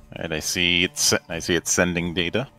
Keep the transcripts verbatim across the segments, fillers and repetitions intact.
And I see it's I see it's sending data.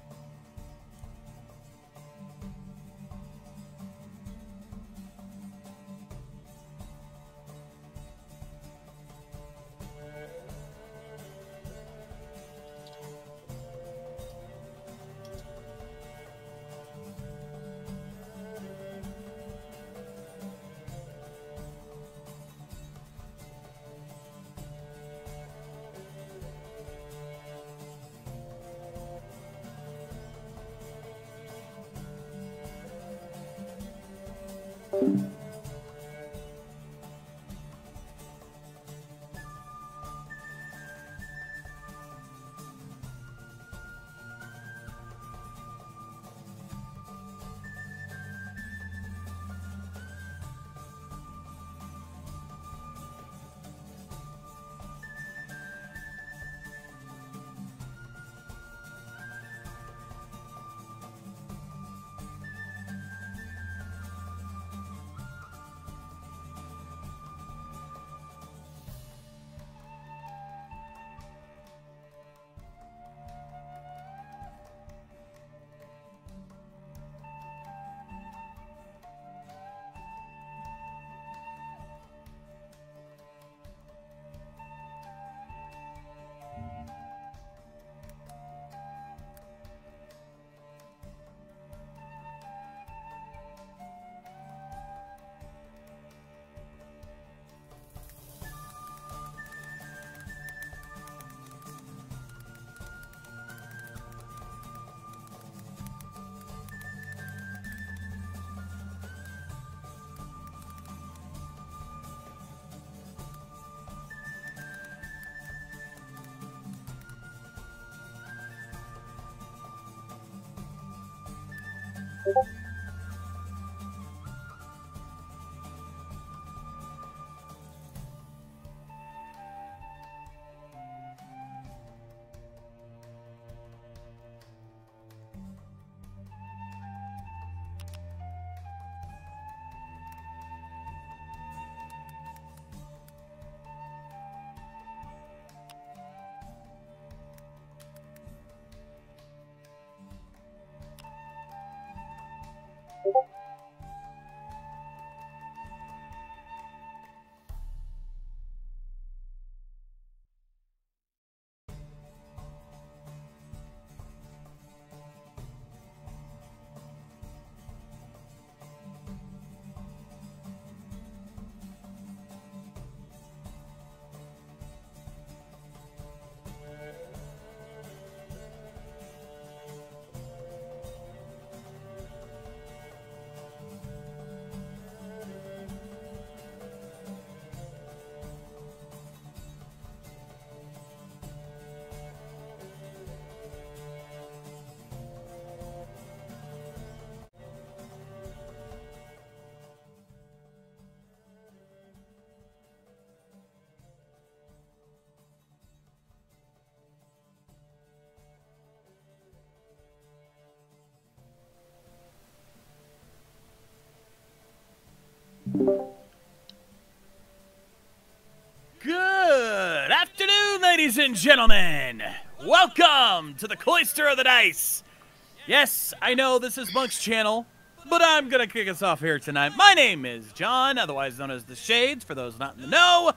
Good afternoon, ladies and gentlemen. Welcome to the Cloister of the Dice. Yes, I know this is Monk's channel, but I'm going to kick us off here tonight. My name is John, otherwise known as The Shades, for those not in the know.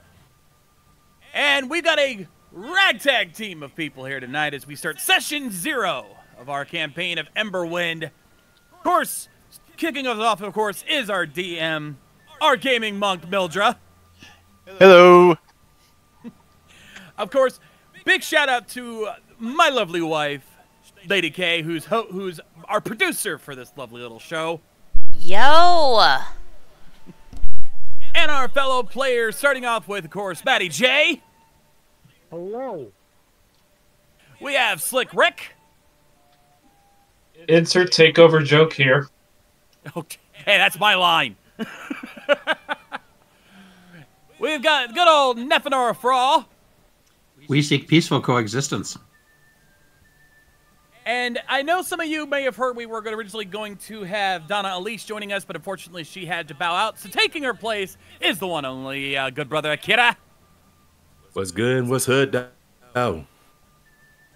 And we've got a ragtag team of people here tonight as we start session zero of our campaign of Emberwind. Of course, kicking us off, of course, is our D M, our gaming monk, Mildra. Hello. Of course, big shout out to my lovely wife, Lady K, who's ho who's our producer for this lovely little show. Yo! And our fellow players, starting off with, of course, Matty J. Hello. We have Slick Rick. Insert takeover joke here. Okay, hey, that's my line. We've got good old Nephenor Fraw. We seek peaceful coexistence. And I know some of you may have heard we were originally going to have Donna Elise joining us, but unfortunately she had to bow out. So taking her place is the one only uh, good brother Akira. What's good and what's hood? Oh.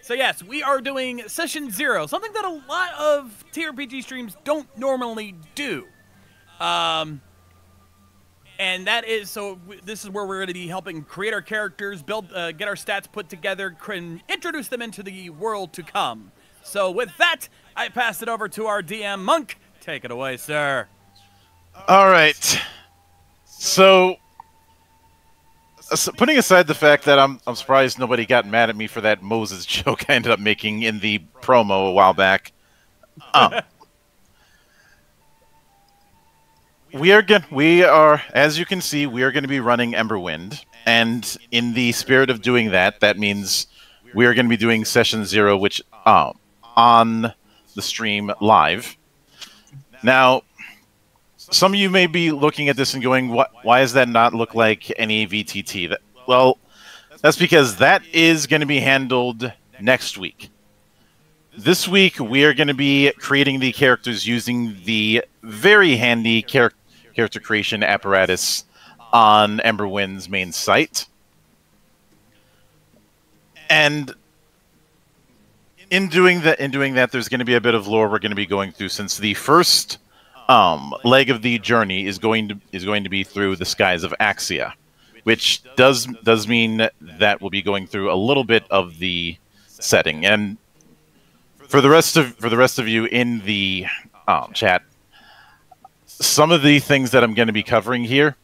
So yes, we are doing Session Zero, something that a lot of T R P G streams don't normally do. Um, and that is, so w- this is where we're going to be helping create our characters, build, uh, get our stats put together, cr- and introduce them into the world to come. So with that, I pass it over to our D M, Monk. Take it away, sir. All right. So, uh, so, putting aside the fact that I'm I'm surprised nobody got mad at me for that Moses joke I ended up making in the promo a while back. Um, we are going we are as you can see we are going to be running Emberwind, and in the spirit of doing that, that means we are going to be doing Session Zero, which um on the stream live. Now, some of you may be looking at this and going, "What? Why does that not look like any V T T?" That, well, that's because that is going to be handled next week. This week, we are going to be creating the characters using the very handy char character creation apparatus on Emberwind's main site. And in doing that, in doing that, there's going to be a bit of lore we're going to be going through, since the first um, leg of the journey is going to is going to be through the skies of Axia, which does does mean that we'll be going through a little bit of the setting. And for the rest of for the rest of you in the um, chat, some of the things that I'm going to be covering here,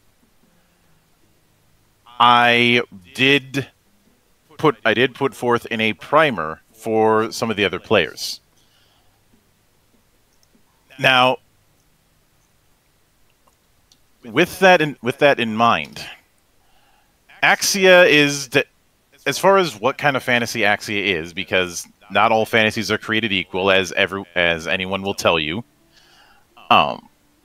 I did put I did put forth in a primer for some of the other players. Now, with that in with that in mind, Axia is, as far as what kind of fantasy Axia is, because not all fantasies are created equal, as every as anyone will tell you. Um,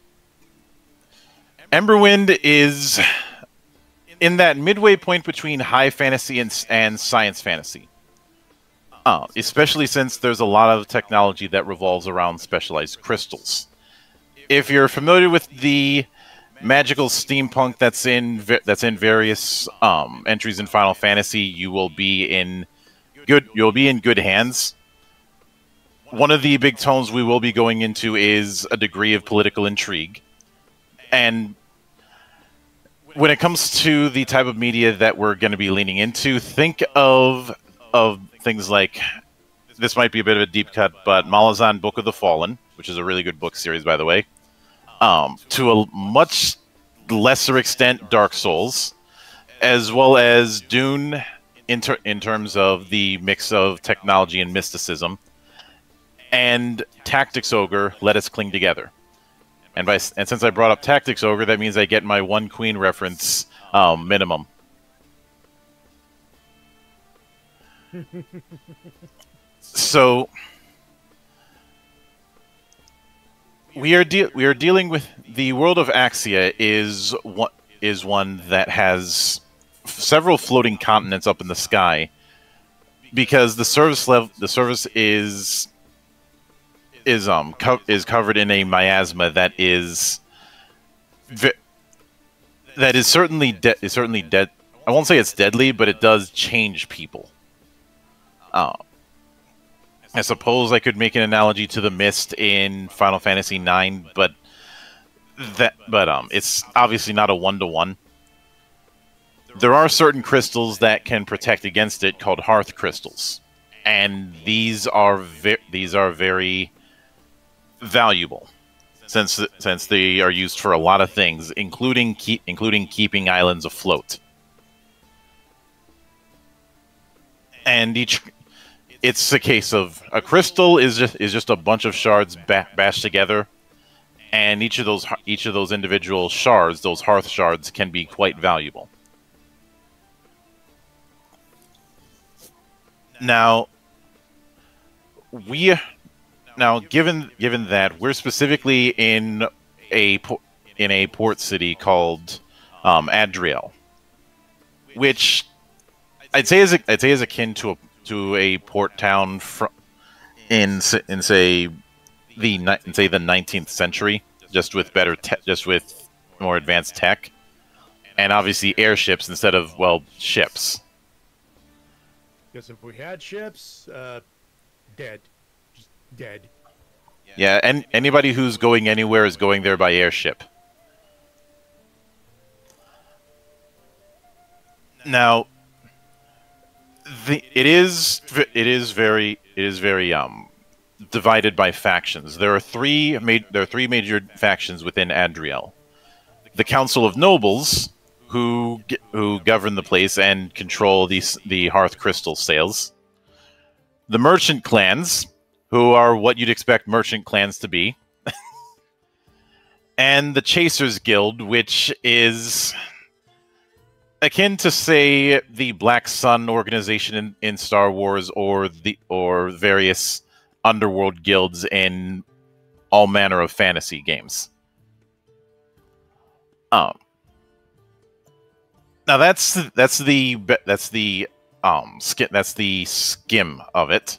Emberwind is in that midway point between high fantasy and, and science fantasy. Uh, especially since there's a lot of technology that revolves around specialized crystals. If you're familiar with the magical steampunk that's in that's in various um, entries in Final Fantasy, you will be in good you'll be in good hands. One of the big tones we will be going into is a degree of political intrigue, and when it comes to the type of media that we're going to be leaning into, think of of things like, this might be a bit of a deep cut, but Malazan Book of the Fallen, which is a really good book series, by the way. Um, to a much lesser extent, Dark Souls, as well as Dune in, ter in terms of the mix of technology and mysticism, and Tactics Ogre, Let Us Cling Together. And, by, and since I brought up Tactics Ogre, that means I get my one Queen reference um, minimum. So we are de we are dealing with the world of Axia is one is one that has several floating continents up in the sky, because the service level the service is is um co is covered in a miasma that is that is certainly de is certainly dead. I won't say it's deadly, but it does change people. Uh, I suppose I could make an analogy to the Mist in Final Fantasy nine, but that, but um, it's obviously not a one-to-one. There are certain crystals that can protect against it, called Hearth crystals, and these are ve these are very valuable, since since they are used for a lot of things, including keep including keeping islands afloat. And each. It's a case of a crystal is just is just a bunch of shards ba bashed together, and each of those each of those individual shards, those hearth shards, can be quite valuable. Now, we now given given that we're specifically in a in a port city called um, Adriel, which I'd say is a, I'd say is akin to a to a port town from in in say the in say the nineteenth century, just with better te just with more advanced tech, and obviously airships instead of, well, ships. Because if we had ships, uh, dead. Just dead. Yeah, and anybody who's going anywhere is going there by airship. Now, the it is it is very it is very um divided by factions. There are three ma there are three major factions within Adriel. The Council of Nobles, who who govern the place and control the the Hearth Crystal sales. The Merchant Clans, who are what you'd expect merchant clans to be. And the Chasers Guild, which is akin to, say, the Black Sun organization in, in Star Wars, or the or various underworld guilds in all manner of fantasy games. Um. Now that's that's the that's the um skim that's the skim of it.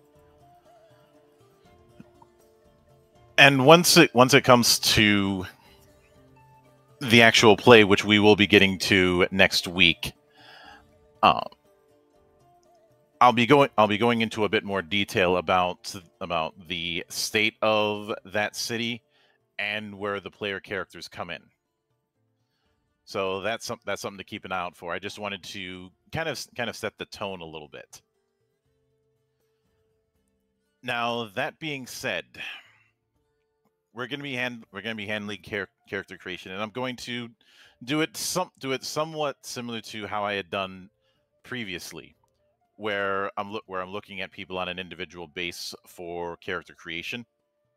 And once it once it comes to the actual play, which we will be getting to next week, um, I'll be going I'll be going into a bit more detail about about the state of that city and where the player characters come in. So that's some, that's something to keep an eye out for. I just wanted to kind of kind of set the tone a little bit. Now, that being said, we're going to be hand we're going to be handling char character creation, and I'm going to do it some do it somewhat similar to how I had done previously, where I'm lo where I'm looking at people on an individual base for character creation.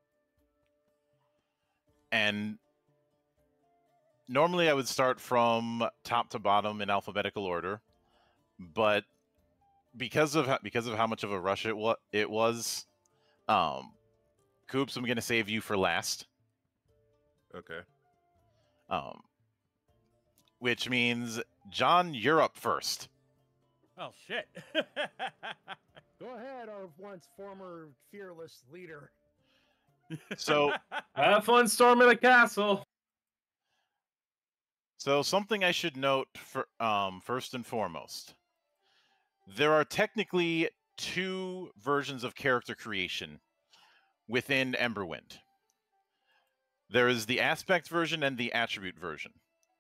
And normally I would start from top to bottom in alphabetical order, but because of how, because of how much of a rush it was, it was, um, Coops, I'm gonna save you for last. Okay. Um, which means John, you're up first. Oh shit. Go ahead, our once former fearless leader. So, Have fun storming a castle. so something I should note for um first and foremost. There are technically two versions of character creation within Emberwind. There is the aspect version and the attribute version.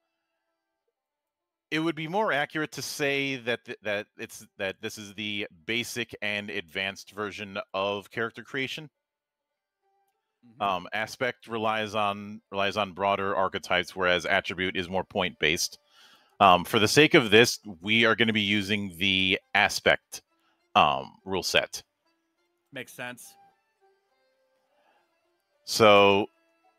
It would be more accurate to say that th that it's that this is the basic and advanced version of character creation. Mm-hmm. Um, aspect relies on relies on broader archetypes, whereas attribute is more point based. Um, for the sake of this, we are going to be using the aspect um, rule set. Makes sense. So,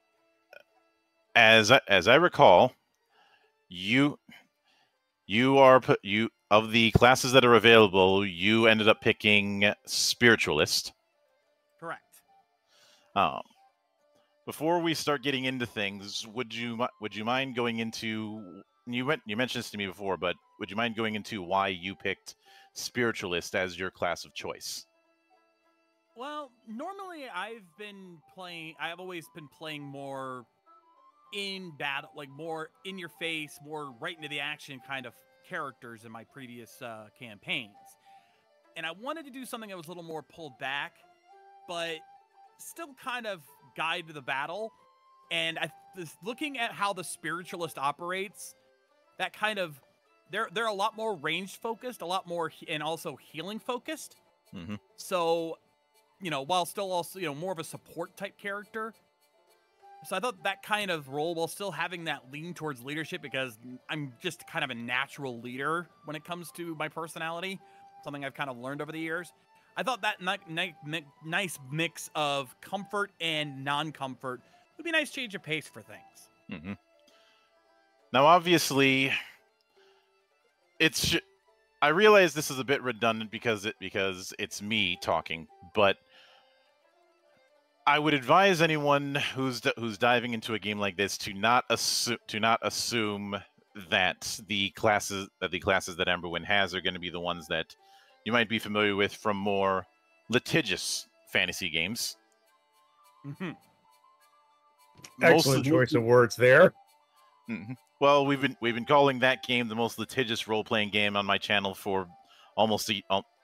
as I, as I recall, you you are put you of the classes that are available, you ended up picking spiritualist. Correct. Um, before we start getting into things, would you would you mind going into you went you mentioned this to me before, but would you mind going into why you picked spiritualist as your class of choice? Well, normally I've been playing, I've always been playing more in battle, like more in your face, more right into the action kind of characters in my previous uh, campaigns. And I wanted to do something that was a little more pulled back, but still kind of guide to the battle. And I was looking at how the spiritualist operates, that kind of, they're, they're a lot more ranged focused, a lot more, and also healing focused. Mm-hmm. So, you know, while still also, you know, more of a support type character. So I thought that kind of role, while still having that lean towards leadership, because I'm just kind of a natural leader when it comes to my personality, something I've kind of learned over the years. I thought that ni ni ni nice mix of comfort and non-comfort would be a nice change of pace for things. Mm-hmm. Now, obviously, it's... I realize this is a bit redundant because it because it's me talking, but I would advise anyone who's who's diving into a game like this to not assume to not assume that the classes that the classes that Emberwind has are going to be the ones that you might be familiar with from more litigious fantasy games. Mm-hmm. Excellent choice of words there. Mm-hmm. Well, we've been we've been calling that game the most litigious role-playing game on my channel for almost a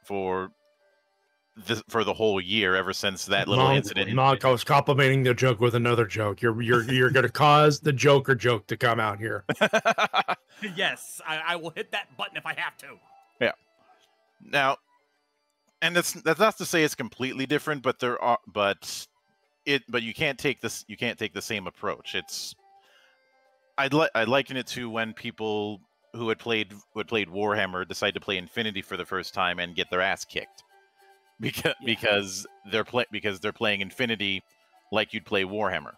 for this for the whole year ever since that little Monk, incident. Monk, I was complimenting the joke with another joke. You're you're you're going to cause the Joker joke to come out here. Yes, I, I will hit that button if I have to. Yeah. Now, and that's that's not to say it's completely different, but there are but it but you can't take this you can't take the same approach. It's I'd li I liken it to when people who had played who had played Warhammer decide to play Infinity for the first time and get their ass kicked because Yeah. because they're play because they're playing Infinity like you'd play Warhammer,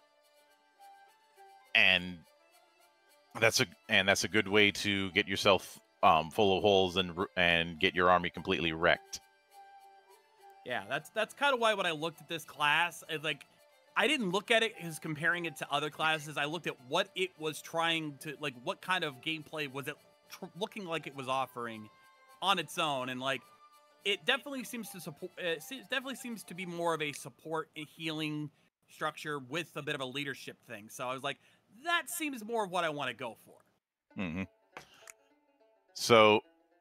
and that's a and that's a good way to get yourself um, full of holes and and get your army completely wrecked. Yeah, that's that's kind of why when I looked at this class, it's like I didn't look at it as comparing it to other classes. I looked at what it was trying to like, what kind of gameplay was it tr looking like it was offering on its own, and like it definitely seems to support. It definitely seems to be more of a support and healing structure with a bit of a leadership thing. So I was like, that seems more of what I want to go for. Mm-hmm. So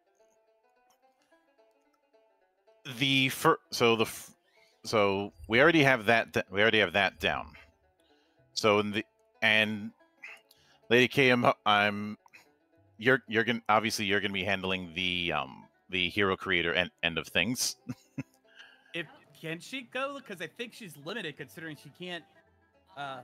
the fir so the f so we already have that we already have that down. So in the and Lady K, I'm, I'm you're you're gonna obviously you're gonna be handling the um the hero creator end, end of things. If can she go? Because I think she's limited considering she can't. Uh,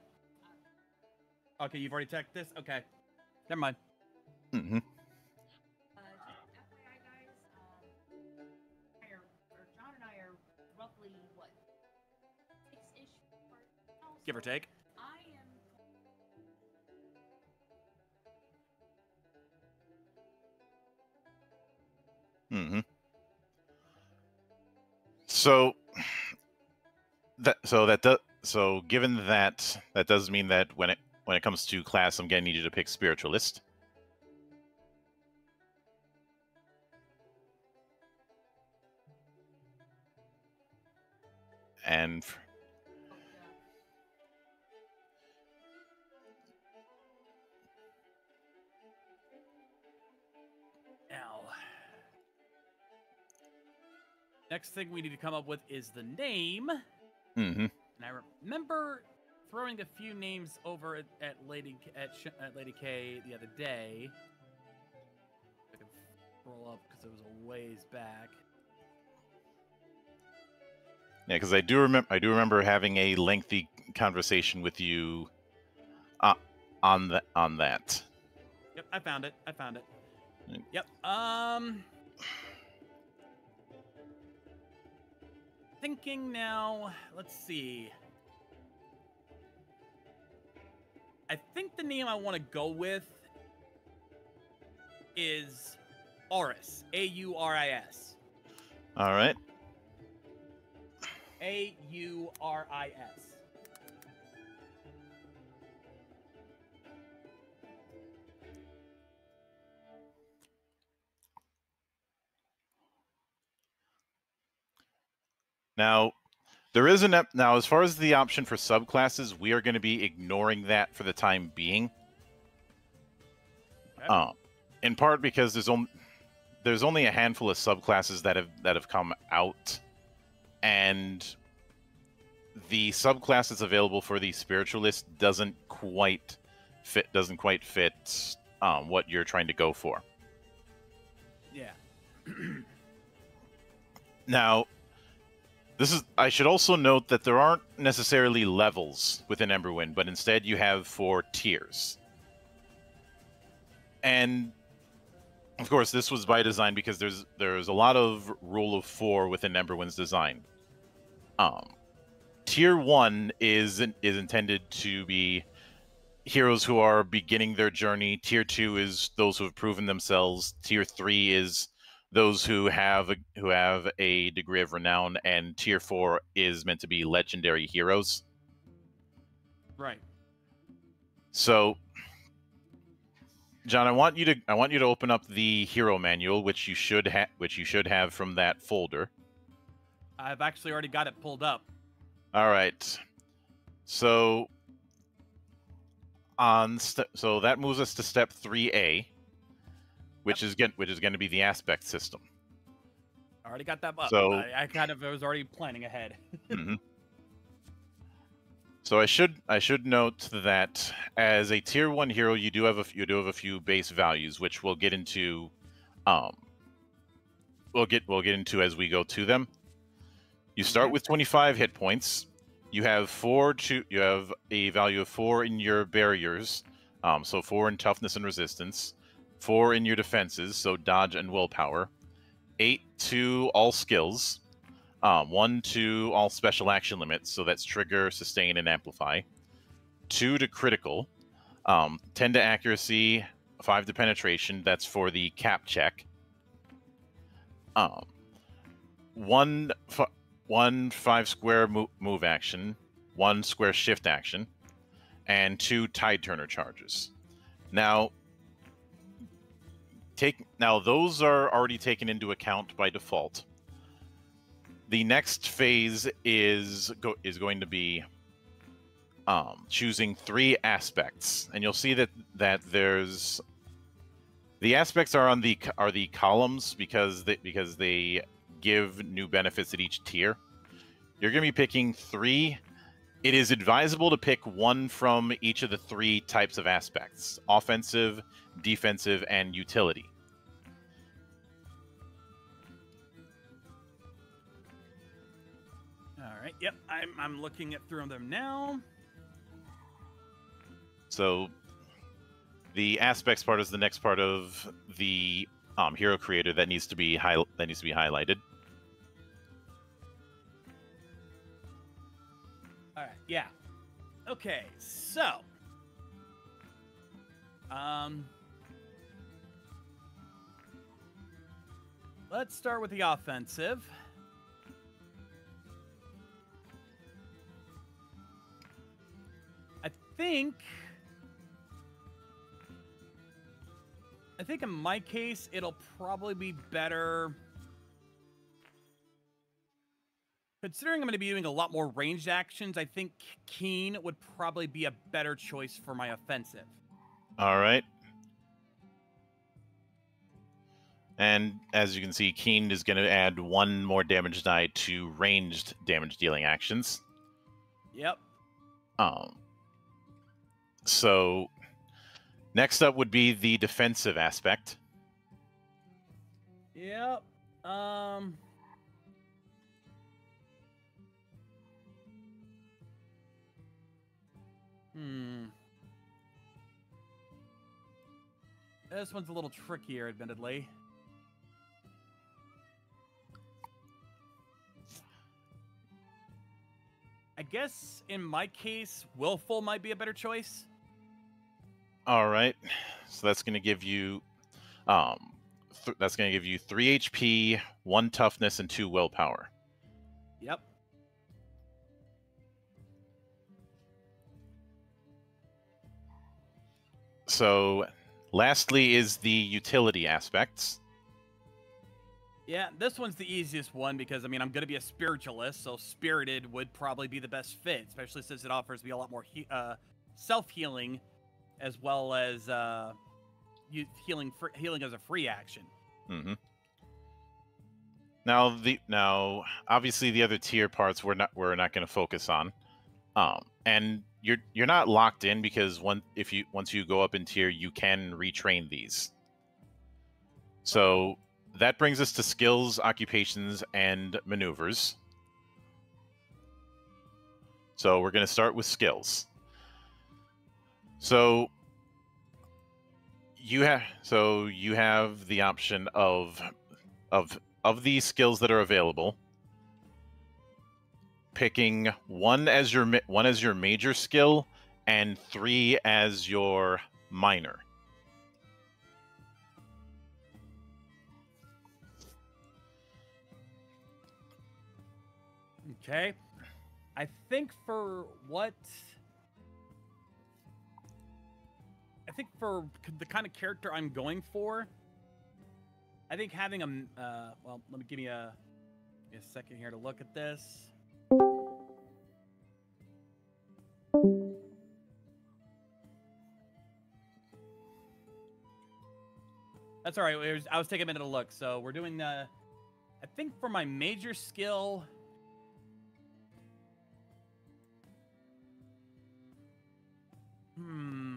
okay, you've already checked this. Okay, never mind. Mm-hmm. Uh, just F Y I, guys, um, I are, or John and I are roughly, what, six-ish apart now, Give or so take. I am... Mm-hmm. So that so that does so given that that does mean that when it when it comes to class, I'm gonna need you to pick spiritualist. And f- Oh, yeah. Now, next thing we need to come up with is the name. mm-hmm. And I remember throwing a few names over at, at Lady at, Sh at Lady K the other day. I can scroll up because it was a ways back. Yeah, because I do remember I do remember having a lengthy conversation with you uh, on the on that. Yep, I found it. I found it. Mm. Yep. Um. Thinking now. Let's see. I think the name I want to go with is Auris. A U R I S. All right. A U R I S. Now, there is an ep- now as far as the option for subclasses, we are going to be ignoring that for the time being. Okay. Um, in part because there's only there's only a handful of subclasses that have that have come out, and the subclasses available for the spiritualist doesn't quite fit doesn't quite fit um, what you're trying to go for. Yeah. Now, this is I should also note that there aren't necessarily levels within Emberwind, but instead you have four tiers. And of course, this was by design because there's there's a lot of rule of four within Emberwind's design. Um, tier one is is intended to be heroes who are beginning their journey. Tier two is those who have proven themselves. Tier three is those who have a, who have a degree of renown, and tier four is meant to be legendary heroes. Right. So, John, I want you to I want you to open up the hero manual, which you should have which you should have from that folder. I've actually already got it pulled up. All right. So on st so that moves us to step three A, which Yep. is get which is going to be the aspect system. Already got that up. So- I, I kind of was already planning ahead. Mhm. So I should I should note that as a tier one hero, you do have a you do have a few base values, which we'll get into. Um, we'll get we'll get into as we go to them. You start Okay. with twenty-five hit points. You have four to you have a value of four in your barriers, um, so four in toughness and resistance, four in your defenses, so dodge and willpower, eight to all skills, um, one to all special action limits, so that's trigger, sustain, and amplify, two to critical, um, ten to accuracy, five to penetration, that's for the cap check, um, one. F- one five square move, move action, one square shift action, and two tide turner charges. Now, take now those are already taken into account by default. The next phase is go, is going to be um, choosing three aspects, and you'll see that that there's the aspects are on the are the columns because they, because they give new benefits at each tier. You're going to be picking three. It is advisable to pick one from each of the three types of aspects: offensive, defensive, and utility. All right. Yep. I'm I'm looking at through them now. So the aspects part is the next part of the um, hero creator that needs to be high, that needs to be highlighted. All right. Yeah. Okay. So, um, let's start with the offensive. I think. I think in my case, it'll probably be better. Considering I'm going to be doing a lot more ranged actions, I think Keen would probably be a better choice for my offensive. All right. And as you can see, Keen is going to add one more damage die to ranged damage dealing actions. Yep. Um. So next up would be the defensive aspect. Yep. Um. Hmm. This one's a little trickier, admittedly. I guess in my case, Willful might be a better choice. All right. So that's going to give you, um, th- that's going to give you three H P, one toughness, and two willpower. Yep. So, lastly is the utility aspects. Yeah, this one's the easiest one because, I mean, I'm going to be a spiritualist, so Spirited would probably be the best fit, especially since it offers me a lot more he- uh, self-healing as well as uh, you- healing fr- healing as a free action. Mm-hmm. Now, the now obviously the other tier parts we're not we're not going to focus on, um, and you're you're not locked in because one if you once you go up in tier you can retrain these. So that brings us to skills, occupations, and maneuvers. So we're going to start with skills. So you have so you have the option of of of these skills that are available, picking one as your ma- one as your major skill and three as your minor. Okay. I think for what... I think for c- the kind of character I'm going for, I think having a... m- Uh, well, let me give me a, give me a second here to look at this. That's all right. it was- I was taking a minute to look. So we're doing the... I think for my major skill, hmm.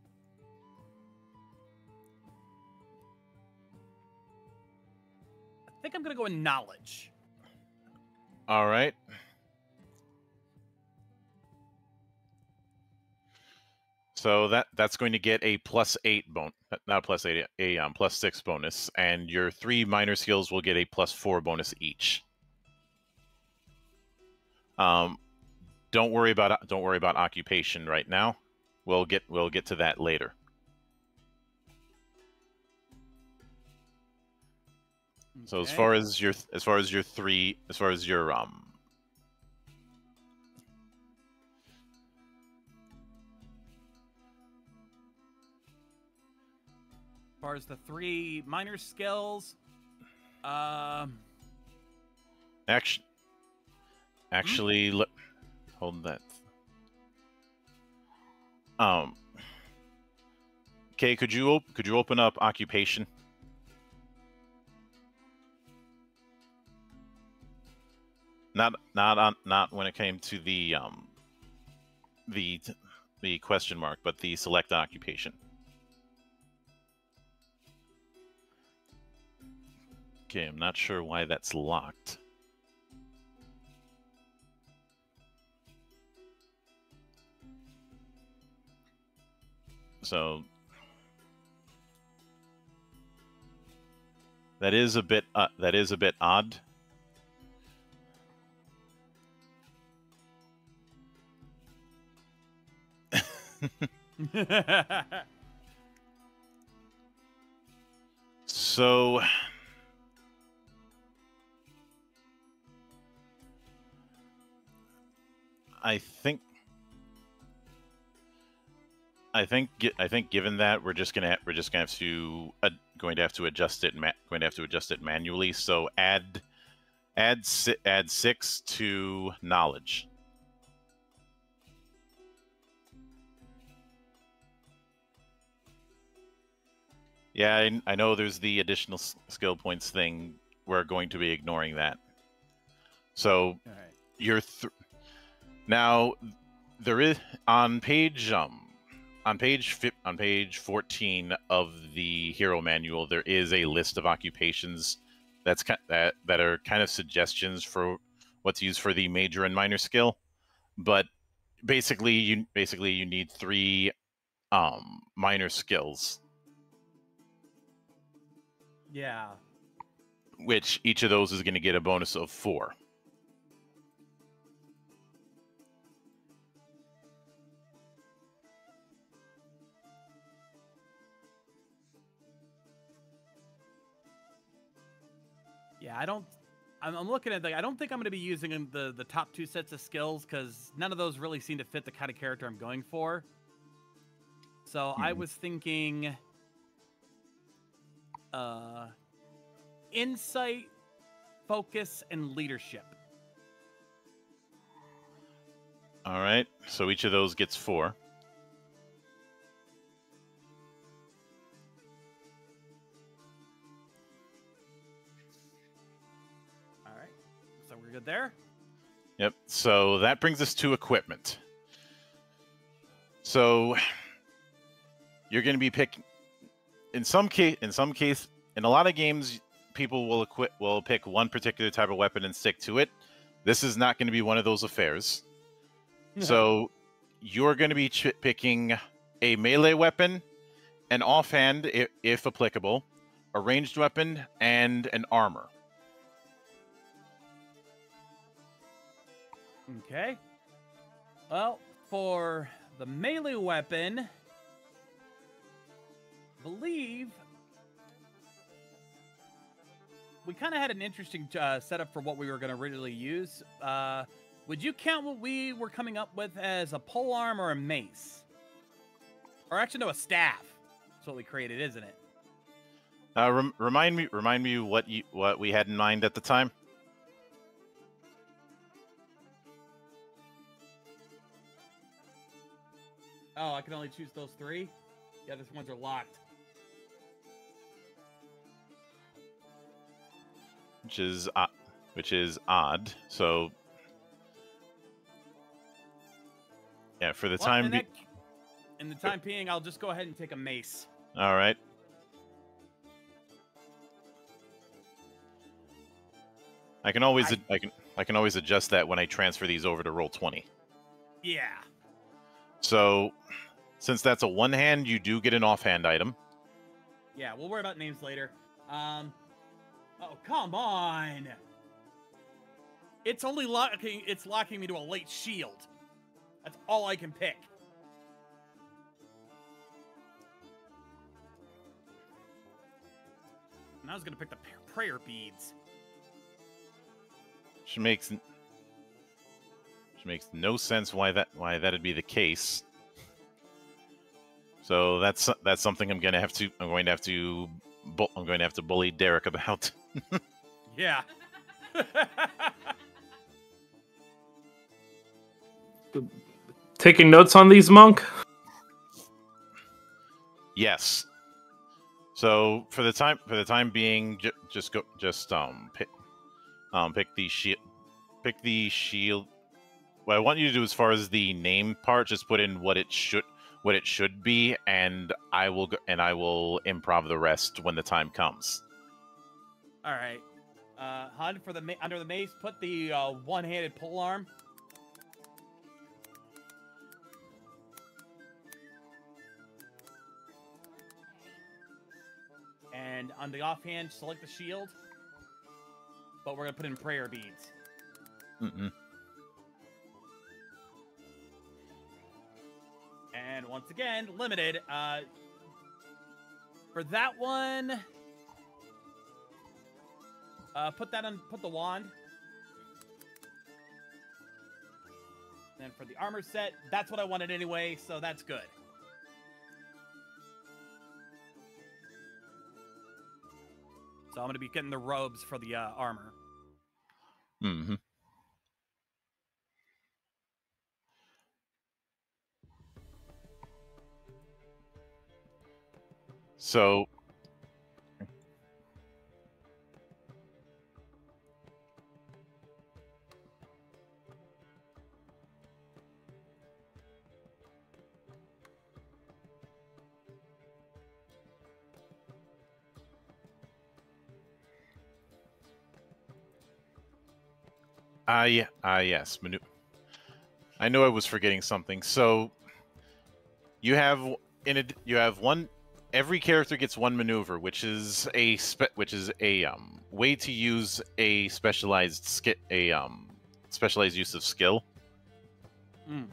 I think I'm gonna go in knowledge. All right. So that that's going to get a plus eight bon, not a plus eight, a um, plus six bonus, and your three minor skills will get a plus four bonus each. Um, don't worry about don't worry about occupation right now. We'll get we'll get to that later. Okay. So as far as your as far as your three as far as your um. As far as the three minor skills, um, actually, actually, hmm? hold that. Um, okay, could you op could you open up occupation? Not not on not when it came to the um the the question mark, but the select occupation. Okay, I'm not sure why that's locked. So that is a bit uh, that is a bit odd. So I think I think I think given that we're just gonna we're just gonna have to uh, going to have to adjust it going to have to adjust it manually. So add add si add six to knowledge. Yeah, I, I know there's the additional skill points thing. We're going to be ignoring that. So all right. you're th now there is on page um on page on page fourteen of the hero manual there is a list of occupations that's that that are kind of suggestions for what to use for the major and minor skill, but basically you basically you need three um minor skills. Yeah. Which each of those is going to get a bonus of four. Yeah, I don't. I'm, I'm looking at the. I don't think I'm going to be using the the top two sets of skills because none of those really seem to fit the kind of character I'm going for. So mm-hmm. I was thinking, uh, insight, focus, and leadership. All right. So each of those gets four. So we're good there? Yep. So that brings us to equipment. So you're going to be picking in some case in some case in a lot of games people will equip will pick one particular type of weapon and stick to it. This is not going to be one of those affairs. So you're going to be ch picking a melee weapon, an offhand if, if applicable, a ranged weapon, and an armor. Okay. Well, for the melee weapon, I believe we kind of had an interesting uh, setup for what we were going to originally use. Uh, would you count what we were coming up with as a polearm or a mace? Or actually, no, a staff. That's what we created, isn't it? Uh, rem remind me, remind me what you what we had in mind at the time. Oh, I can only choose those three? Yeah, these ones are locked. which is uh, which is odd. So yeah, for the Well, time in, being. that- in the time being, I'll just go ahead and take a mace. All right. I can always I- I can I can always adjust that when I transfer these over to roll twenty. Yeah. So since that's a one hand, you do get an offhand item. Yeah, we'll worry about names later. Um, oh, come on. It's only locking, it's locking me to a late shield. That's all I can pick. And I was going to pick the p- prayer beads. Which makes which makes no sense why that why that'd be the case. So that's that's something I'm gonna have to I'm going to have to bu- I'm going to have to bully Derek about. Yeah. Taking notes on these, Monk? Yes. So for the time for the time being, ju- just go just um pick um pick the shield pick the shield. What I want you to do as far as the name part, just put in what it should what it should be, and I will go, and I will improv the rest when the time comes. All right. Uh, Hun, for the ma- under the mace, put the uh, one-handed pole arm. And on the offhand, select the shield. But we're gonna put in prayer beads. Mm-mm. And once again, limited. Uh, for that one, uh, put that on. Put the wand. And for the armor set, that's what I wanted anyway, so that's good. So I'm gonna be getting the robes for the uh, armor. Mm-hmm. So Ah, yeah, ah, yes. Manu- I knew I was forgetting something. So you have in it. You have one. Every character gets one maneuver, which is a spe- which is a um way to use a specialized skill, a um specialized use of skill. Mm.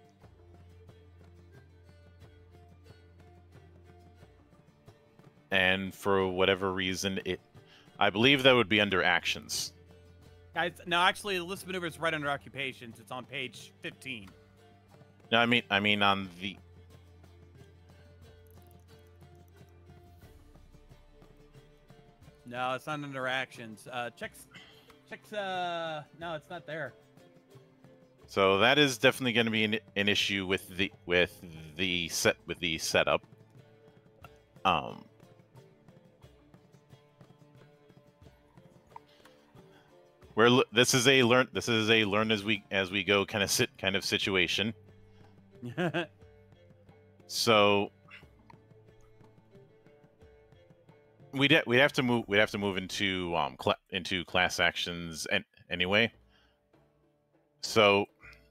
And for whatever reason, it. I believe that would be under actions. Guys, no, actually, the list of maneuvers is right under occupations. It's on page fifteen. No, I mean, I mean on the. No, it's not under actions. Uh, checks, checks. Uh, no, it's not there. So that is definitely going to be an, an issue with the with the set with the setup. Um. We're l- this is a learn this is a learn as we as we go kind of sit kind of situation. So we'd ha- we'd have to move we'd have to move into um cl- into class actions and anyway. So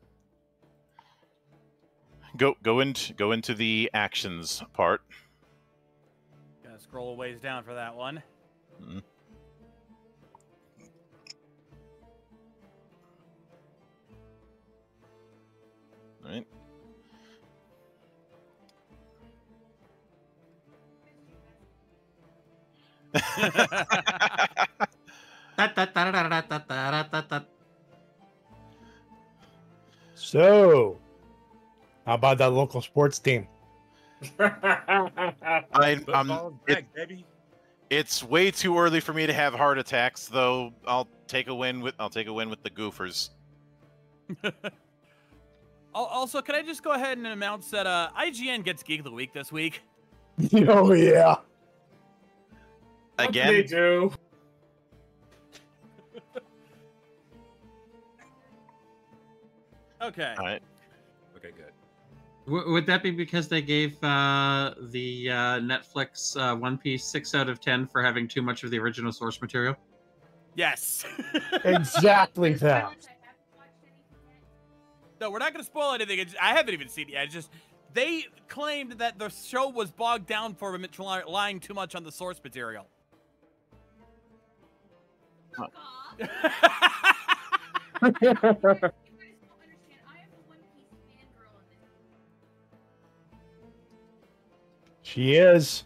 go go into go into the actions part. Gonna scroll a ways down for that one. Mhm. All right. Ta-ta-ta-ra-ra-ta-ta-ra-ta-ta. So, how about that local sports team? I, um, it, baby. it's way too early for me to have heart attacks, though. I'll take a win with I'll take a win with the Goofers. Al- Also, can I just go ahead and announce that uh, I G N gets Geek of the Week this week? Oh yeah. They Again, do. Okay. All right. Okay, good. W- would that be because they gave uh, the uh, Netflix uh, One Piece six out of ten for having too much of the original source material? Yes. Exactly Which that. I haven't watched anything yet. No, we're not going to spoil anything. It's, I haven't even seen it yet. It's just they claimed that the show was bogged down for them lying too much on the source material. Fuck off. yeah, You guys don't understand. I am the One Piece fangirl in this. She is.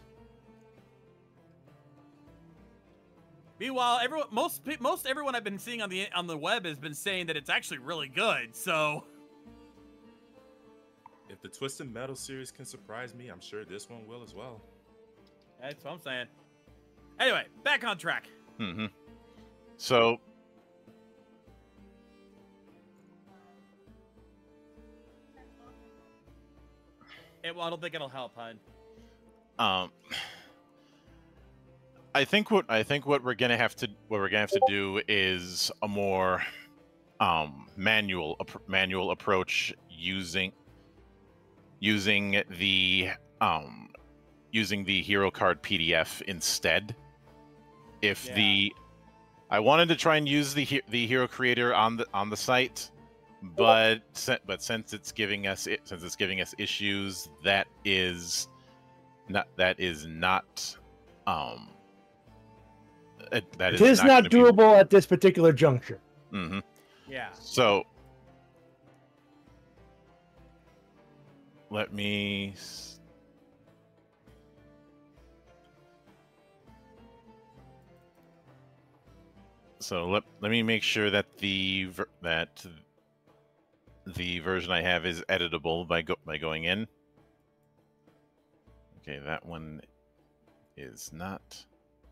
Meanwhile, everyone, most pe- most everyone I've been seeing on the on the web has been saying that it's actually really good. So If the Twisted Metal series can surprise me, I'm sure this one will as well. that's what I'm saying. Anyway, back on track. Mm-hmm. So, It, well, I don't think it'll help, hon. um, I think what I think what we're gonna have to what we're gonna have to do is a more um, manual ap- manual approach using using the um, using the hero card P D F instead. If Yeah. the I wanted to try and use the he- the hero creator on the on the site, but si- but since it's giving us it, since it's giving us issues, that is not that is not um uh, that It is not gonna doable at this particular juncture. Be, hmm Yeah. So let me. s- So let, let me make sure that the ver- that the version I have is editable by go- by going in. Okay, that one is not.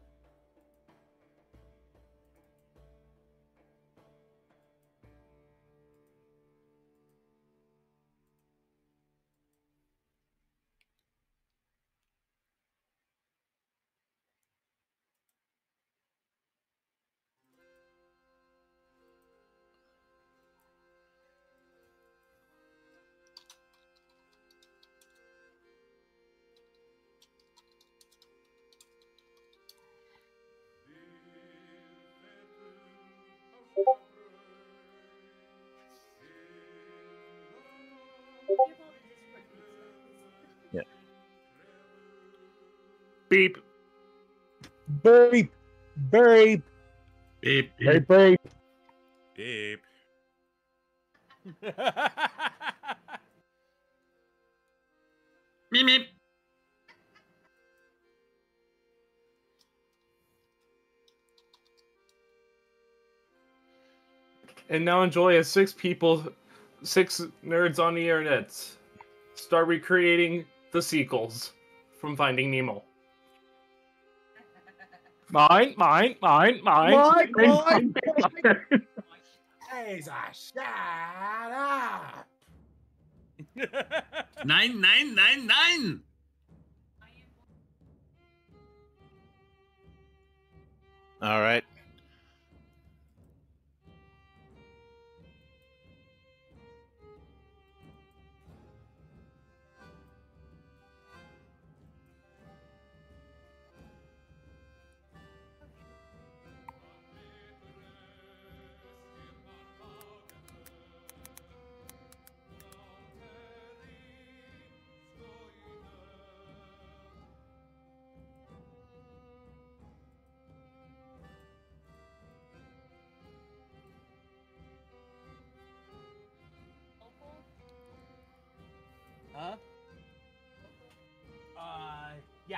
Give all the Discord links, guys. Beep. Beep. Beep. Beep, Beep. beep. Beep. Beep. Meep, meep. And now enjoy as six people, six nerds on the internet, start recreating the sequels from Finding Nemo. Mine, mine, mine, mine. Mine, mine, mine. Hazel, shut up. Nine, nine, nine, nine. All right. Huh? Uh, yeah.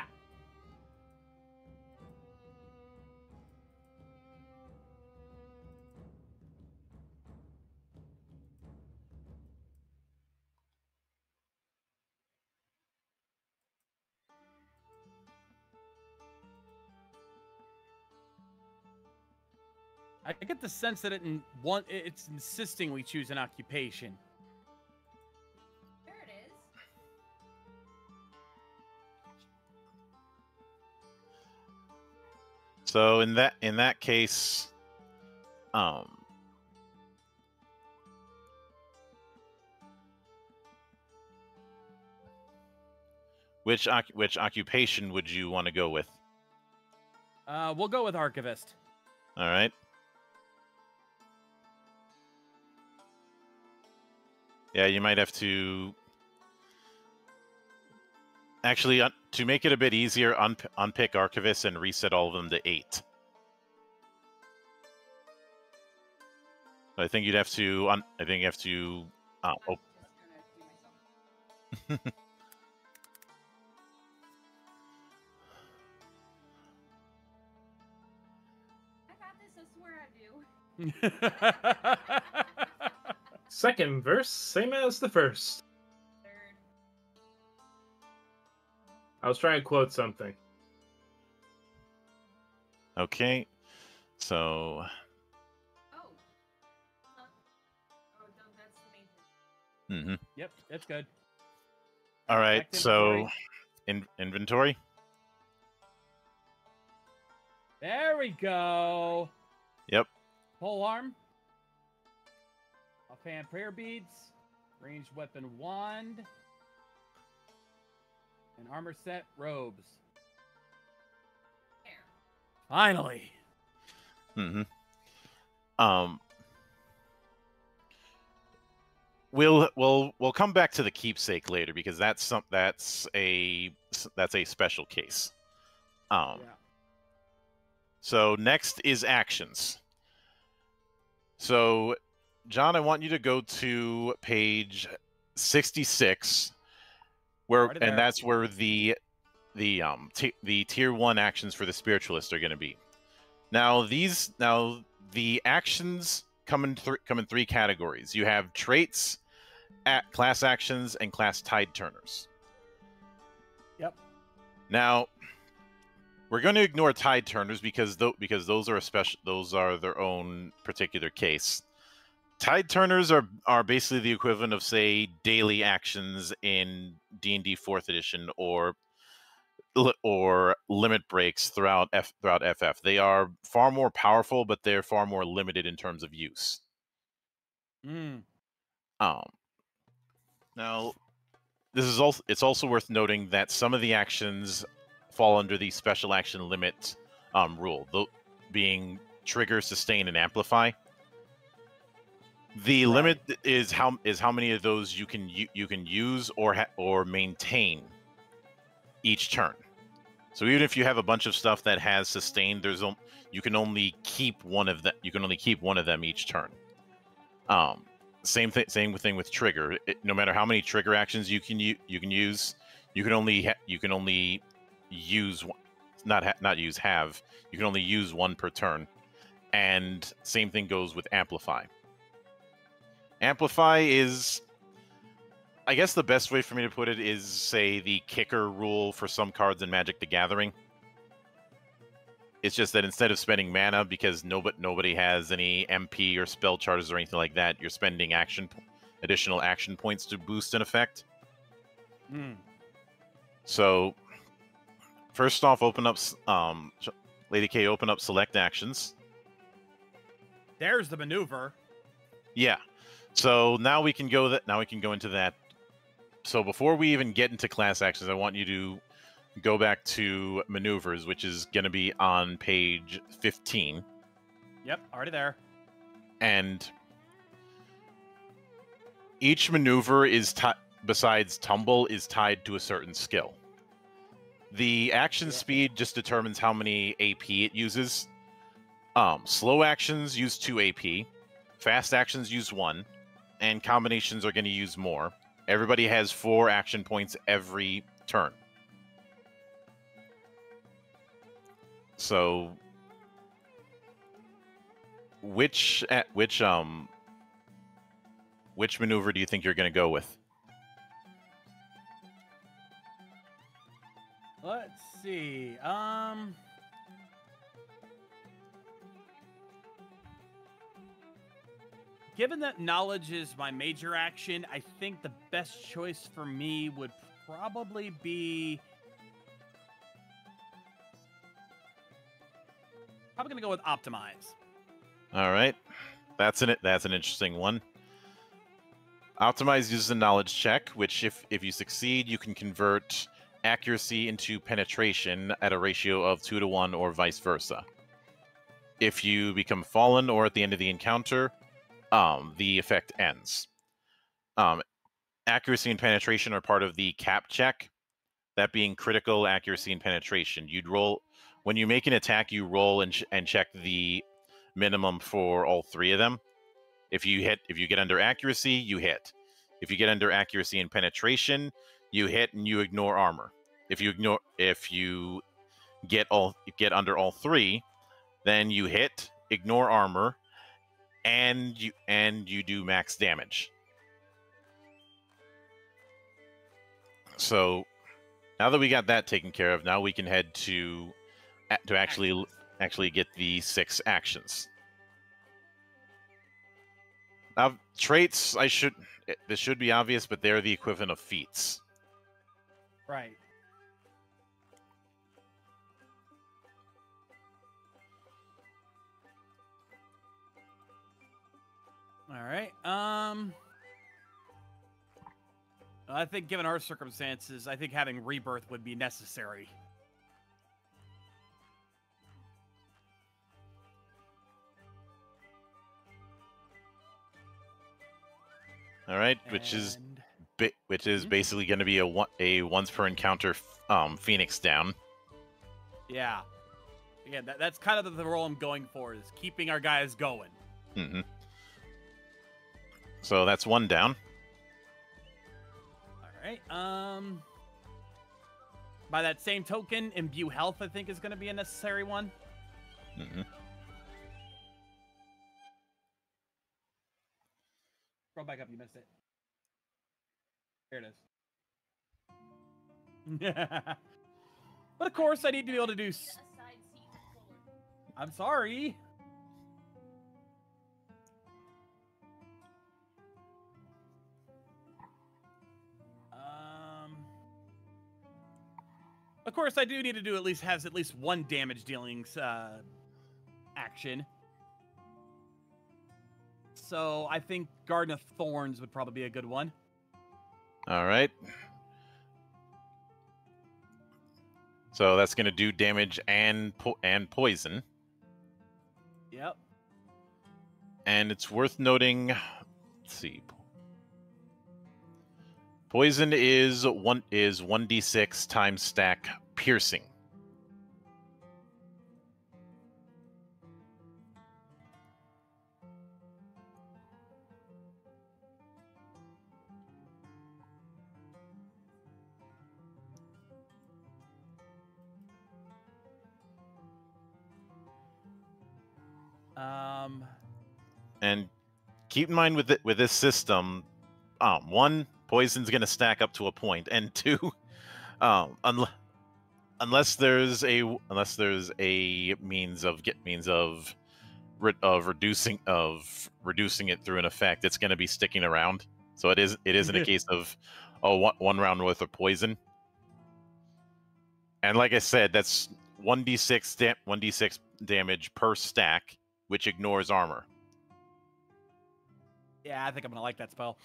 I get the sense that it in one it's insisting we choose an occupation. There it is. So in that in that case, um, which oc- which occupation would you want to go with? Uh, we'll go with archivist. All right. Yeah, you might have to actually un- to make it a bit easier. Un- unpick archivist and reset all of them to eight. I think you'd have to. Un- I think you have to. Uh, oh. Just gonna do myself. I got this, I swear I do. Second verse, same as the first. Third. I was trying to quote something. Okay. So. Oh. Huh. Oh, no, that's the main thing. Mm-hmm. Yep, that's good. All right. Back to So, inventory. in- inventory. There we go. Yep. Pole arm. Offhand prayer beads. Ranged weapon wand. And armor set robes. There. Finally. Mm-hmm. Um. We'll we'll we'll come back to the keepsake later because that's some that's a that's a special case. Um. Yeah. So next is actions. So, John, I want you to go to page sixty-six, where Already there. and that's where the the um t- the tier one actions for the spiritualist are going to be. Now these now the actions come in th- come in three categories. You have traits, at class actions, and class tide turners. Yep. Now, we're going to ignore tide turners because th- because those are a special those are their own particular case. Tide turners are are basically the equivalent of, say, daily actions in D and D fourth edition or or limit breaks throughout F throughout F F. They are far more powerful, but they're far more limited in terms of use. Mm. Um. Now, this is also it's also worth noting that some of the actions fall under the special action limit um, rule, though being trigger, sustain, and amplify. The Right. limit is how is how many of those you can you, you can use or ha- or maintain each turn. So even if you have a bunch of stuff that has sustain, there's on, you can only keep one of them. You can only keep one of them each turn. Um, same thing. Same thing with trigger. It, no matter how many trigger actions you can u- you can use, you can only ha- you can only use one, not ha- not use have. You can only use one per turn. And same thing goes with amplify. Amplify is, I guess the best way for me to put it is, say, the kicker rule for some cards in Magic the Gathering. It's just that instead of spending mana, because nobody nobody has any M P or spell charges or anything like that, you're spending action additional action points to boost an effect. Mm. So, first off, open up, um, Lady K, open up select actions. There's the maneuver. Yeah. So now we can go that. Now we can go into that. So before we even get into class actions, I want you to go back to maneuvers, which is going to be on page fifteen. Yep, already there. And each maneuver is ti besides tumble is tied to a certain skill. The action Yeah. speed just determines how many A P it uses. Um, slow actions use two A P, fast actions use one, and combinations are going to use more. Everybody has four action points every turn. So, which at which um which maneuver do you think you're going to go with? Let's see. Um. Given that knowledge is my major action, I think the best choice for me would probably be. Probably gonna go with optimize. All right, that's an that's an interesting one. Optimize uses a knowledge check, which if if you succeed, you can convert accuracy into penetration at a ratio of two to one or vice versa. If you become fallen or at the end of the encounter, um, the effect ends. Um, accuracy and penetration are part of the cap check, that being critical, accuracy, and penetration. You'd roll when you make an attack, you roll and, ch and check the minimum for all three of them. If you hit, if you get under accuracy, you hit. If you get under accuracy and penetration, you hit and you ignore armor. If you ignore, if you get all get under all three, then you hit, ignore armor, and you and you do max damage. So now that we got that taken care of, now we can head to to actually actually get the six actions. Now traits, I should this should be obvious, but they're the equivalent of feats. Right. All right. Um, I think given our circumstances, I think having rebirth would be necessary. All right, which is And- bi which is Mhm. basically going to be a one a once per encounter um Phoenix down. Yeah. Again, that, that's kind of the role I'm going for, is keeping our guys going. Mm-hmm. So that's one down. All right. Um. By that same token, imbue health, I think, is going to be a necessary one. Mm-hmm. Scroll back up. You missed it. Here it is. But of course, I need to be able to do. Get S a side seat forward. I'm sorry. Um. Of course, I do need to do at least has at least one damage dealing uh, action. So I think Garden of Thorns would probably be a good one. All right. So that's going to do damage and po and poison. Yep. And it's worth noting, let's see. Poison is one is one d six times stack piercing. Um. And keep in mind with it, with this system, um, one, poison's going to stack up to a point, and two, um, unless unless there's a unless there's a means of get means of re of reducing of reducing it through an effect, it's going to be sticking around. So it is it isn't a case of oh one, one round worth of poison. And like I said, that's one d six da one d six damage per stack, which ignores armor. Yeah, I think I'm gonna like that spell.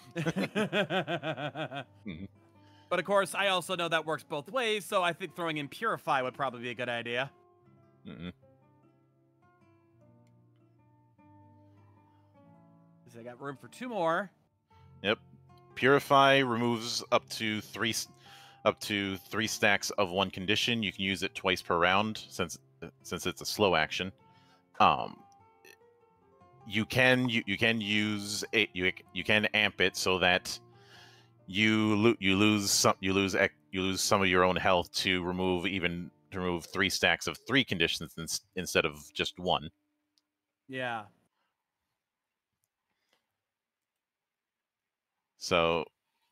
Mhm. But of course, I also know that works both ways, so I think throwing in Purify would probably be a good idea. Mm-mm. So I got room for two more. Yep. Purify removes up to three up to three stacks of one condition. You can use it twice per round since since it's a slow action. Um, you can you, you can use it you you can amp it so that you lo you lose some you lose ec you lose some of your own health to remove even to remove three stacks of three conditions in, instead of just one. Yeah. So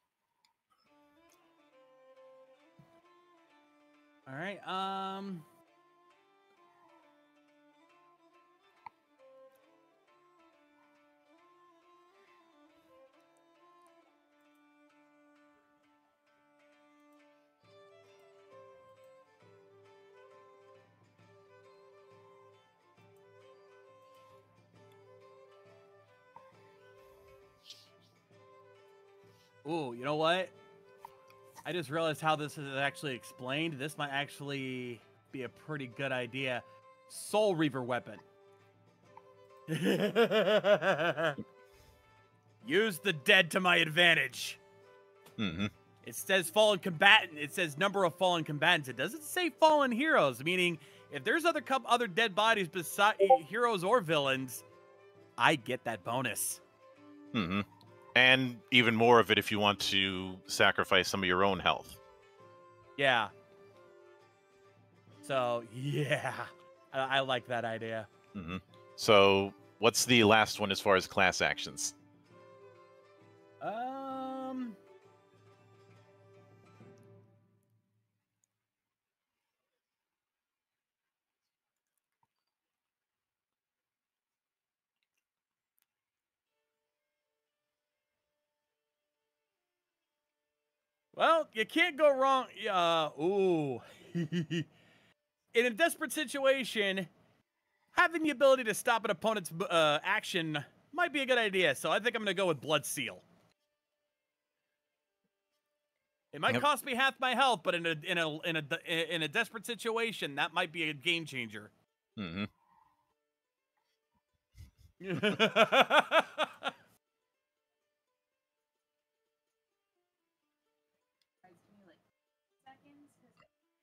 All right. Um. Ooh, you know what? I just realized how this is actually explained. This might actually be a pretty good idea. Soul Reaver weapon. Use the dead to my advantage. Mm-hmm. It says fallen combatant. It says number of fallen combatants. It doesn't say fallen heroes, meaning if there's other couple other dead bodies beside heroes or villains, I get that bonus. Mm-hmm. And even more of it if you want to sacrifice some of your own health. Yeah. So, yeah. I, I like that idea. Mm-hmm. So, what's the last one as far as class actions? Um... Well, you can't go wrong. Uh, ooh. In a desperate situation, having the ability to stop an opponent's uh, action might be a good idea. So I think I'm going to go with Blood Seal. It might Yep. cost me half my health, but in a in a in a in a desperate situation, that might be a game changer. Mm-hmm. Guys, give me like seconds. 'Cause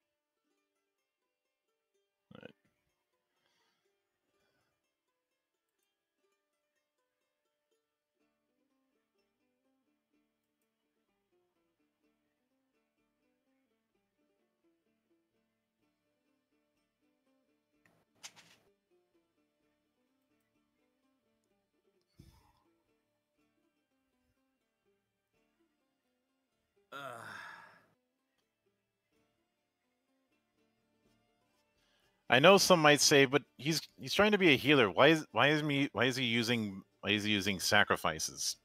I know some might say, but he's he's trying to be a healer. Why is why is me why is he using why is he using sacrifices?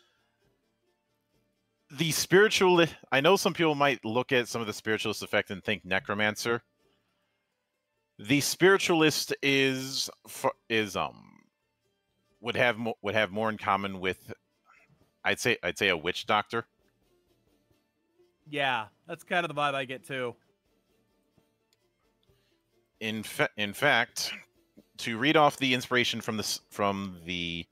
The spiritual. I know some people might look at some of the spiritualist effect and think necromancer. The spiritualist is is um would have mo would have more in common with, I'd say I'd say a witch doctor. Yeah, that's kind of the vibe I get too. In fa in fact, to read off the inspiration from the from the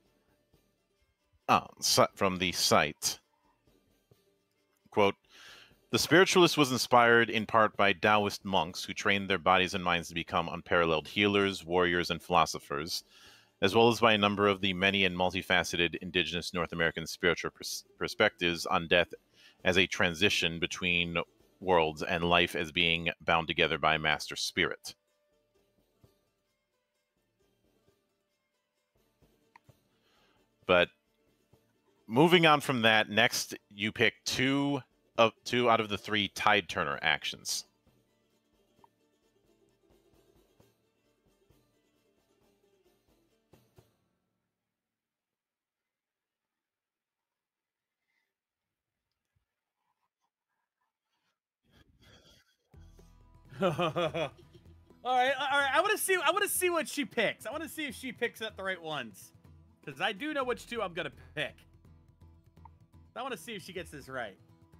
uh, from the site, quote, "The spiritualist was inspired in part by Taoist monks who trained their bodies and minds to become unparalleled healers, warriors, and philosophers, as well as by a number of the many and multifaceted indigenous North American spiritual pers perspectives on death as a transition between worlds and life as being bound together by a master spirit." But moving on from that, next you pick two of two out of the three Tide Turner actions. all right, all right. I want to see. I want to see what she picks. I want to see if she picks up the right ones, because I do know which two I'm gonna pick. I want to see if she gets this right.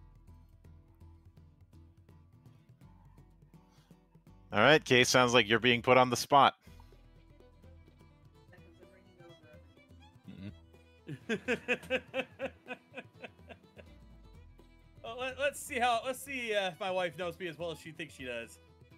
All right, Kay, sounds like you're being put on the spot. seconds of bringing over. Well, let, let's see how. Let's see uh, if my wife knows me as well as she thinks she does.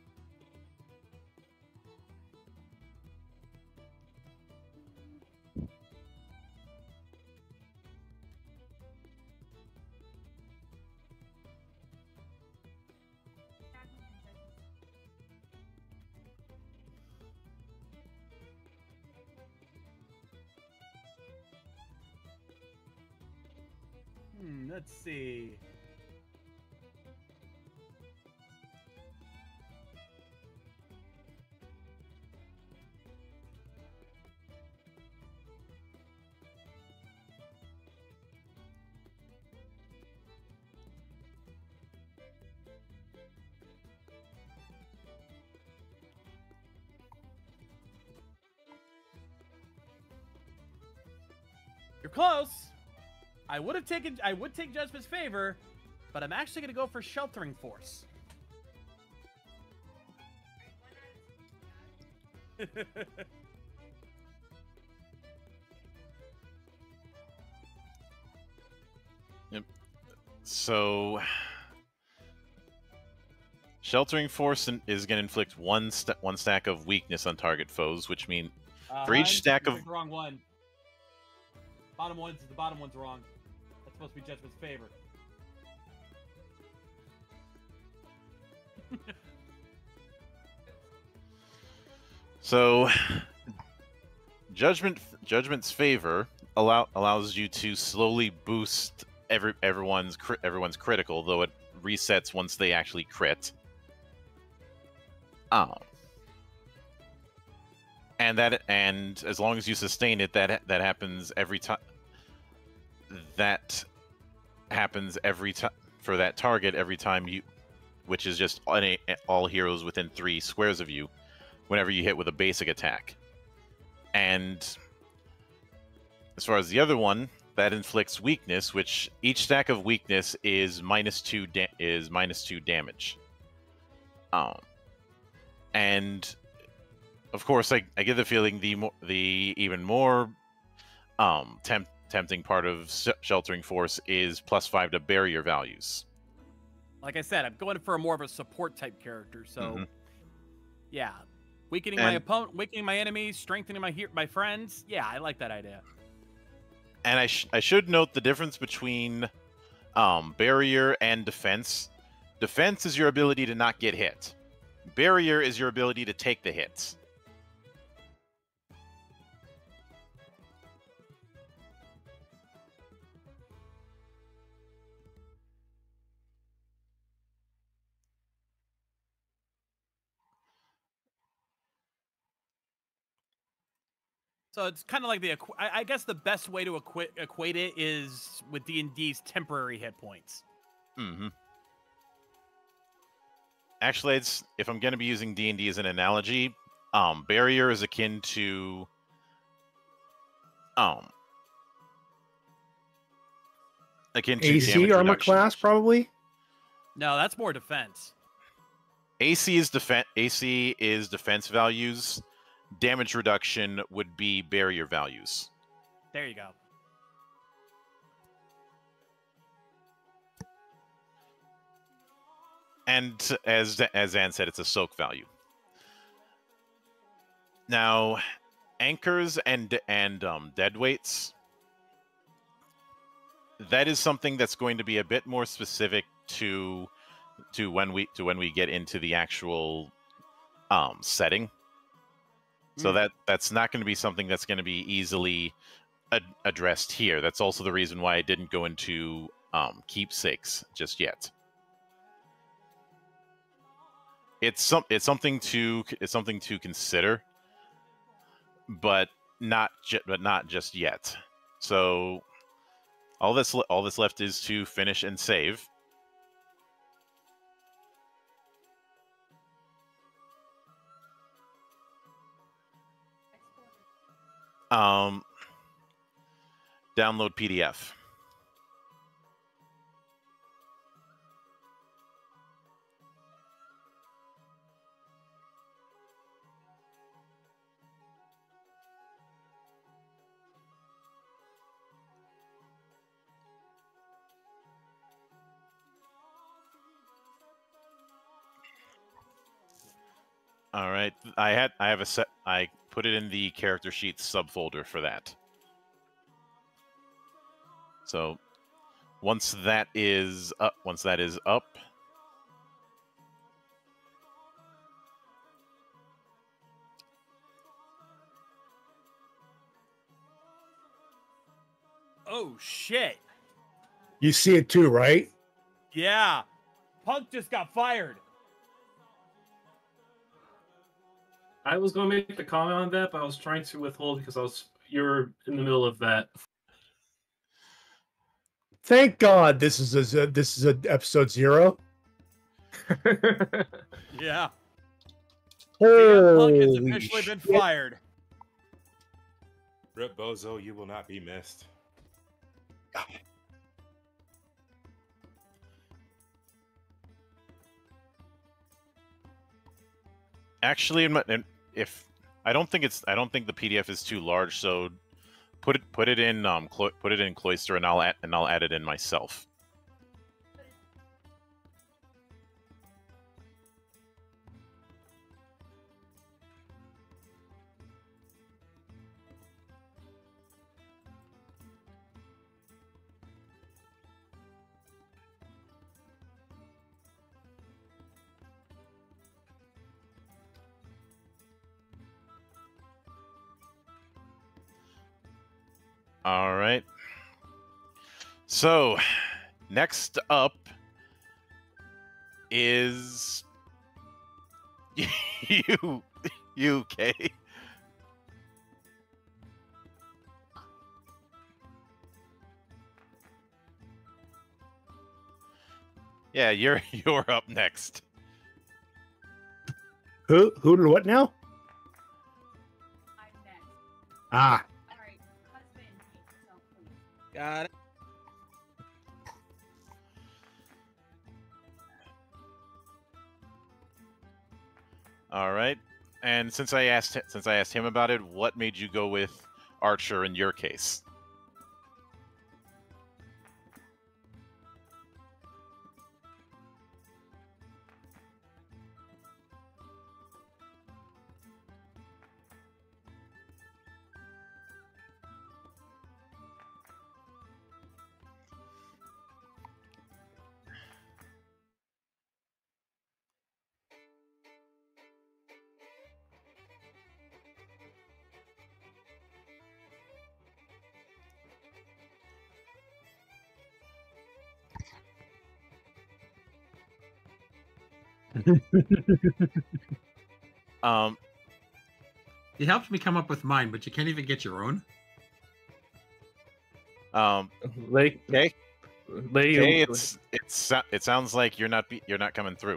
Hmm, let's see. You're close. I would have taken. I would take Judgment's favor, but I'm actually going to go for Sheltering Force. Yep. So, Sheltering Force is going to inflict one st one stack of weakness on target foes, which means Uh, for each Heinz, stack you of picked the wrong one. Bottom one's the bottom one's wrong. That's supposed to be Judgment's favor. So, Judgment Judgment's favor allow allows you to slowly boost every everyone's cri everyone's critical, though it resets once they actually crit. Um, and that and as long as you sustain it, that that happens every time. That happens every time for that target every time you, which is just any, all heroes within three squares of you, whenever you hit with a basic attack. And as far as the other one, that inflicts weakness, which each stack of weakness is minus two da is minus two damage. Um, and of course, I, I get the feeling the more, the even more um temp tempting part of sh Sheltering Force is plus five to barrier values. Like I said, I'm going for a more of a support type character, so Mm-hmm. yeah, weakening And- my opponent, weakening my enemies, strengthening my he my friends. Yeah, I like that idea. And I, sh I should note the difference between um, barrier and defense. Defense is your ability to not get hit. Barrier is your ability to take the hits. So it's kind of like the equ I, I guess the best way to equi equate it is with D and D's temporary hit points. Mm-hmm. Actually, it's, if I'm going to be using D and D as an analogy, um, barrier is akin to um, akin to A C damage armor reduction. class, probably. No, that's more defense. A C is defense. A C is defense values. Damage reduction would be barrier values. There you go. And as as Ann said, it's a soak value. Now, anchors and and um, dead weights. That is something that's going to be a bit more specific to to when we to when we get into the actual um, setting. So Mm. that that's not going to be something that's going to be easily ad addressed here. That's also the reason why I didn't go into um, keepsakes just yet. It's some it's something to it's something to consider, but not ju but not just yet. So all this all that's left is to finish and save. Um, download P D F. All right, I had I have a set. I put it in the character sheet subfolder for that. So once that is up, once that is up, Oh shit! You see it too, right? Yeah, Punk just got fired. I was going to make a comment on that, but I was trying to withhold because I was you're in the middle of that. Thank God this is a this is a episode zero. Yeah, C M Punk has Holy officially been shit. fired. Rip Bozo, you will not be missed. Actually, in my, in, if I don't think it's, I don't think the P D F is too large. So put it, put it in, um, Clo put it in Cloister, and I'll add, and I'll add it in myself. All right. So, next up is you, U K. Yeah, you're you're up next. Who? Who did what now? I'm next. Ah. All right, husband, make yourself please. Got it. All right. And since I asked since I asked him about it, what made you go with Archer in your case? um, You helped me come up with mine, but you can't even get your own. um, Lay, okay, lay, okay. It's it's it sounds like you're not be, you're not coming through.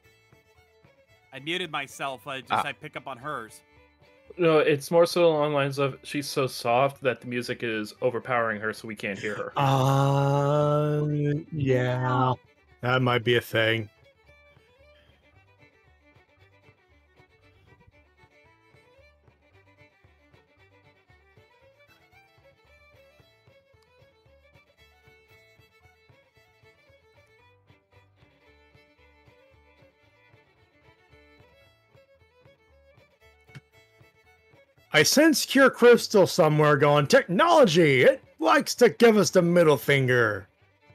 I muted myself. I just Ah. I pick up on hers. No, it's more so along the lines of she's so soft that the music is overpowering her, so we can't hear her. Uh, yeah. That might be a thing. I sense Cure Crystal somewhere going, technology, it likes to give us the middle finger.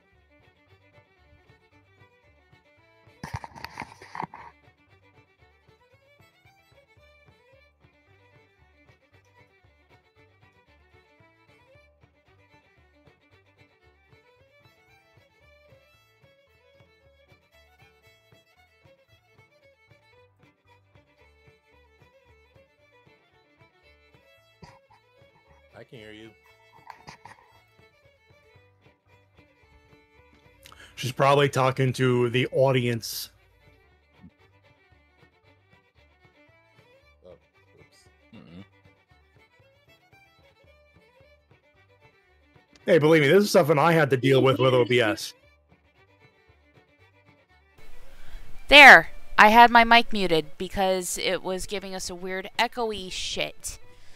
I can hear you. She's probably talking to the audience. Oh, oops. Mm-mm. Hey, believe me, this is something I had to deal with with O B S. There. I had my mic muted because it was giving us a weird echoey shit.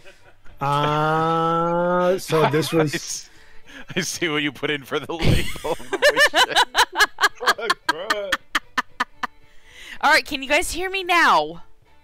Uh, so this I was... s- I see what you put in for the label. All right, can you guys hear me now?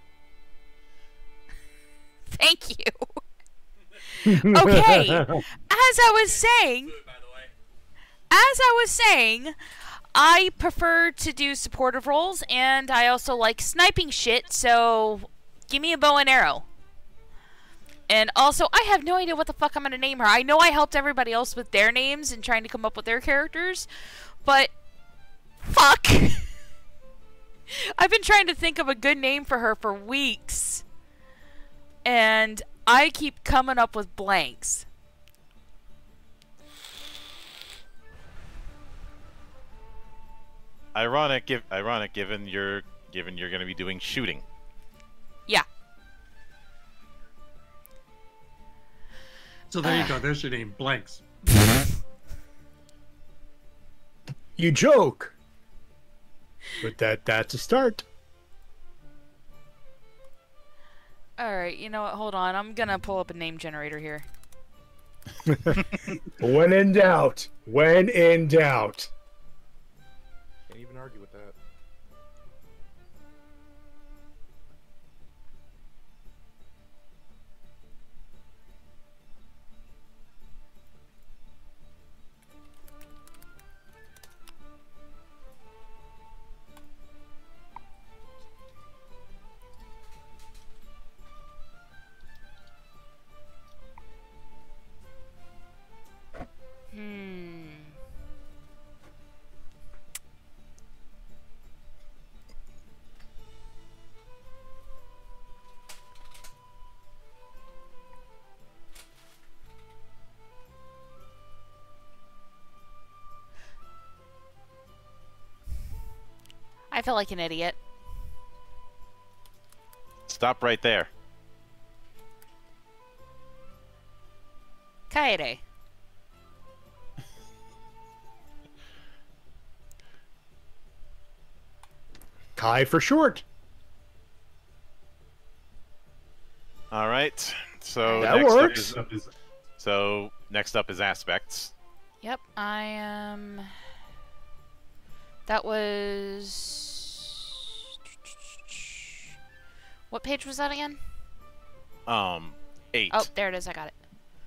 Thank you. Okay, as I was saying, as I was saying, I prefer to do supportive roles, and I also like sniping shit, so give me a bow and arrow. And also, I have no idea what the fuck I'm going to name her. I know I helped everybody else with their names and trying to come up with their characters, but fuck. I've been trying to think of a good name for her for weeks, and I keep coming up with blanks. Ironic, give, ironic, given you're given you're going to be doing shooting. Yeah. So there you go. There's your name, Blanks. You joke. But that that's a start. Alright, you know what? Hold on. I'm gonna pull up a name generator here. When in doubt. When in doubt. Can't even argue with that. Hmm. I feel like an idiot. Stop right there. Kaede. Kai for short. All right. So That next works. Up is, so next up is aspects. Yep, I am. That was. What page was that again? Um, eight. Oh, there it is. I got it.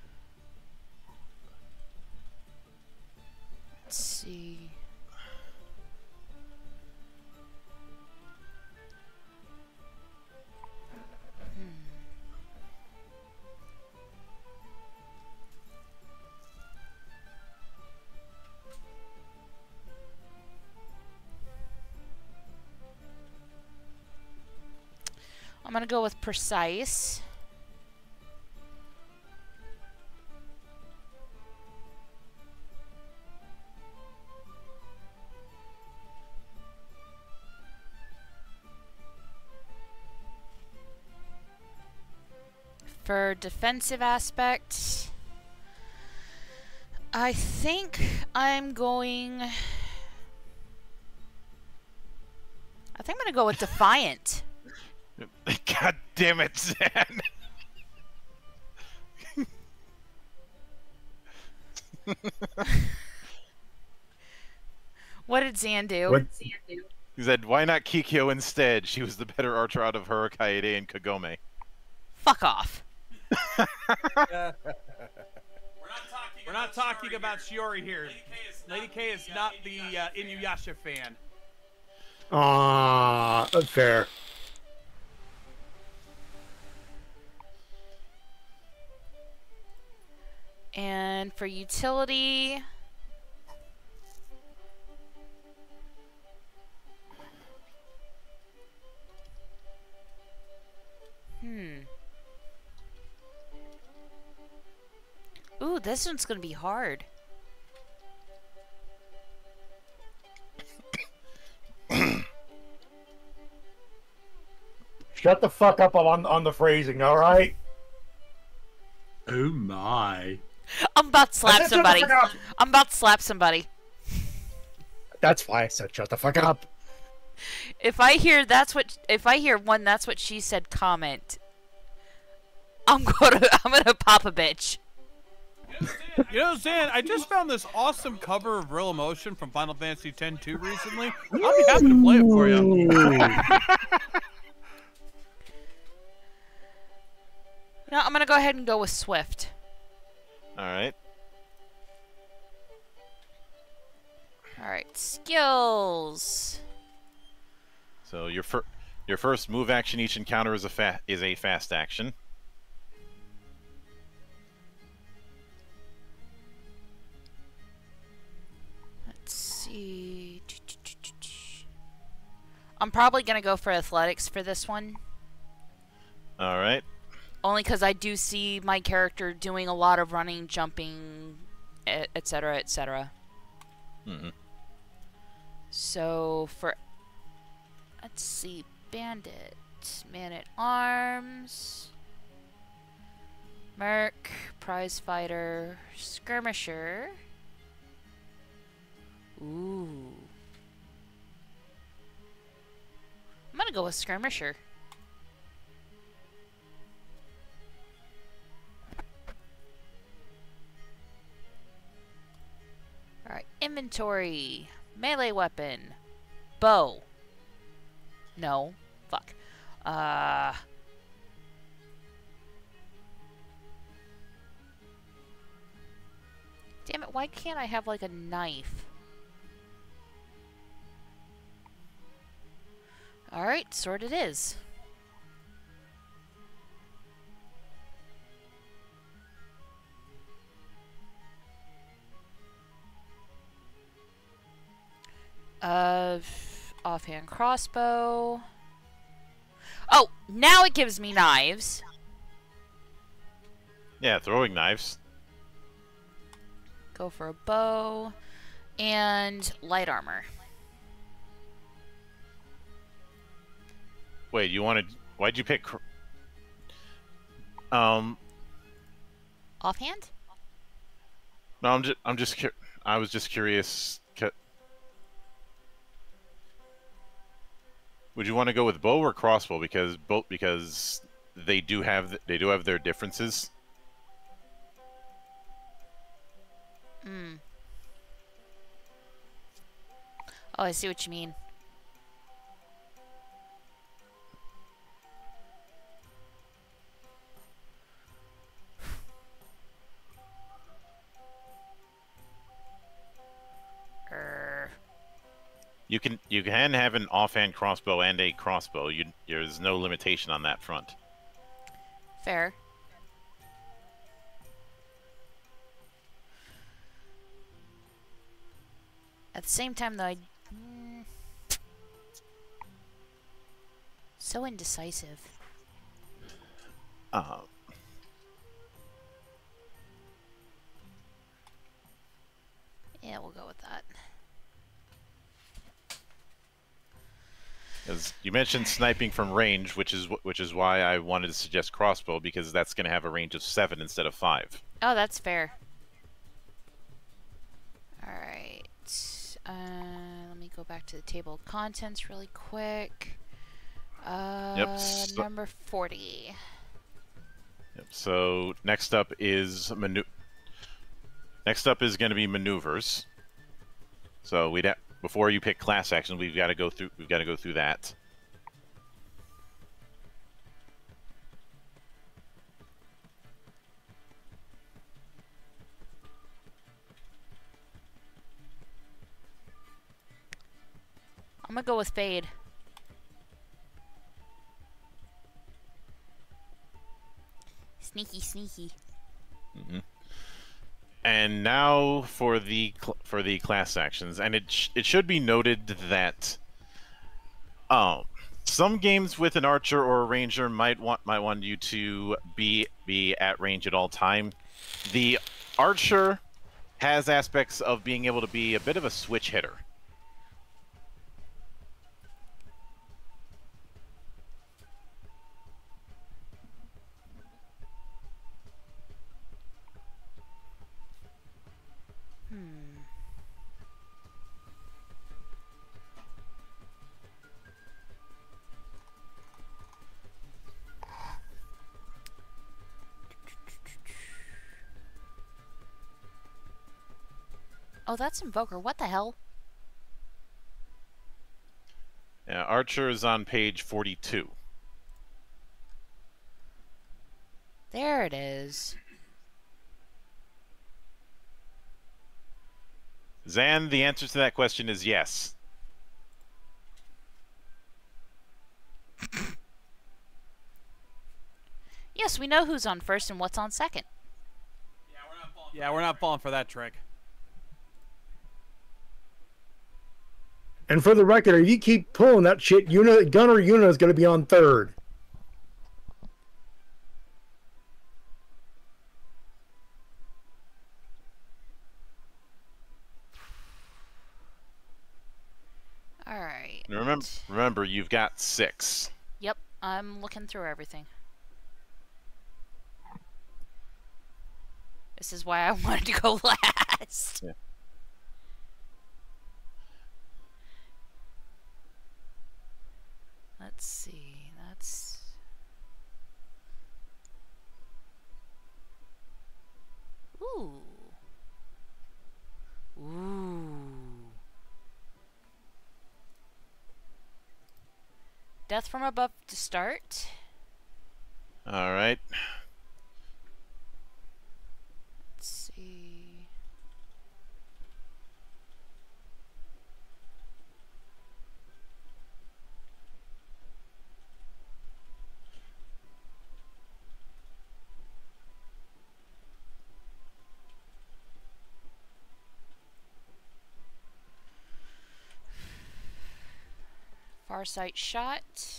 Let's see. I'm gonna go with precise. For defensive aspect, I think I'm going... I think I'm gonna go with defiant. God damn it, Zan. What did Zan do? What? He said, why not Kikyo instead? She was the better archer out of her, Kaede, and Kagome. Fuck off. We're not talking, We're not talking about Shiori here. Lady K is not the uh, Inuyasha fan. Ah, unfair. And for utility... Hmm. Ooh, this one's gonna be hard. Shut the fuck up on on the phrasing, all right? Oh my. I'm about to slap I said shut the somebody. fuck up. I'm about to slap somebody. That's why I said shut the fuck up. If I hear that's what if I hear one that's what she said comment, I'm gonna I'm gonna pop a bitch. You know, Zan, I just found this awesome cover of Real Emotion from Final Fantasy X two recently. I'll be happy to play it for you. No, I'm gonna go ahead and go with Swift. Alright. Alright, skills. So your fir your first move action each encounter is a fa is a fast action. Let's see. I'm probably gonna go for athletics for this one. Alright. Only because I do see my character doing a lot of running, jumping, et cetera, et cetera. Mm-hmm. So for, let's see, bandit, man at arms, merc, prize fighter, skirmisher. Ooh. I'm gonna go with skirmisher. Alright, inventory. Melee weapon. Bow. No. Fuck. Uh... Damn it, why can't I have, like, a knife? Alright, sword it is. Uh, offhand crossbow. Oh, now it gives me knives. Yeah, throwing knives. Go for a bow. And light armor. Wait, you wanted? Why'd you pick? cr- Um, Offhand? no, I'm just, I'm just, cur- I was just curious. cu- Would you want to go with bow or crossbow? Because both, because they do have, they do have their differences. Hmm. Oh, I see what you mean. Er, You can, you can have an offhand crossbow and a crossbow. You, there's no limitation on that front. fair. At the same time, though, I... Mm, so indecisive. Uh, Yeah, we'll go with that. As you mentioned sniping from range, which is wh- which is why I wanted to suggest crossbow, because that's going to have a range of seven instead of five. Oh, that's fair. Alright. Uh, let me go back to the table of contents really quick. Uh, Yep, so- number forty. Yep. So next up is manu- Next up is going to be maneuvers. So we'd ha- before you pick class action, we've got to go through. We've got to go through that. I'm gonna go with Fade. Sneaky, sneaky. hmm And now for the cl- for the class actions, and it sh- it should be noted that um some games with an archer or a ranger might want might want you to be be at range at all time. The archer has aspects of being able to be a bit of a switch hitter. Hmm. Oh, that's Invoker. What the hell? Yeah, archer is on page forty-two. There it is. Zan, the answer to that question is yes. Yes, we know who's on first and what's on second. Yeah, we're not falling for that trick. And for the record, if you keep pulling that shit, Yuna, Gunner Yuna is going to be on third. All right. Remember, remember, you've got six. Yep, I'm looking through everything. This is why I wanted to go last. Yeah. Let's see. That's ooh. Ooh. Death from Above to start. All right. Let's see. Farsight shot.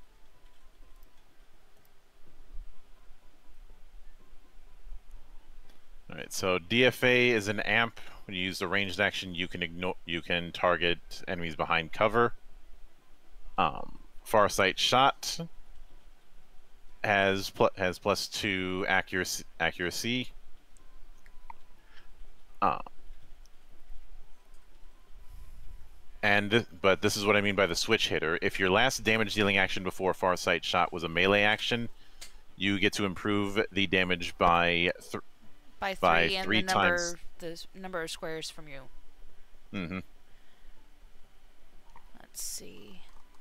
All right. So D F A is an amp. When you use the ranged action, you can ignore. You can target enemies behind cover. Um, Farsight shot has pl has plus two accuracy. Accuracy. Uh, And th but this is what I mean by the switch hitter. If your last damage dealing action before Farsight shot was a melee action, you get to improve the damage by th By three, by and three the number, times. the s- number of squares from you. Mm-hmm. Let's see.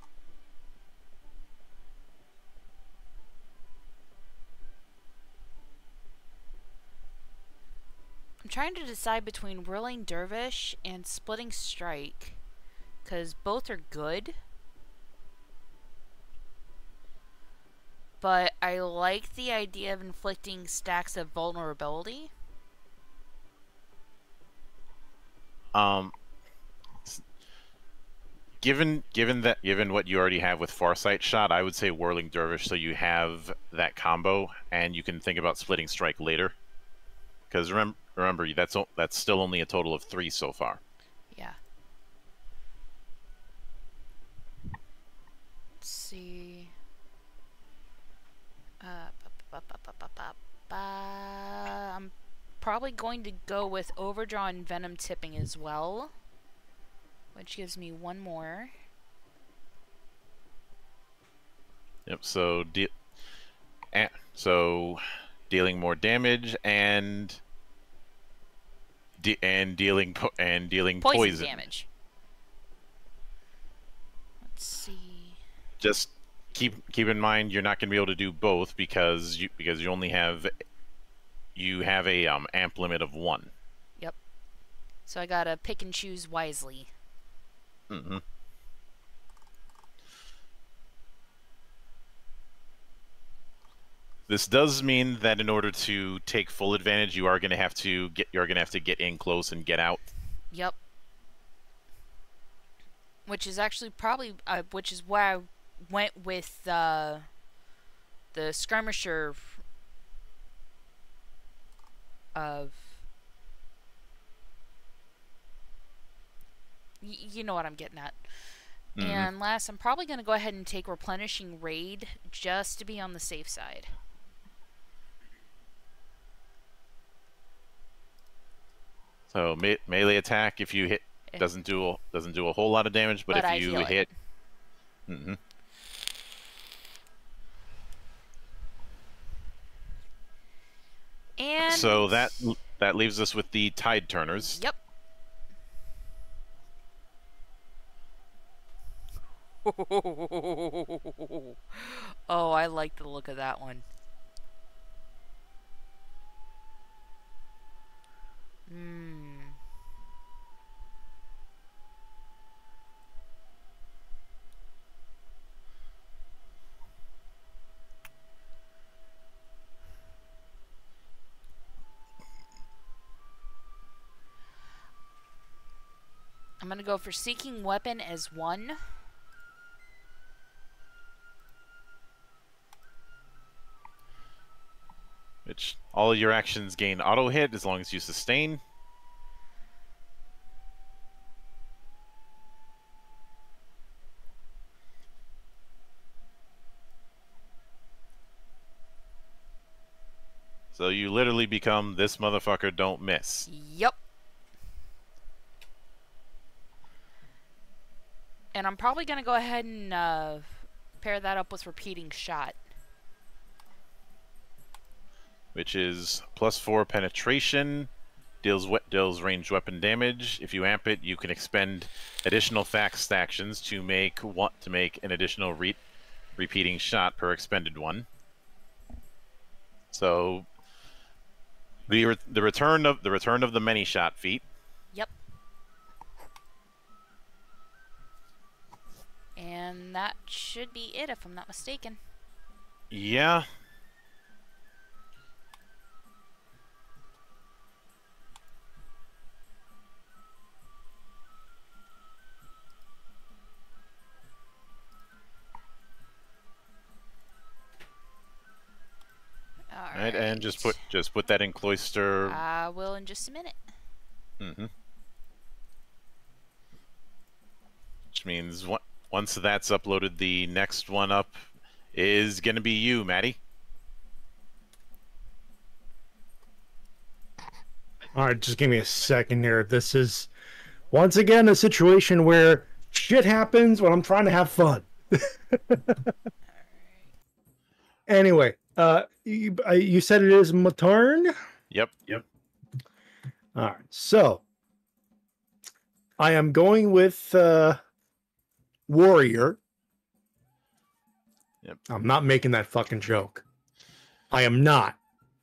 I'm trying to decide between Whirling Dervish and Splitting Strike, because both are good. But I like the idea of inflicting stacks of vulnerability. Um, s- given given that given what you already have with Farsight shot, I would say Whirling Dervish, so you have that combo, and you can think about Splitting Strike later. Because remember, remember that's o that's still only a total of three so far. Yeah. Let's see. Uh, ba- ba- ba- ba- ba- ba- ba. I'm probably going to go with Overdraw and Venom Tipping as well, which gives me one more. Yep. So de and so dealing more damage and de and dealing po and dealing Poison, poison. damage. Let's see. Just keep keep in mind you're not going to be able to do both because you because you only have you have a um, amp limit of one. Yep. So I gotta pick and choose wisely. Mm-hmm. This does mean that in order to take full advantage, you are going to have to get you're going to have to get in close and get out. Yep. Which is actually probably, uh, which is why I went with uh, the skirmisher of, y you know what I'm getting at. Mhm. And last, I'm probably going to go ahead and take Replenishing Raid just to be on the safe side. So me melee attack, if you hit, Eh. doesn't do a, doesn't do a whole lot of damage, but, But if I you heal it. hit, mm-hmm. And So that that leaves us with the Tide Turners. Yep. Oh, I like the look of that one. Hmm. I'm gonna go for Seeking Weapon as one. Which all your actions gain auto hit as long as you sustain. So you literally become this motherfucker don't miss. Yep. And I'm probably gonna go ahead and uh, pair that up with Repeating Shot. Which is plus four penetration, deals we deals ranged weapon damage. If you amp it, you can expend additional fast actions to make want to make an additional re repeating shot per expended one. So the re the return of the return of the many shot feat. Yep. And that should be it, if I'm not mistaken. Yeah. All Right, and just put just put that in Cloister. I will in just a minute. Mm-hmm. Which means one, once that's uploaded, the next one up is going to be you, Maddie. All right, just give me a second here. This is once again a situation where shit happens when I'm trying to have fun. Anyway, uh, you, uh, you said it is my turn? Yep. Yep. All right, so I am going with uh, Warrior. Yep. I'm not making that fucking joke. I am not.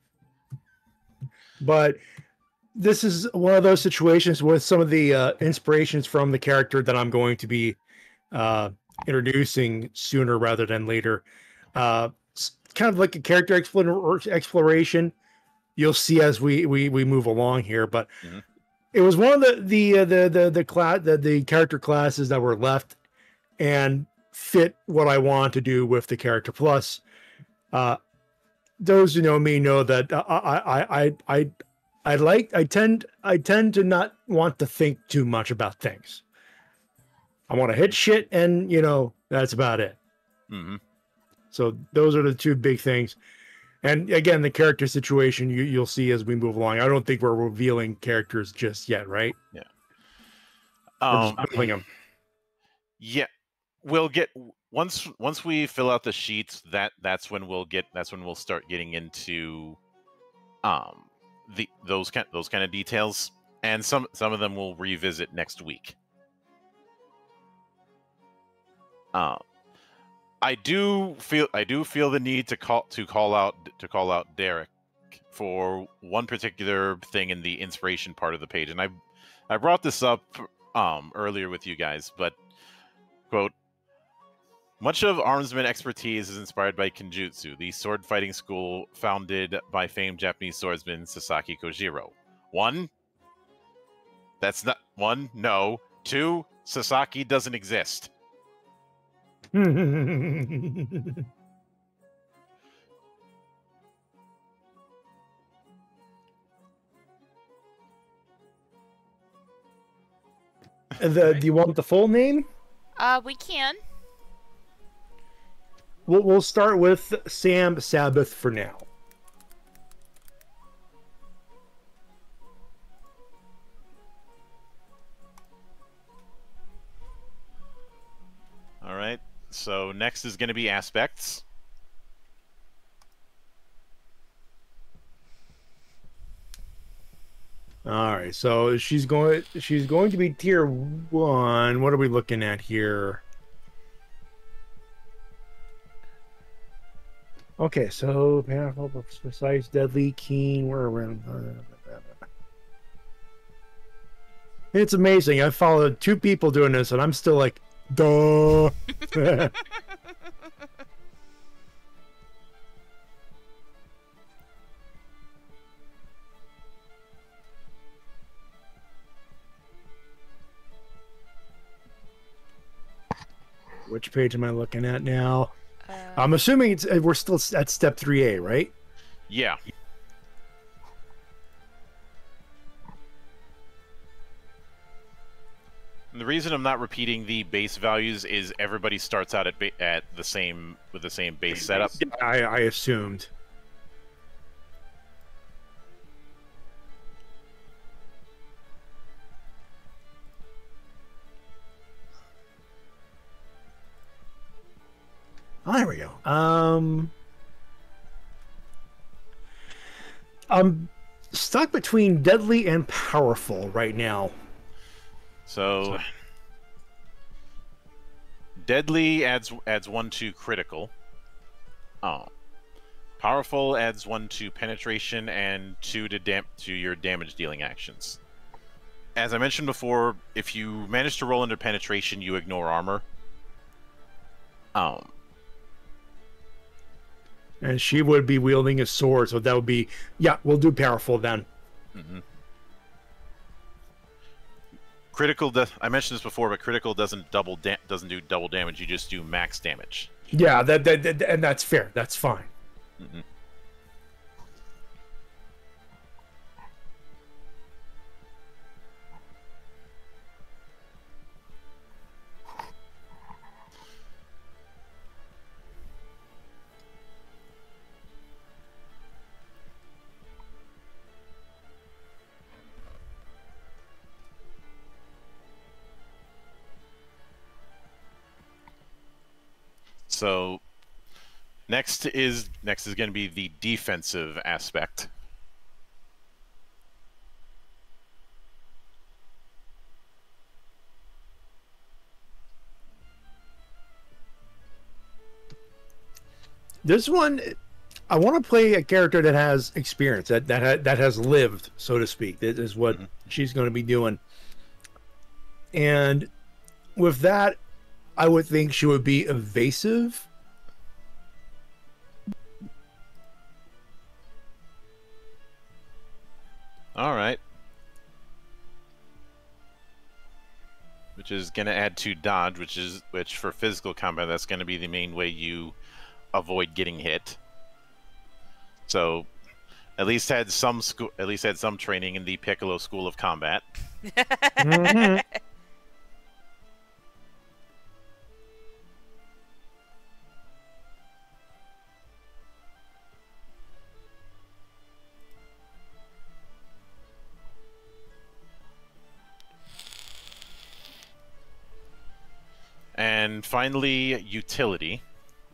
But this is one of those situations with some of the uh, inspirations from the character that I'm going to be uh, introducing sooner rather than later. Uh, it's kind of like a character explore exploration. You'll see as we we we move along here, but mm-hmm. It was one of the the uh, the the the class the, the character classes that were left and fit what I want to do with the character. Plus, uh, those who know me know that I I I I I like I tend I tend to not want to think too much about things. I want to hit shit, and you know that's about it. Mm-hmm. So those are the two big things. And again, the character situation you, you'll see as we move along. I don't think we're revealing characters just yet, right? Yeah. Um, Um, them. yeah. We'll get once once we fill out the sheets. That that's when we'll get. That's when we'll start getting into um the those kind those kind of details, and some some of them we'll revisit next week. Um. I do feel I do feel the need to call to call out to call out Derek for one particular thing in the inspiration part of the page, and I I brought this up um, earlier with you guys, but quote: much of Armsman expertise is inspired by Kenjutsu, the sword fighting school founded by famed Japanese swordsman Sasaki Kojiro. One, that's not one. No, two, Sasaki doesn't exist. the, do you want the full name? Uh, we can. We'll, we'll start with Sam Sabbath for now. All right. So next is going to be aspects. All right, so she's going. She's going to be tier one. What are we looking at here? Okay, so powerful, precise, deadly, keen. Where are we? It's amazing. I followed two people doing this, and I'm still like, duh. Which page am I looking at now? Uh, I'm assuming it's we're still at step three A, right? Yeah. And the reason I'm not repeating the base values is everybody starts out at ba at the same with the same base setup. Yeah, I, I assumed. Oh, there we go. Um, I'm stuck between deadly and powerful right now. So, Deadly adds adds one to critical. Oh. Powerful adds one to penetration and two to dam to your damage dealing actions. As I mentioned before, if you manage to roll under penetration, you ignore armor. Um. And she would be wielding a sword, so that would be yeah. We'll do powerful then. Mm-hmm. Critical. Does, I mentioned this before, but critical doesn't double da doesn't do double damage. You just do max damage. Yeah, that, that, that and that's fair. That's fine. Mm-hmm. So next is next is going to be the defensive aspect. This one, I want to play a character that has experience, that that ha that has lived, so to speak. That is what mm-hmm. she's going to be doing. And with that, I would think she would be evasive. All right. Which is going to add to dodge, which is which for physical combat, that's going to be the main way you avoid getting hit. So, at least had some school, at least had some training in the Piccolo School of Combat. Mm-hmm. And finally, utility.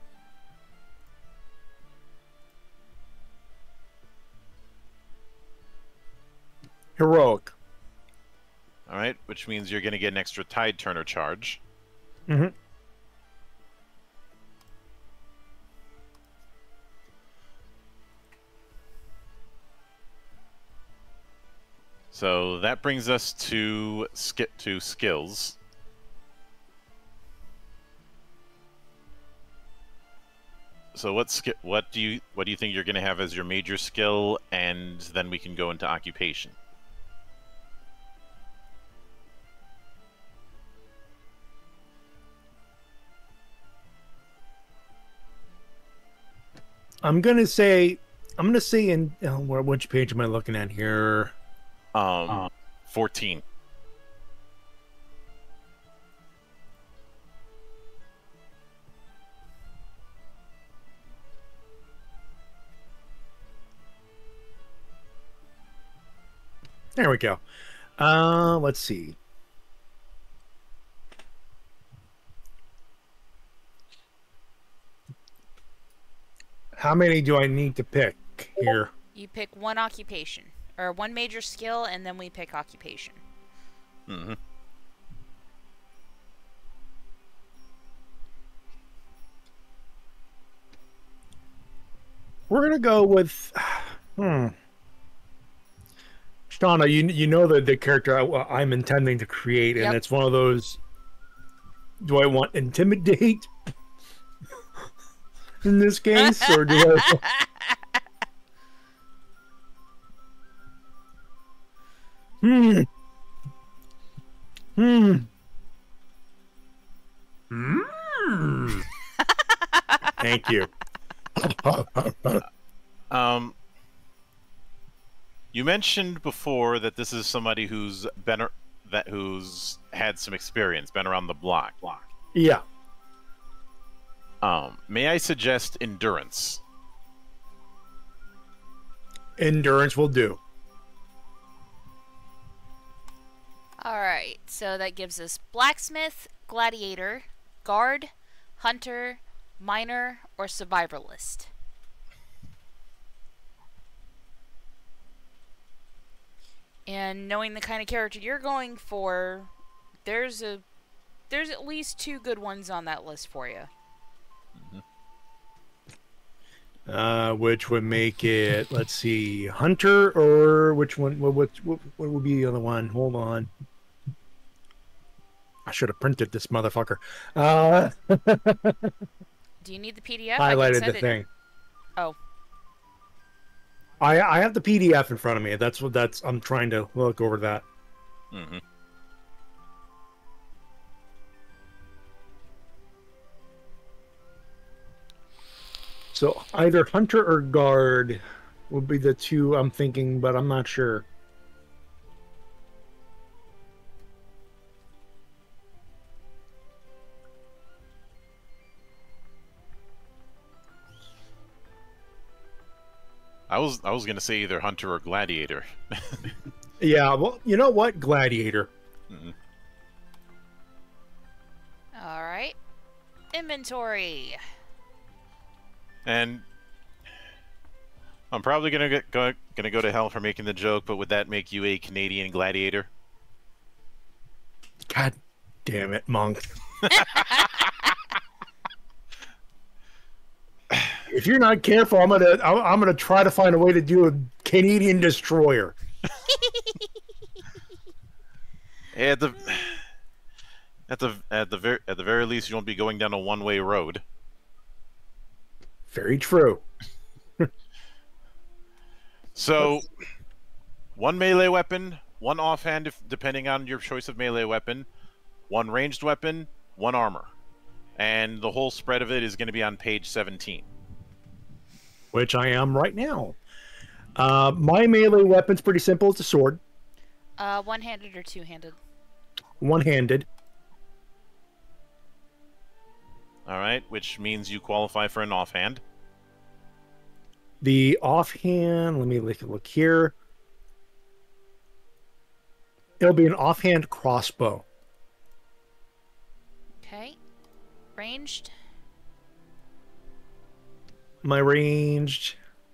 Heroic. All right, which means you're going to get an extra Tide Turner charge. Mm-hmm. So that brings us to skip to skills. So what sk what do you what do you think you're going to have as your major skill, and then we can go into occupation? I'm gonna say, I'm gonna say in uh, where which page am I looking at here? Um, uh, fourteen. There we go. Uh, let's see. How many do I need to pick here? You pick one occupation, or one major skill, and then we pick occupation. Mm-hmm. We're gonna go with, hmm. Shauna, you you know the the character I, I'm intending to create, and yep. It's one of those. Do I want intimidate in this case, or do I? Hmm. Hmm. Hmm. Thank you. um. You mentioned before that this is somebody who's been that who's had some experience, been around the block. Block. Yeah. Um, may I suggest endurance? Endurance will do. All right, so that gives us blacksmith, gladiator, guard, hunter, miner, or survivalist. And knowing the kind of character you're going for, there's a there's at least two good ones on that list for you. Uh, which would make it, let's see, Hunter, or which one? What, what, what, what would be the other one? Hold on. I should have printed this motherfucker. Uh, Do you need the P D F? I can highlighted send the it- thing. Oh. I I have the P D F in front of me. That's what that's. I'm trying to look over that. Mm-hmm. So either Hunter or Guard would be the two I'm thinking, but I'm not sure. I was I was gonna say either Hunter or Gladiator. Yeah, well, you know what? Gladiator. Mhm. All right. Inventory. And I'm probably gonna get, go, gonna go to hell for making the joke, but would that make you a Canadian gladiator? God damn it, Monk. If you're not careful, I'm gonna I'm I'm gonna try to find a way to do a Canadian destroyer. At the at the at the very at the very least, you won't be going down a one-way road. Very true. So, one melee weapon, one offhand, if, depending on your choice of melee weapon, one ranged weapon, one armor, and the whole spread of it is going to be on page seventeen. Which I am right now. Uh, my melee weapon's pretty simple. It's a sword, Uh, one-handed or two-handed? one-handed. All right, which means you qualify for an offhand. The offhand, let me look, look here. It'll be an offhand crossbow. Okay. Ranged. My ranged.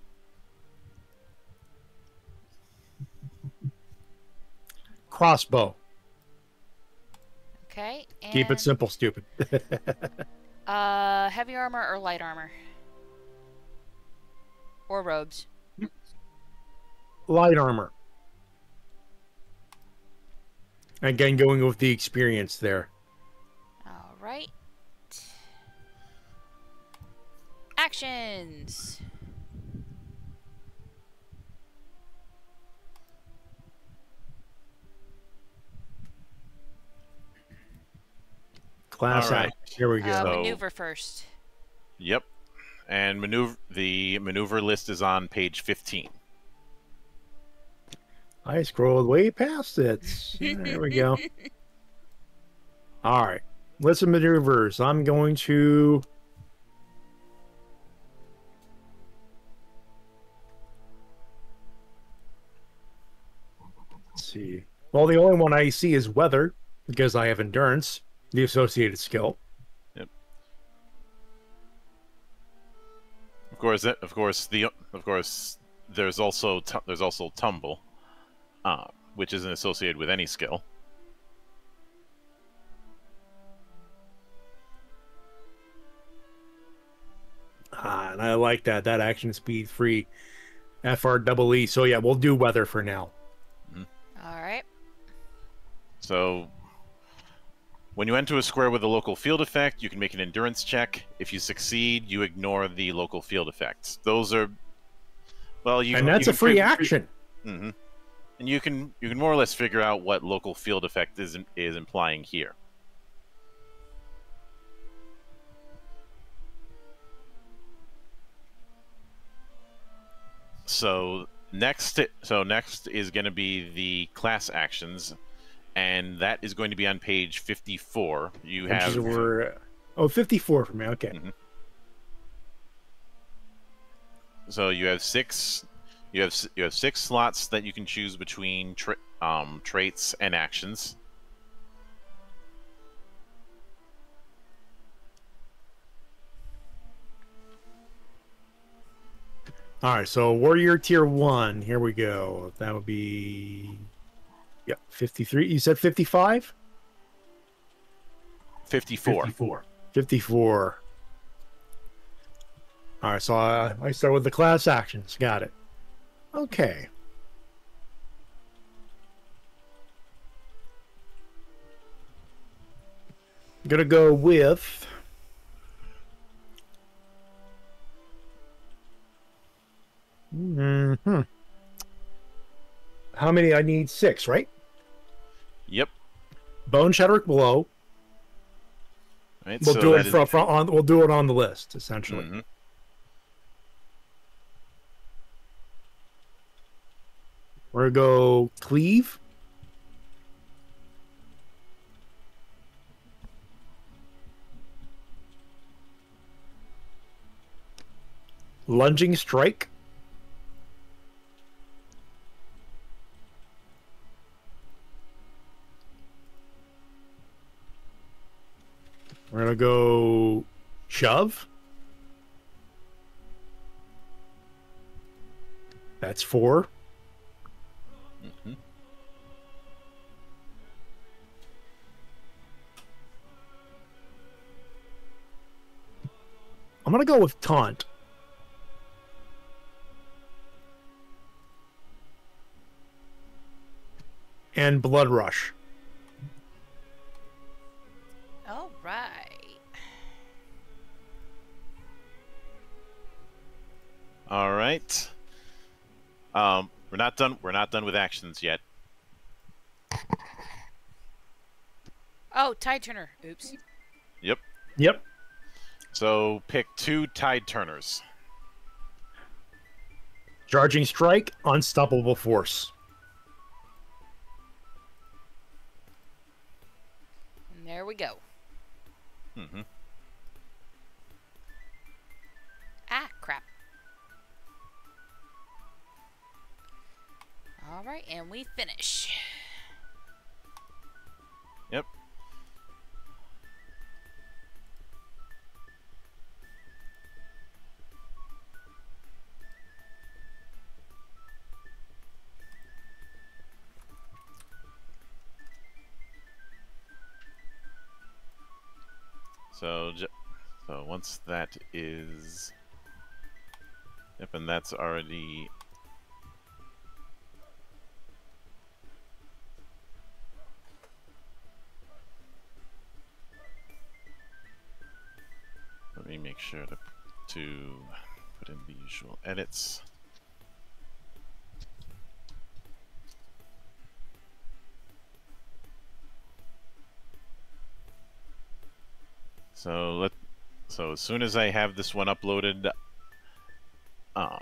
Crossbow. Okay. And, Keep it simple, stupid. Uh, heavy armor or light armor? Or robes? Light armor. Again, going with the experience there. All right. Actions. Class All right. act. Here we go. Uh, So- maneuver first. Yep, and maneuver the maneuver list is on page fifteen. I scrolled way past it. There we go. All right. List of maneuvers. I'm going to. Let's see. Well, the only one I see is weather because I have endurance, the associated skill. Of course, that- of course, the of course, there's also tu- there's also tumble, uh, which isn't associated with any skill. Ah, and I like that. That action speed free. F R double E. So yeah, we'll do weather for now. All right. So, when you enter a square with a local field effect, you can make an endurance check. If you succeed, you ignore the local field effects. Those are, well, you And you that's a can free fig- action. Mm-hmm. And you can you can more or less figure out what local field effect is is implying here. So next, so next is going to be the class actions, and that is going to be on page fifty-four. You Which have is where, oh, fifty-four for me. Okay. Mhm. So you have six, you have s- you have six slots that you can choose between tra- um, traits and actions. All right, so warrior tier one. Here we go. That would be, yep, fifty-three. You said fifty-five. fifty-four. fifty-four. fifty-four. All right, so I, I start with the class actions. Got it. Okay. I'm gonna go with hmm How many? I need six, right? Yep. Bone Shattering Blow. Right, We'll so do that it is- from, from on. We'll do it on the list, essentially. Mhm. We're gonna go Cleave. Lunging Strike. We're gonna go Shove. That's four. Mhm. I'm gonna go with Taunt. And Blood Rush. All right. All right. Um, we're not done. We're not done with actions yet. Oh, Tide Turner. Oops. Yep. Yep. So pick two tide turners. Charging Strike, Unstoppable Force. And there we go. Mm-hmm. Ah, crap. All right, and we finish. Yep. So, ju- so once that is, yep, and that's already. Let me make sure to to put in the usual edits. So let so as soon as I have this one uploaded, um,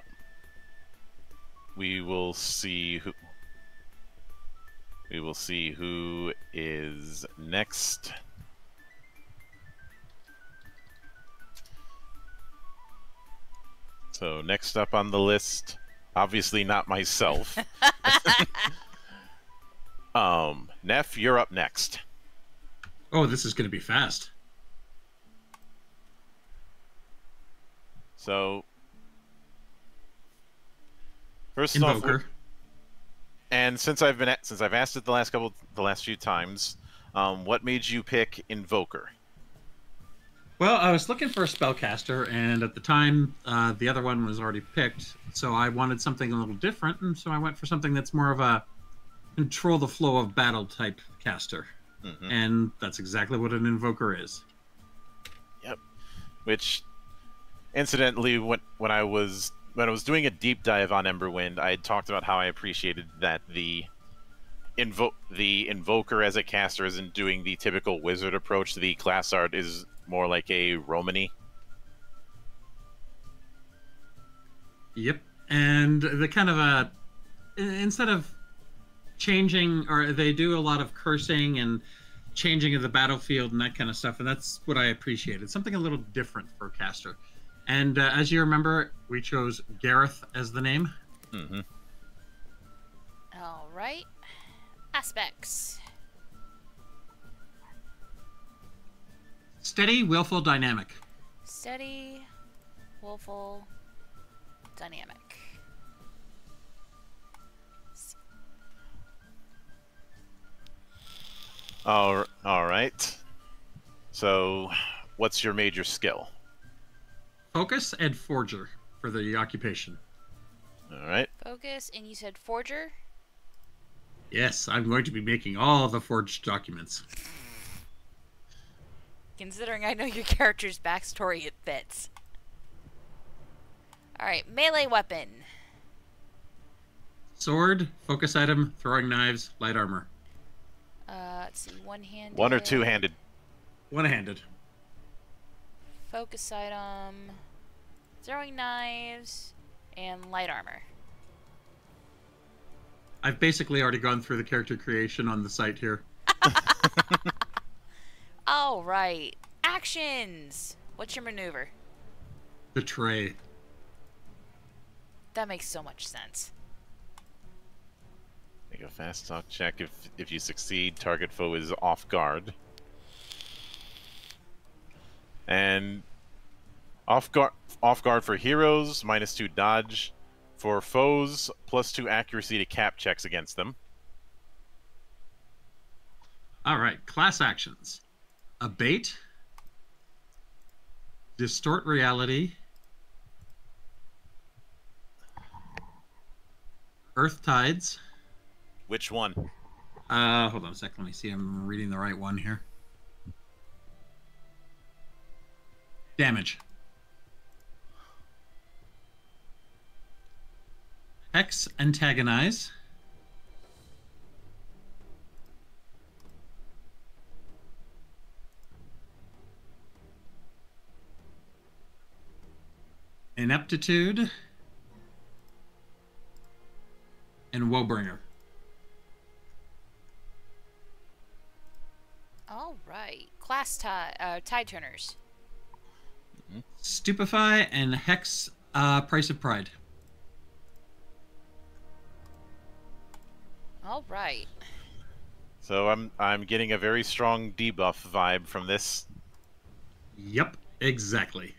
we will see who we will see who is next. So next up on the list, obviously not myself. um, Neff, you're up next. Oh, this is going to be fast. So, first off, Invoker. and since I've been at, since I've asked it the last couple, the last few times, um, what made you pick Invoker? Well, I was looking for a spellcaster, and at the time, uh, the other one was already picked, so I wanted something a little different, and so I went for something that's more of a control the flow of battle type caster. Mhm. And that's exactly what an Invoker is. Yep. Which, incidentally, when when I was when I was doing a deep dive on Emberwind, I had talked about how I appreciated that the invo the Invoker as a caster isn't doing the typical wizard approach. The class art is more like a Romany. Yep. And the kind of a instead of changing, or they do a lot of cursing and changing of the battlefield and that kind of stuff, and that's what I appreciated. Something a little different for a caster. And uh, as you remember, we chose Gareth as the name. Mm-hmm. All right. Aspects. Steady, willful, dynamic. Steady, willful, dynamic. All, all right. So, what's your major skill? Focus and Forger for the occupation. All right. Focus, and you said Forger? Yes, I'm going to be making all the forged documents. Considering I know your character's backstory, it fits. Alright, melee weapon. Sword, focus item, throwing knives, light armor. Uh, let's see, one-handed. One or two-handed? One-handed. Focus item, throwing knives, and light armor. I've basically already gone through the character creation on the site here. All right. Actions. What's your maneuver? Betray. That makes so much sense. Make a fast talk check. If if you succeed, target foe is off guard. And off guard off guard for heroes, minus two dodge. For foes, plus two accuracy to cap checks against them. All right, class actions. Abate. Distort reality. Earth tides. Which one? Uh, hold on a sec. Let me see. I'm reading the right one here. Damage. Hex antagonize. Ineptitude. And Woebringer. All right. Class tie, uh, tide turners. Stupefy and Hex uh, Price of Pride. All right. So I'm I'm getting a very strong debuff vibe from this. Yep, exactly.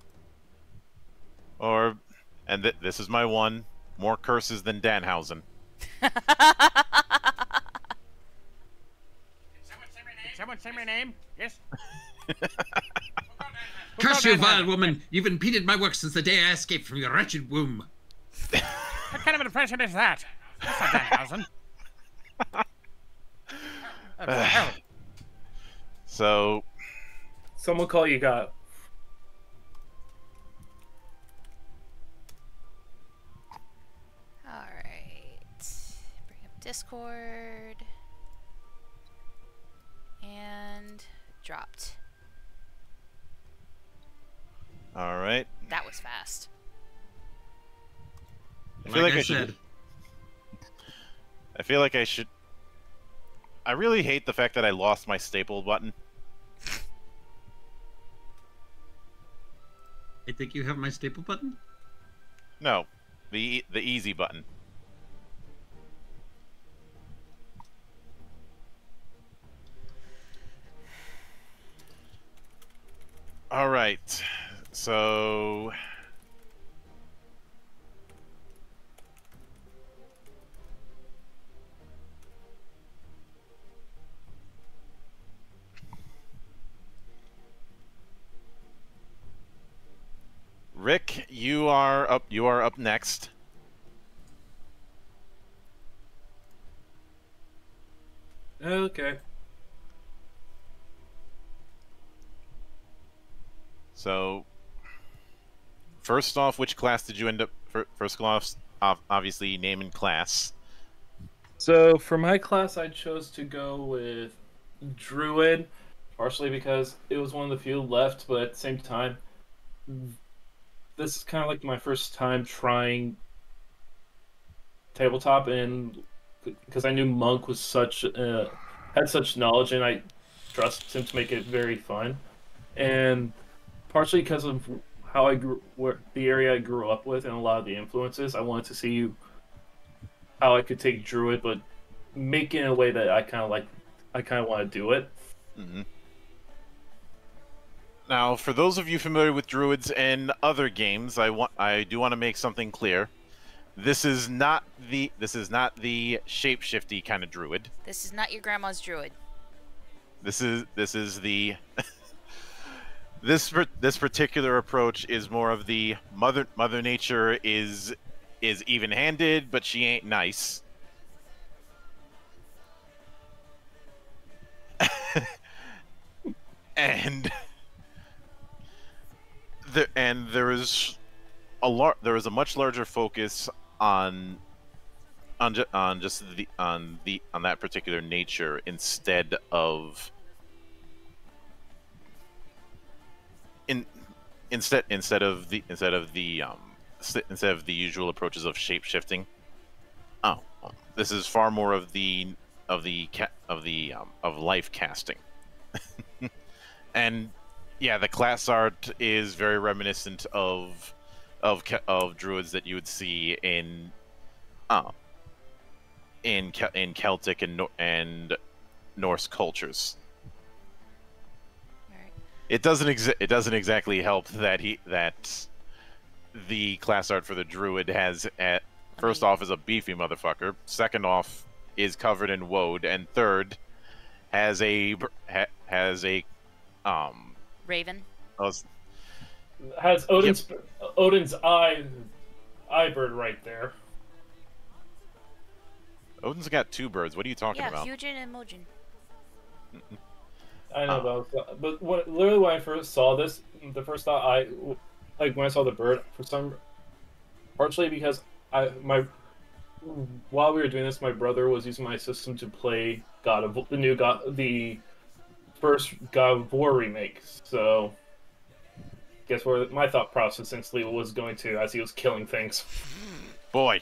Or, and th this is my one, more curses than Danhausen. Someone say my name? Yes. Curse you, vile woman! You've impeded my work since the day I escaped from your wretched womb. What kind of an impression is that? That's not Danhausen. So, Someone call you got. All right. Bring up Discord. And dropped. all right. That was fast. I feel Like like, I I should. said. I feel like I should. I really hate the fact that I lost my staple button. I think you have my staple button. No, the the easy button. All right, so Rick, you are up. You are up next. Okay. So, first off, which class did you end up? fir- First off, ob- obviously, name and class. So for my class, I chose to go with Druid, partially because it was one of the few left, but at the same time, this is kind of like my first time trying tabletop, and because I knew Monk was such uh, had such knowledge, and I trusted him to make it very fun, and partially because of how I grew, where the area I grew up with, and a lot of the influences, I wanted to see how I could take Druid, but make it in a way that I kind of like. I kind of want to do it. Mm-hmm. Now, for those of you familiar with druids and other games, I want I do want to make something clear. This is not the this is not the shapeshifty kind of druid. This is not your grandma's druid. This is this is the this per- this particular approach is more of the mother Mother Nature is is even-handed, but she ain't nice. and there and there is a lar- there is a much larger focus on on ju- on just the on the on that particular nature instead of in instead instead of the instead of the um s- instead of the usual approaches of shape shifting. Oh, this is far more of the of the ca- of the um, of life casting. And yeah, the class art is very reminiscent of of ca- of druids that you would see in uh, in Ke- in Celtic and Nor- and Norse cultures. Alright. It doesn't exa- it doesn't exactly help that he that the class art for the druid has at first me- off is a beefy motherfucker. Second off is covered in woad, and third has a br- ha, has a um Raven. oh, s- Has Odin's Odin's eye eye bird right there. Odin's got two birds. What are you talking Yeah, about? Hugin and Mojin. I know Oh. about, but what, literally when I first saw this, the first thought I, like when I saw the bird, for some, partially because I my, while we were doing this, my brother was using my system to play God of the new God the, first God of War remake. So, guess where my thought process instantly was going to as he was killing things. Boy.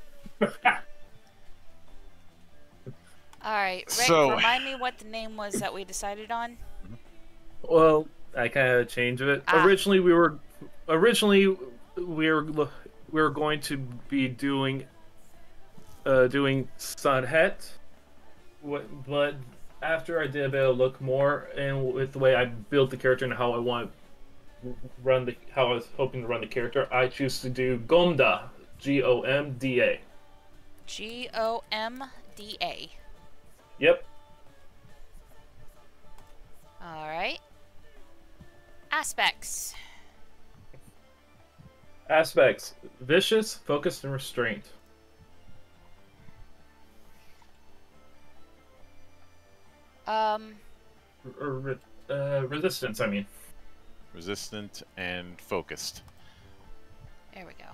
Alright, Rick, So- remind me what the name was that we decided on. Well, I kind of changed it. Ah. Originally, we were originally we were lo- we were going to be doing uh doing Sunhet, what but after I did a bit of look more and with the way I built the character and how I want to run the how I was hoping to run the character, I choose to do Gomda, G O M D A. G O M D A. Yep. Alright. Aspects. Aspects: vicious, focused, and restraint. Um, Or, re- uh, resistance, I mean. Resistant and focused. there we go.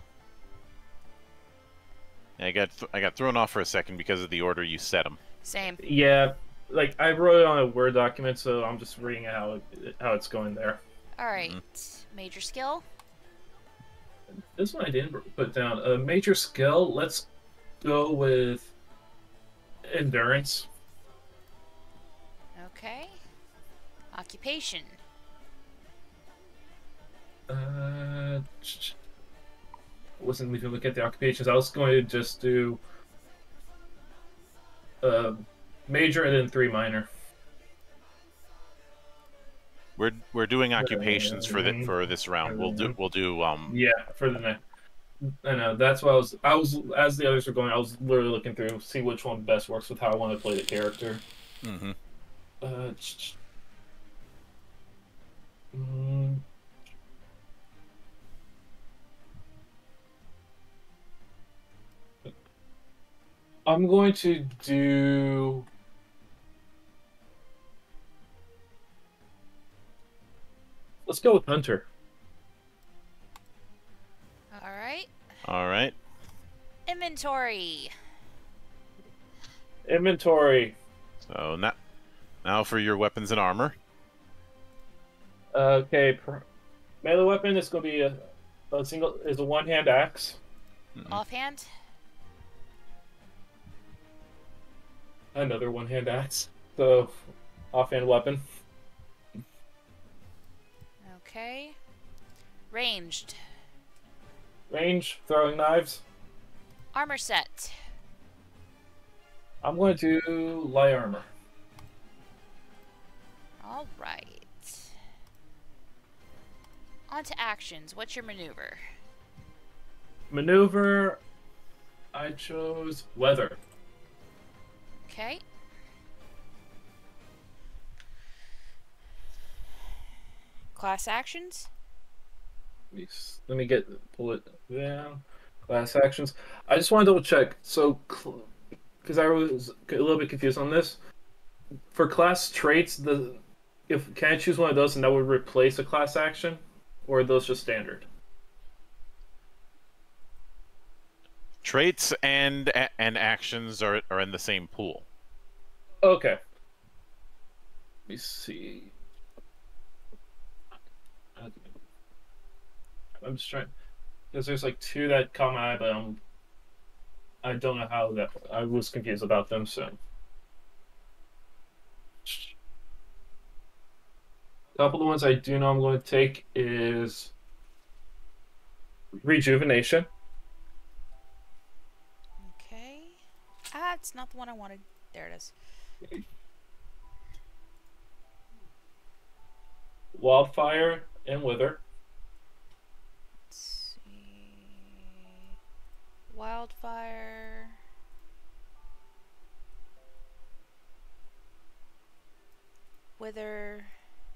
I got th- I got thrown off for a second because of the order you set them. Same. Yeah, like I wrote it on a Word document, so I'm just reading how it, how it's going there. Alright. Mm-hmm. Major skill. This one I didn't put down. A major skill. Let's go with endurance. Okay. Occupation. Uh, ch- I wasn't even looking at the occupations. I was going to just do uh, major and then three minor. We're we're doing occupations for the Mhm. for this round. We'll do we'll do um Yeah, for the next. I know that's what I was. I was as the others were going. I was literally looking through see which one best works with how I want to play the character. mhm. Uh, ch- ch- mm. I'm going to do. Let's go with Hunter. Alright. all right. Inventory. Inventory. So now now for your weapons and armor. Okay, per- melee weapon is going to be a, a single is a one hand axe. Mhm. Offhand. Another one hand axe. So, offhand weapon. Okay. Ranged. Range, throwing knives. Armor set. I'm going to do light armor. Alright. On to actions. What's your maneuver? Maneuver, I chose weather. class actions? Let me, s- let me get pull it down. Class actions. I just want to double check. So, because I was a little bit confused on this. For class traits, the if can I choose one of those and that would replace a class action, or are those just standard? Traits and and actions are are in the same pool. Okay. Let me see. I'm just trying because there's like two that caught my eye, but um, I don't know how that. I was confused about them, so. A couple of the ones I do know I'm going to take is Rejuvenation. Okay. Ah, it's not the one I wanted. There it is. Wildfire and Wither. Let's see. Wildfire. Wither.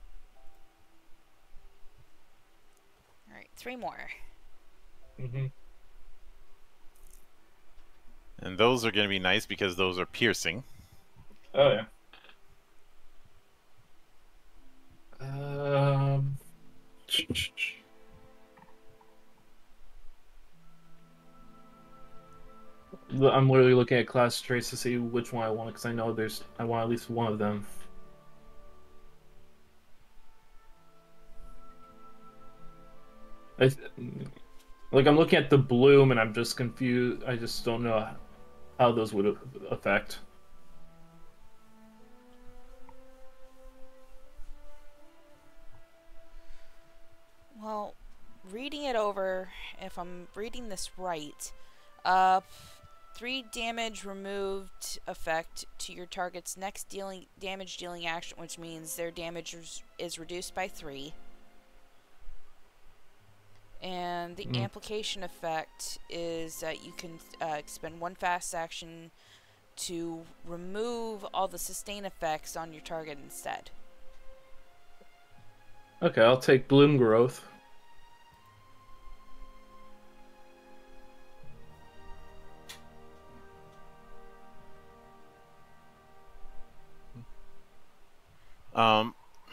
Alright, three more. Mm-hmm. And those are going to be nice because those are piercing. Oh yeah. Um. I'm literally looking at class traits to see which one I want because I know there's I want at least one of them. I, like I'm looking at the bloom and I'm just confused. I just don't know how those would affect. Well, reading it over, if I'm reading this right, uh, three damage removed effect to your target's next dealing damage dealing action, which means their damage is, is reduced by three. And the Mm. amplification effect is that you can uh, expend one fast action to remove all the sustain effects on your target instead. Okay, I'll take Bloom Growth. Um,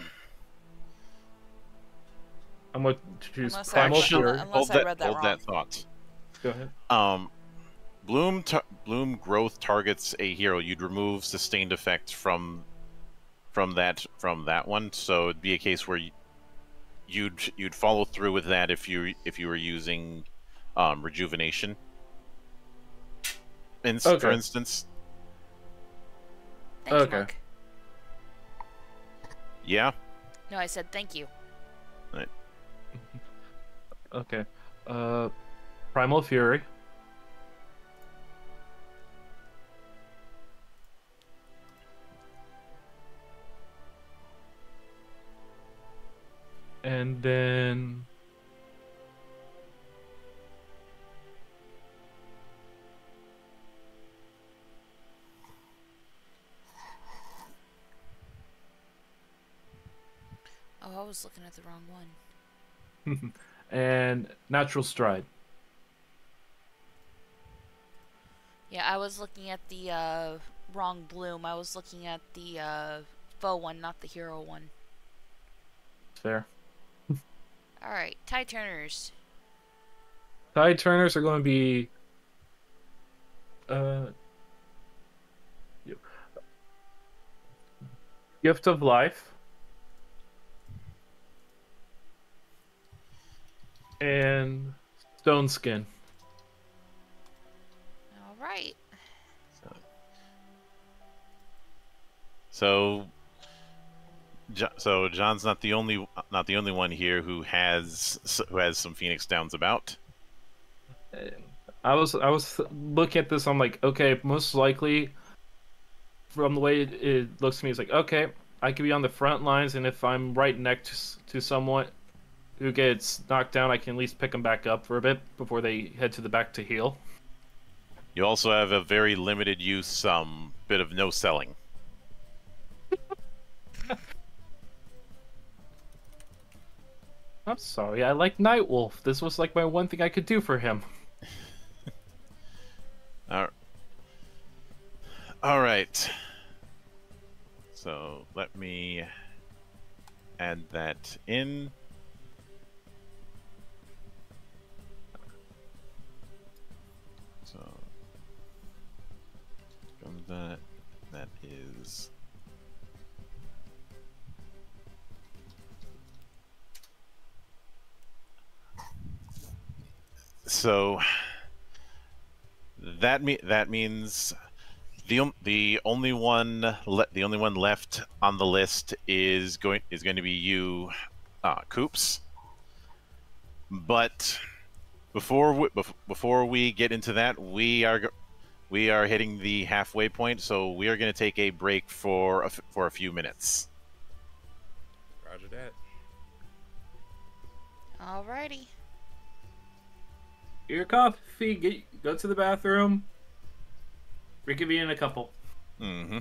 I'm going to choose Unless I- Primal actually, Fury. unless hold I that, read that hold wrong. that thought. Go ahead. Um, Bloom tar Bloom growth targets a hero. You'd remove sustained effects from from that from that one. So it'd be a case where you, you'd you'd follow through with that if you if you were using um, rejuvenation. In, For Okay. instance, Thank you, Okay. Monk. yeah. No, I said thank you. Okay. Uh, Primal Fury. And then Oh, I was looking at the wrong one. and Natural Stride. Yeah, I was looking at the uh, wrong bloom. I was looking at the uh, foe one, not the hero one. Fair. Alright, Tide Turners. Tide Turners are going to be uh, yep. Gift of Life and Stone Skin. Alright. So, Jo- so John's not the only not the only one here who has who has some Phoenix Downs about. I was I was looking at this. I'm like, okay, most likely, from the way it, it looks to me, it's like, okay, I could be on the front lines, and if I'm right next to someone who gets knocked down, I can at least pick them back up for a bit before they head to the back to heal. You also have a very limited use um bit of no selling. I'm sorry, I like Nightwolf. This was like my one thing I could do for him. All all right. So let me add that in. So from that, that is. So that me that means the on- the only one le- the only one left on the list is going is going to be you, uh, Coops. But before we, bef- before we get into that, we are go- we are hitting the halfway point, so we are going to take a break for a f- for a few minutes. Roger that. Alrighty. Your coffee, get, go to the bathroom. Reconvene in a couple. Mm-hmm.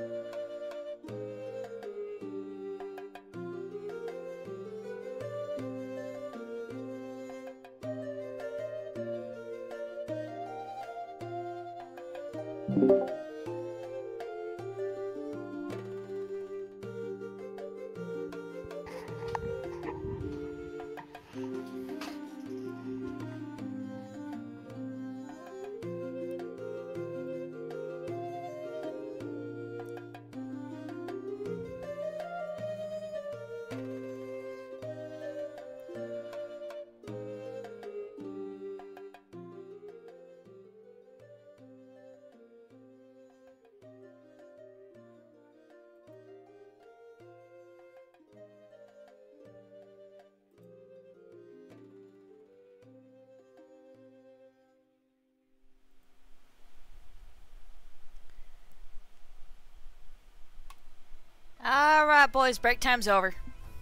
Alright, boys, break time's over.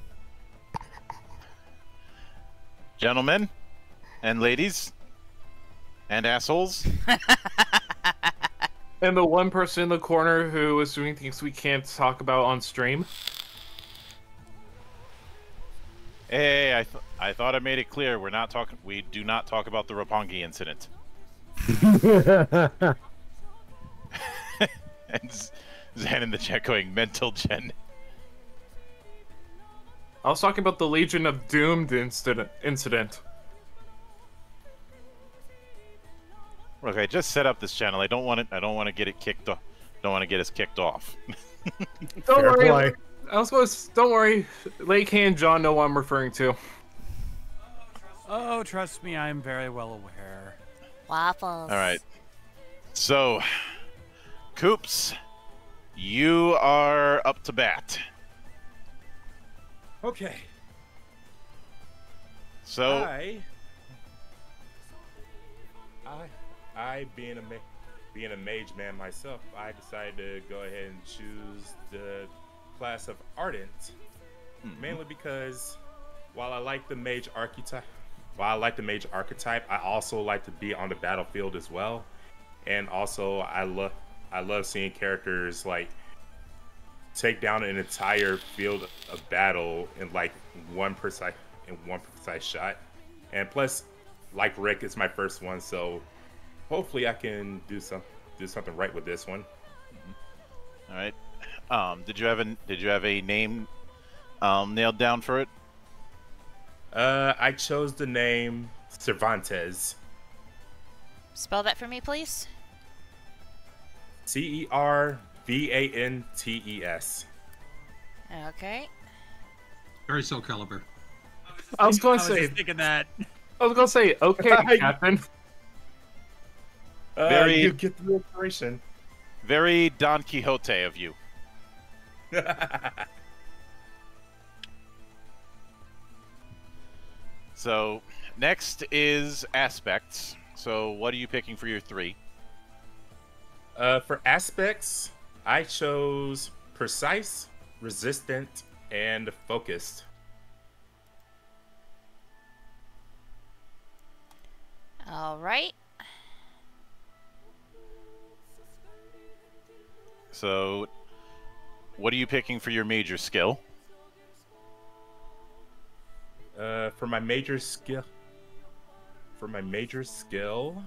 Gentlemen and ladies and assholes. And the one person in the corner who is doing things we can't talk about on stream. Hey, I, th I thought I made it clear. We're not talking. We do not talk about the Roppongi incident. And Z- Zan in the chat going mental gen. I was talking about the Legion of Doomed incident. Incident. Look, I just set up this channel. I don't want it. I don't want to get it kicked off. Don't want to get us kicked off. Don't Fair worry. play. I was supposed. Don't worry. Lake and John know what I'm referring to. Oh, trust me, I'm very well aware. Waffles. All right. So, Coops, you are up to bat. Okay. So, I, I, I being a ma being a mage man myself, I decided to go ahead and choose the class of Ardent, Mhm. mainly because while I like the mage archetype, while I like the mage archetype, I also like to be on the battlefield as well, and also I love I love seeing characters like take down an entire field of battle in like one precise in one precise shot. And plus, like Rick, it's my first one, so hopefully I can do some do something right with this one. all right. Um, did you have a Did you have a name um, nailed down for it? Uh, I chose the name Cervantes. Spell that for me, please. C E R V A N T E S. Okay. Very Soul Calibur. I was I going was to say. just thinking that. I was going to say. Okay, Captain. Uh, Very- you get the inspiration. Very Don Quixote of you. So, next is aspects. So, what are you picking for your three? Uh, for aspects, I chose precise, resistant, and focused. All right. So, what are you picking for your major skill? Uh, for my major skill, for my major skill,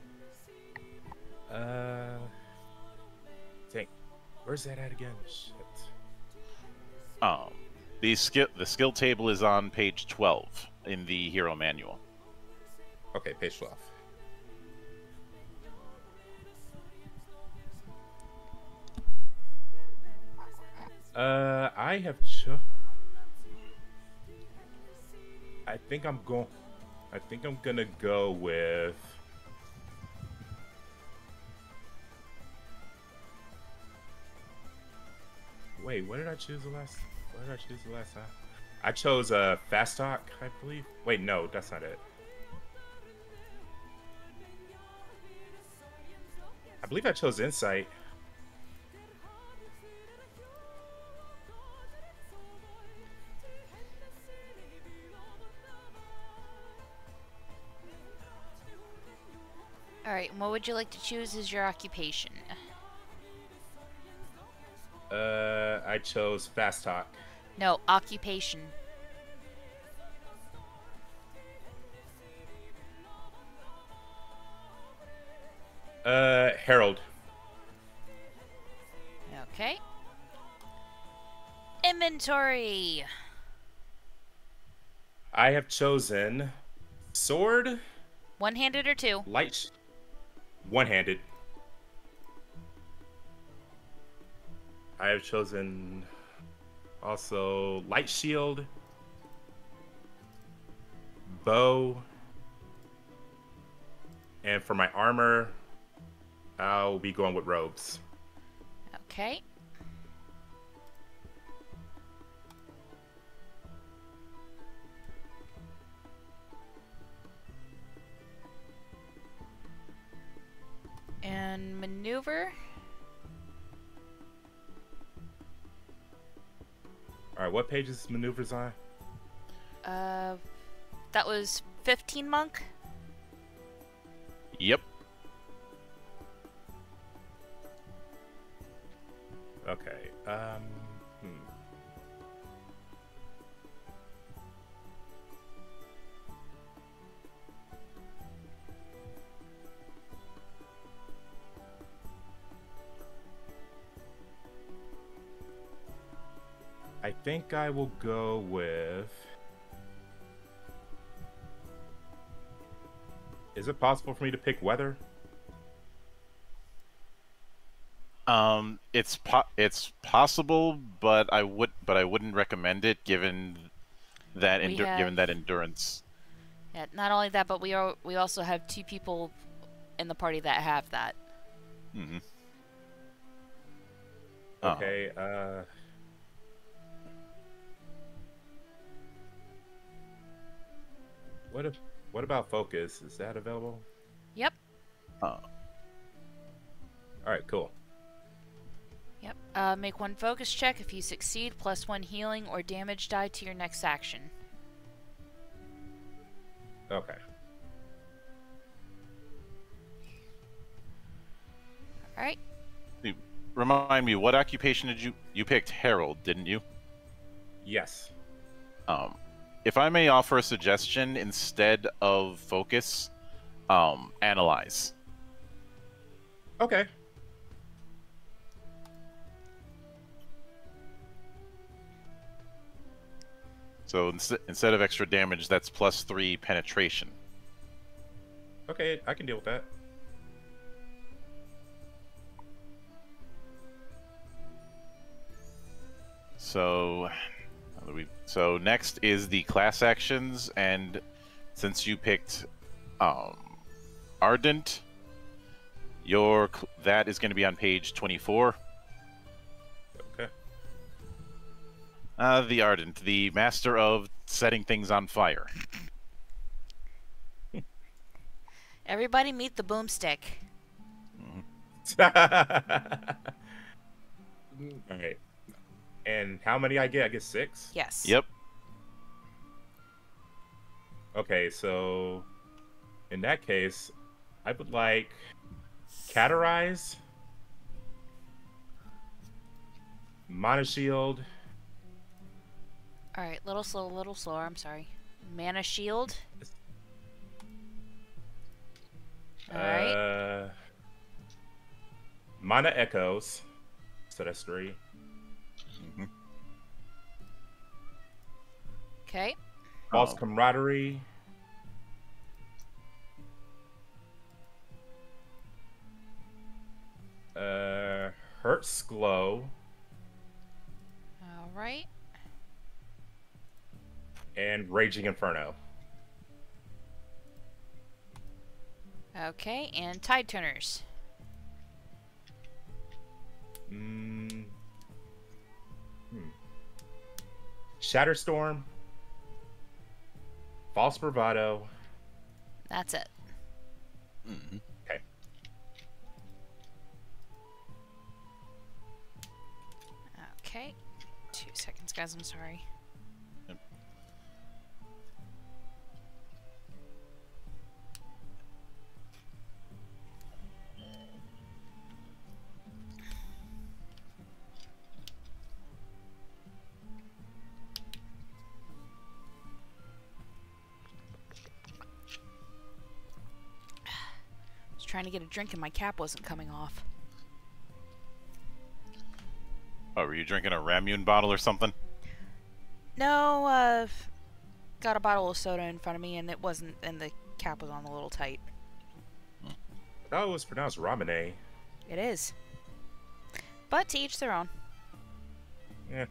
uh, dang, where's that at again? Shit. Um, the skill the skill table is on page twelve in the hero manual. Okay, page twelve. Uh, I have cho- I think I'm going. I think I'm gonna go with. Wait, what did I choose the last? What did I choose the last time? I chose a uh, fast talk, I believe. Wait, no, that's not it. I believe I chose insight. All right. And what would you like to choose as your occupation? I chose fast talk. No, occupation. Uh, Herald. Okay. Inventory. I have chosen sword, One-handed or two? light, sh- one-handed. I have chosen also light shield, bow, and for my armor, I'll be going with robes. Okay. And maneuver. All right, what page is maneuvers on? Uh, that was fifteen, Monk. Yep. Okay. Um. Hmm. I think I will go with. Is it possible for me to pick weather? Um, it's po- it's possible, but I would but I wouldn't recommend it given that We endu- have- given that endurance. Yeah, not only that, but we are we also have two people in the party that have that. Mm-hmm. Okay. Uh. What if? What about focus? Is that available? Yep. Oh. All right. Cool. Yep. Uh, make one focus check. If you succeed, plus one healing or damage die to your next action. Okay. All right. Remind me, what occupation did you you picked? Herald, didn't you? Yes. Um, if I may offer a suggestion, instead of focus, um, analyze. Okay. So ins- instead of extra damage, that's plus three penetration. Okay, I can deal with that. So, how do we- so next is the class actions, and since you picked um, Ardent, your cl- that is going to be on page twenty-four. Okay. Uh, the Ardent, the master of setting things on fire. Everybody meet the boomstick. All right. And how many I get? I get six? Yes. Yep. Okay, so in that case, I would like Categorize, Mana Shield. All right. Little slow, little slower. I'm sorry. Mana shield. All right. Uh, Mana Echoes. So that's three. Mhm. Okay. False Oh. Camaraderie. Uh, Hurts Glow. All right. And Raging Inferno. Okay. And tide turners. Mm. Hmm. Shatterstorm. False Bravado. That's it. Mhm. Okay. Okay. Two seconds, guys. I'm sorry. Yep. trying to get a drink and my cap wasn't coming off. Oh, were you drinking a Ramune bottle or something? No, uh, got a bottle of soda in front of me and it wasn't, and the cap was on a little tight. I thought it was pronounced Ramune. It is. But to each their own. Yeah.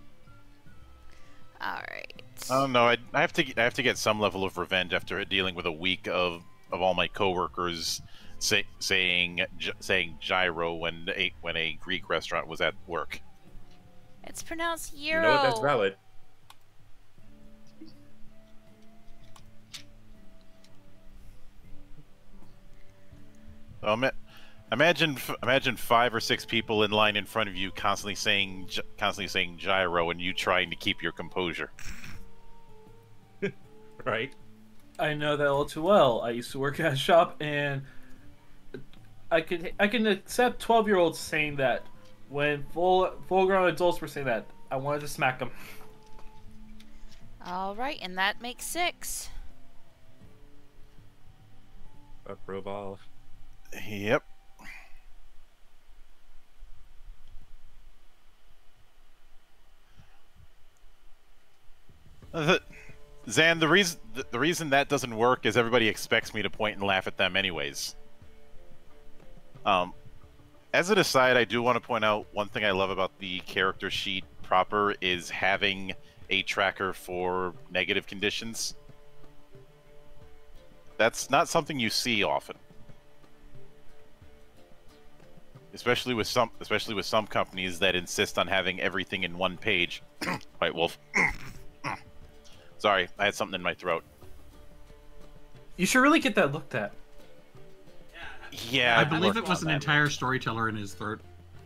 Alright. I don't know. I, I have to. I have to get some level of revenge after dealing with a week of of all my coworkers say, saying gy- saying gyro when a when a Greek restaurant was at work. It's pronounced You Euro. know what? That's valid. So, ima- imagine f- imagine five or six people in line in front of you constantly saying gy- constantly saying gyro, and you trying to keep your composure. Right? I know that all too well. I used to work at a shop, and I could I can accept twelve year olds saying that when full full grown adults were saying that. I wanted to smack them. Alright, and that makes six. A pro ball. Yep. The, Zan, the reason the, the reason that doesn't work is everybody expects me to point and laugh at them anyways. Um, as an aside, I do want to point out one thing I love about the character sheet proper is having a tracker for negative conditions. That's not something you see often. Especially with some, especially with some companies that insist on having everything in one page. White Wolf. Sorry, I had something in my throat. You should really get that looked at. Yeah, I I've believe worked it was on an that. entire storyteller in his throat.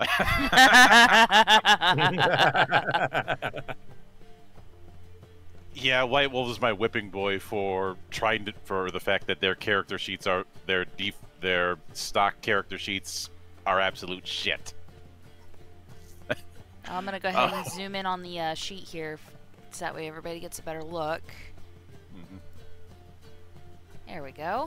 Yeah, White Wolf is my whipping boy for trying to for the fact that their character sheets are their def, their stock character sheets are absolute shit. I'm gonna go ahead and Oh. zoom in on the uh, sheet here, so that way everybody gets a better look. Mhm. There we go.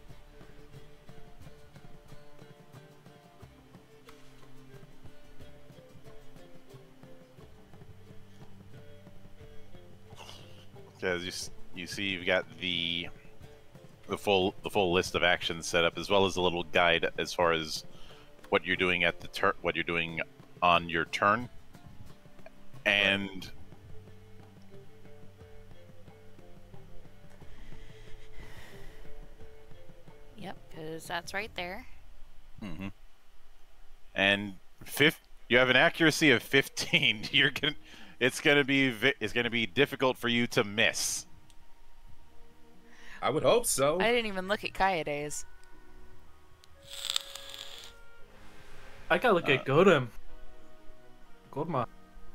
As you s- you see, you've got the the full the full list of actions set up, as well as a little guide as far as what you're doing at the turn, what you're doing on your turn, and Yep, because that's right there. mhm. and fifth, you have an accuracy of fifteen. You're gonna, it's gonna be vi- it's gonna be difficult for you to miss. I would hope so. I didn't even look at Kaede's. I gotta look Uh, at Godem. Godma.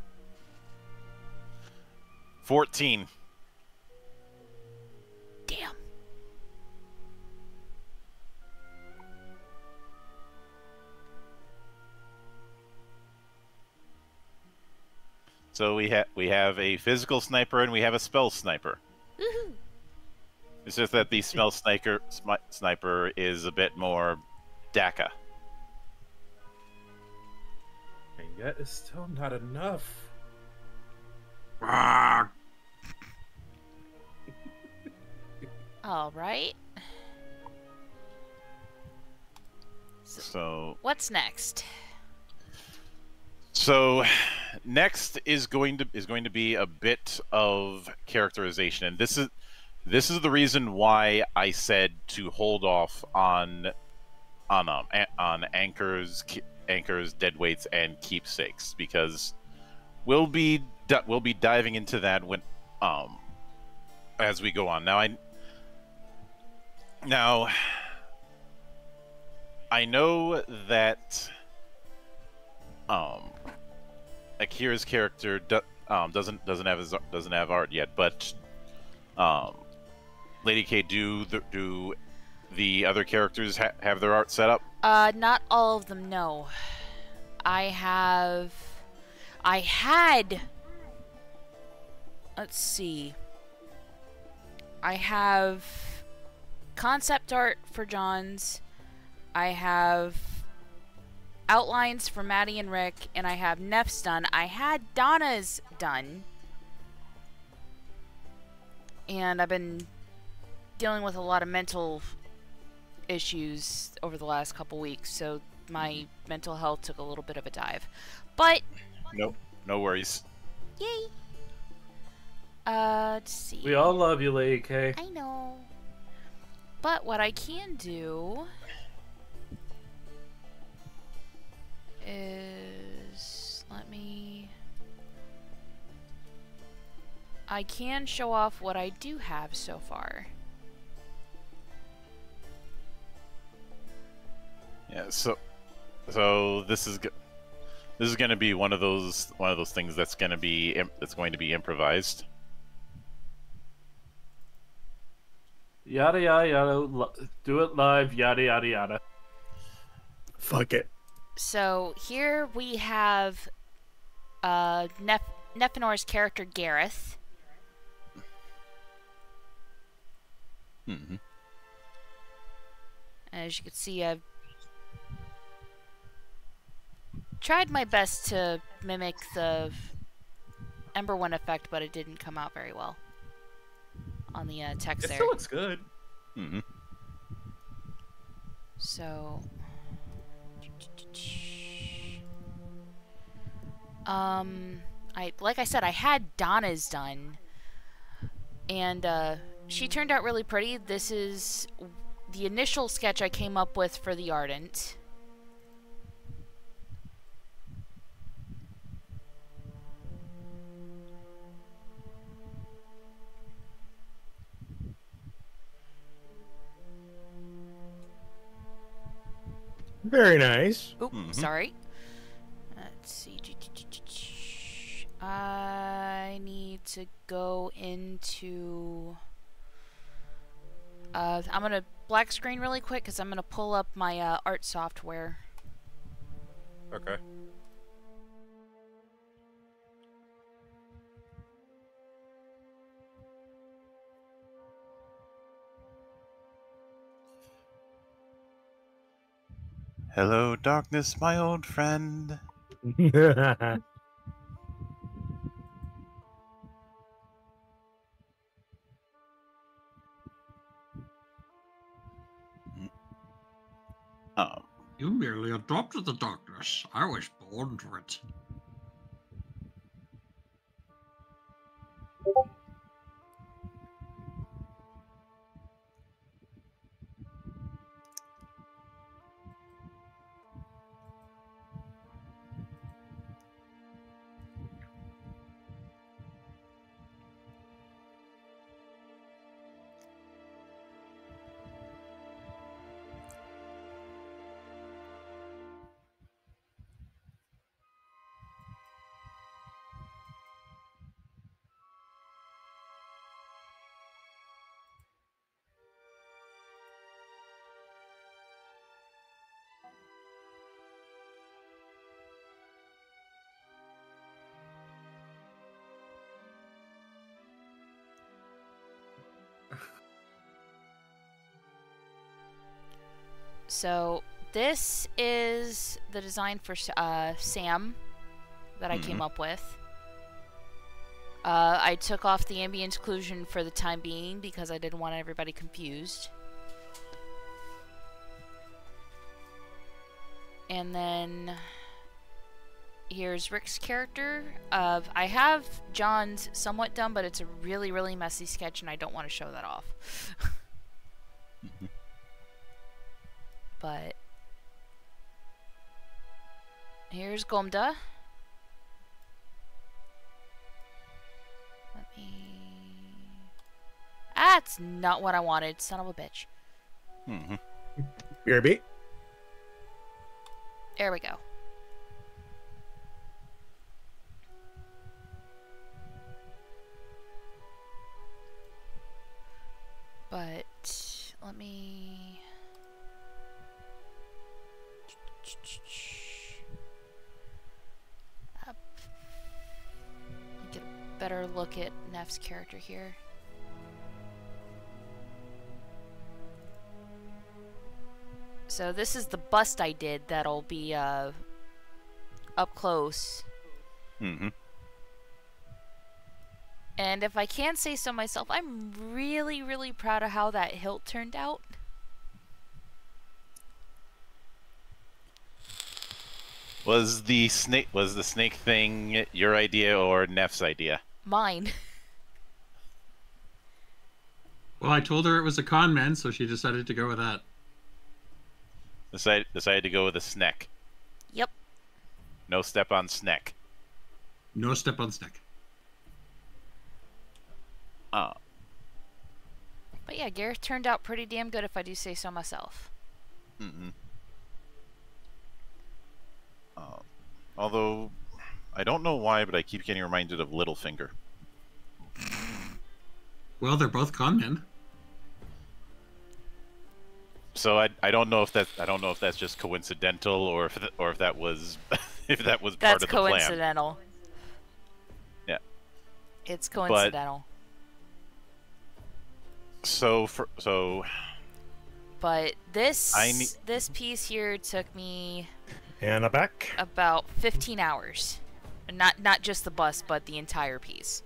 Fourteen. Damn. So we have we have a physical sniper and we have a spell sniper. Woohoo! It's just that the spell sniper smi- sniper is a bit more D A C A. And yet it's still not enough. All right. So What's next? so next is going to is going to be a bit of characterization, and this is this is the reason why I said to hold off on on um, a- on anchors, ki- anchors, deadweights, and keepsakes, because we'll be di- we'll be diving into that when um as we go on. Now I now I know that um Akira's character do, um doesn't doesn't have his, doesn't have art yet, but um Lady K, do the, do the other characters ha- have their art set up? Uh, not all of them, no. I have... I had... Let's see. I have concept art for John's. I have outlines for Maddie and Rick, and I have Neff's done. I had Donna's done. And I've been dealing with a lot of mental issues over the last couple weeks, so my mental health took a little bit of a dive. But Nope, no worries. yay. Uh, let's see. We all love you, Lady K. I know. But what I can do is let me I can show off what I do have so far. Yeah, so so this is go- this is going to be one of those one of those things that's going to be im- that's going to be improvised. Yada yada yada. Lo- Do it live. Yada yada yada. Fuck it. So here we have uh Nef- Nephinor's character Gareth. Mm-hmm. As you can see, I've tried my best to mimic the Ember One effect, but it didn't come out very well on the uh, text It there. still looks good. Mm-hmm. So, um, I like I said, I had Donna's done, and uh, she turned out really pretty. This is the initial sketch I came up with for the Ardent. Very nice. Oop, Mhm. sorry. Let's see. I need to go into. Uh, I'm gonna black screen really quick because I'm gonna pull up my uh, art software. Okay. Hello, darkness, my old friend. Um, You merely adopted the darkness. I was born to it. So this is the design for uh, Sam that I came Mhm. up with. Uh, I took off the ambient occlusion for the time being because I didn't want everybody confused. And then here's Rick's character. Of I have John's somewhat done, but it's a really, really messy sketch, and I don't want to show that off. Mhm. But here's Gomda. Let me. That's not what I wanted, son of a bitch. mhm. B R B. There we go. But let me up. Get a better look at Neff's character here. So this is the bust I did that'll be uh, up close. Mm-hmm. And if I can say so myself, I'm really, really proud of how that hilt turned out. Was the snake was the snake thing your idea or Neff's idea? Mine. Well, I told her it was a con man, so she decided to go with that. Decided decided to go with a snack. Yep. No step on snack. No step on stick. Uh, But yeah, Gareth turned out pretty damn good if I do say so myself. mm-hmm. Uh, although, I don't know why, but I keep getting reminded of Littlefinger. Well, they're both con men. So I I don't know if that I don't know if that's just coincidental or if th or if that was if that was part That's of the plan. coincidental. Yeah. It's coincidental. So for so But this I ne- this piece here took me Anna back. about fifteen hours. Not not just the bus, but the entire piece.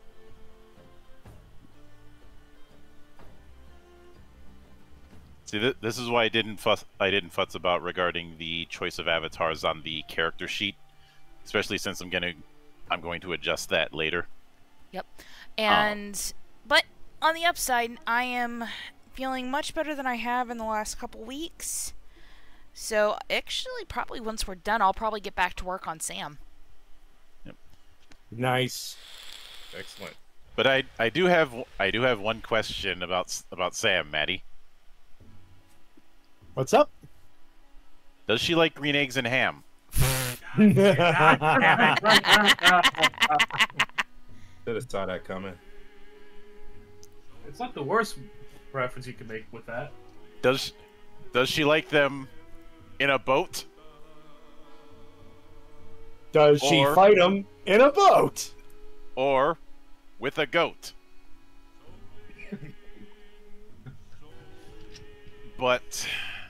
See, th this is why I didn't fuss. I didn't futz about regarding the choice of avatars on the character sheet, especially since I'm gonna, I'm going to adjust that later. Yep. And but on the upside, I am feeling much better than I have in the last couple weeks. So actually, probably once we're done, I'll probably get back to work on Sam. Nice. Excellent. But I, I do have, I do have one question about s- about Sam, Maddie. What's up? Does she like green eggs and ham? Should have saw that coming. It's not the worst reference you can make with that. Does, does she like them in a boat? Does she Or- fight him in a boat? Or with a goat? But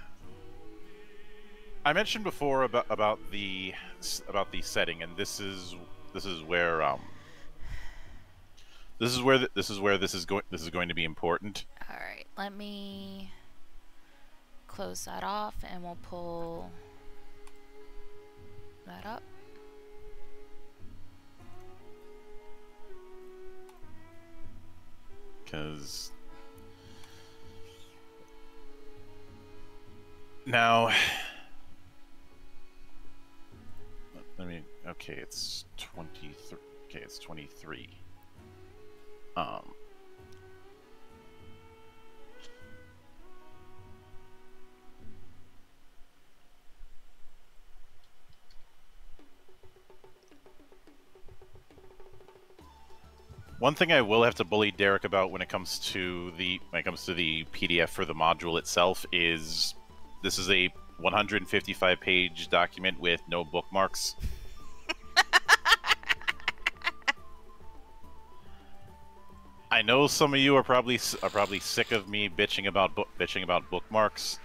I mentioned before about about the about the setting, and this is this is where um this is where th this is where this is going this is going to be important. All right, let me close that off, and we'll pull that up. Because now, let me. Okay, it's twenty-three. Okay, it's twenty-three. Um. One thing I will have to bully Derek about when it comes to the when it comes to the P D F for the module itself is this is a one hundred fifty-five page document with no bookmarks. I know some of you are probably are probably sick of me bitching about book bitching about bookmarks.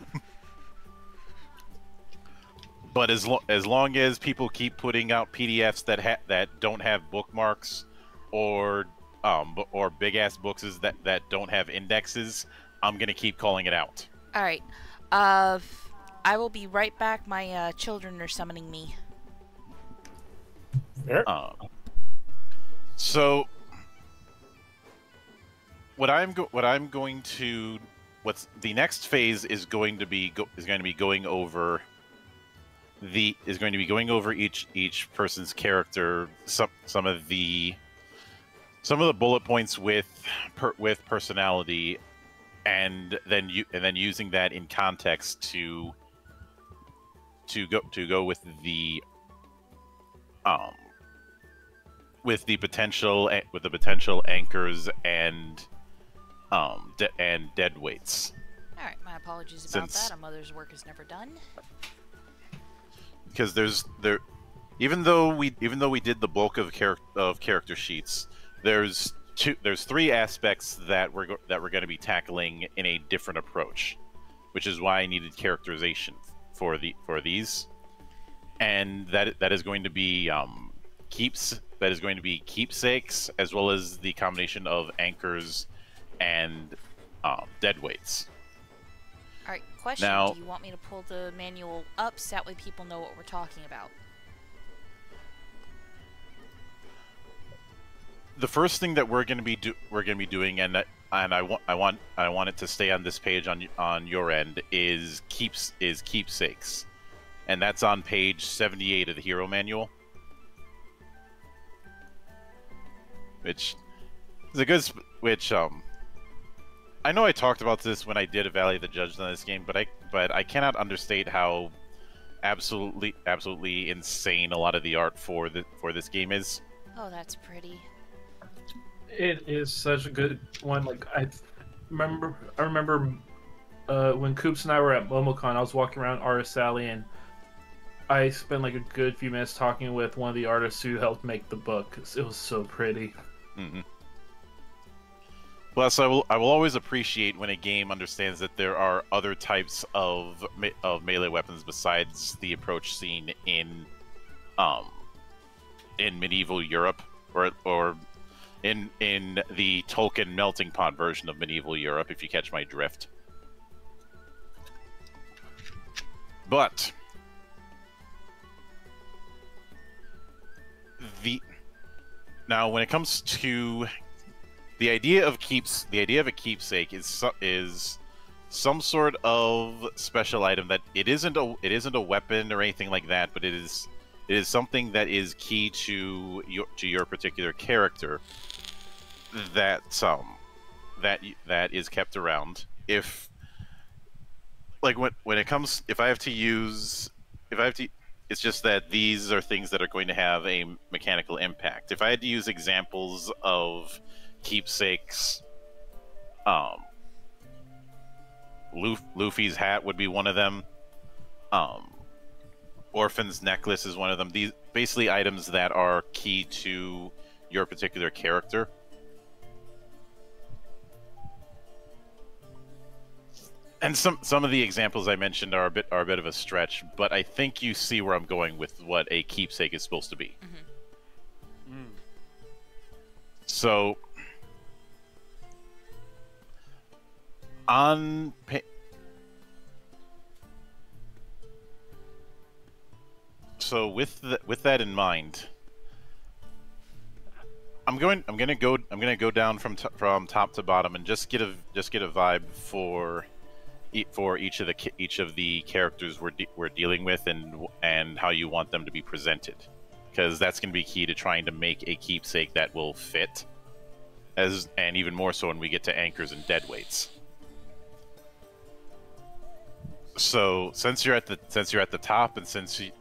But as lo as long as people keep putting out P D Fs that ha that don't have bookmarks, or um or big ass books that that don't have indexes, I'm gonna keep calling it out. All right. Uh, I will be right back. My uh, children are summoning me. There. Um, so what I'm go what I'm going to what's the next phase is going to be go is going to be going over the is going to be going over each each person's character, some some of the some of the bullet points with per, with personality, and then you and then using that in context to to go to go with the um with the potential with the potential anchors and um de and dead weights. All right. My apologies about Since- that. A mother's work is never done. Because there's there, even though we even though we did the bulk of character of character sheets, there's two there's three aspects that we're go that we're going to be tackling in a different approach, which is why I needed characterization for the for these, and that that is going to be um, keeps that is going to be keepsakes, as well as the combination of anchors and um, dead weights. All right, question. Now- Do you want me to pull the manual up so that way people know what we're talking about? The first thing that we're going to be do we're going to be doing, and and I want I want I want it to stay on this page on on your end, is keeps is keepsakes, and that's on page seventy-eight of the hero manual, which is a good sp which um I know I talked about this when I did a Valley of the Judge on this game, but I but I cannot understate how absolutely absolutely insane a lot of the art for the for this game is. Oh, that's pretty. It is such a good one. Like I remember, I remember uh, when Coops and I were at MomoCon. I was walking around Artist Alley, and I spent like a good few minutes talking with one of the artists who helped make the book. It was so pretty. Mm-hmm. Plus, I will I will always appreciate when a game understands that there are other types of me of melee weapons besides the approach seen in um in medieval Europe, or or in in the Tolkien melting pot version of medieval Europe, if you catch my drift. But the now when it comes to the idea of keeps the idea of a keepsake is so, is some sort of special item that it isn't a it isn't a weapon or anything like that, but it is it is something that is key to your to your particular character, that um that that is kept around. If like when when it comes if I have to use if I have to it's just that these are things that are going to have a mechanical impact. If I had to use examples of keepsakes, um Luf Luffy's hat would be one of them. Um Orphan's necklace is one of them. These basically items that are key to your particular character. And some some of the examples I mentioned are a bit are a bit of a stretch, but I think you see where I'm going with what a keepsake is supposed to be. Mm. So on pa so with the, with that in mind, I'm going I'm gonna go I'm gonna go down from t from top to bottom and just get a just get a vibe for e for each of the each of the characters we're de we're dealing with, and and how you want them to be presented, because that's going to be key to trying to make a keepsake that will fit, as and even more so when we get to anchors and deadweights. So since you're at the since you're at the top, and since you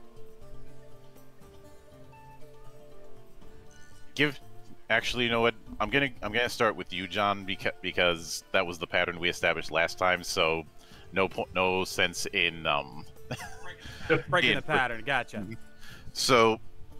give actually you know what I'm gonna I'm gonna start with you, John, because because that was the pattern we established last time. So no po no sense in um Breaking in- the pattern. Gotcha. So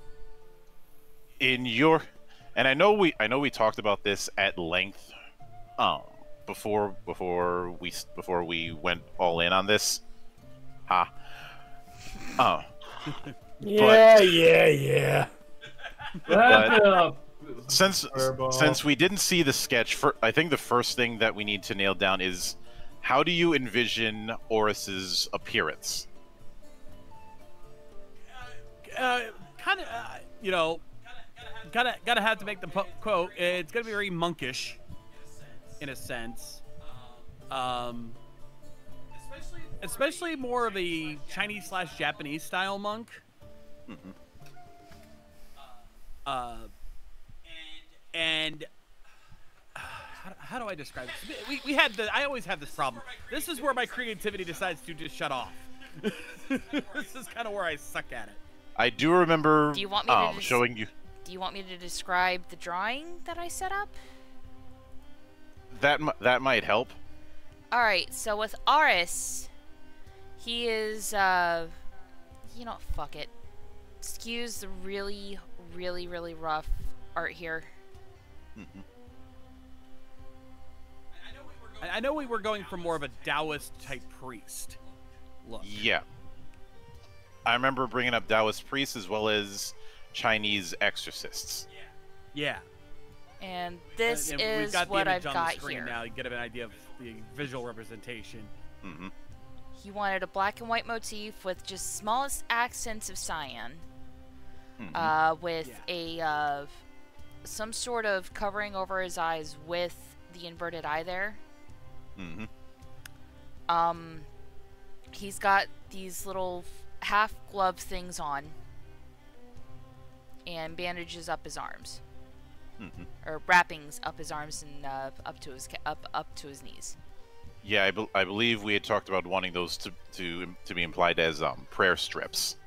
in your and I know we I know we talked about this at length um before before we before we went all in on this. Ha. Uh, Yeah, yeah, yeah. Wrap But- it up. since Fireball. since we didn't see the sketch, for, I think the first thing that we need to nail down is how do you envision Oris's appearance? Uh, kind of, uh, you know, gotta gotta have to make the po quote. It's gonna be very monkish, in a sense. Um, especially more of a Chinese slash Japanese style monk. Mhm. Uh, and uh, how, how do I describe this? We, we had the. I always have this problem. This is where my creativity decides to just shut off. This is kind of where I suck at it. I do remember Do you want me to um, just- showing you Do you want me to describe the drawing that I set up? that mi- that might help. Alright, so with Aris, he is, uh, you know, fuck it. Excuse the really, really, really rough art here. Mhm. I, I know we were going for more of a Taoist type priest look. Yeah. I remember bringing up Taoist priests as well as Chinese exorcists. Yeah. And this And- and we've is got the what image I've on got the screen here. now. You get an idea of the visual representation. Mm-hmm. He wanted a black and white motif with just smallest accents of cyan, Mm-hmm. uh, with Yeah. a uh, some sort of covering over his eyes with the inverted eye there. Mm-hmm. Um, he's got these little half glove things on, and bandages up his arms, Mm-hmm. or wrappings up his arms and uh, up to his ca- up up to his knees. Yeah, I, be- I believe we had talked about wanting those to to to be implied as um, prayer strips.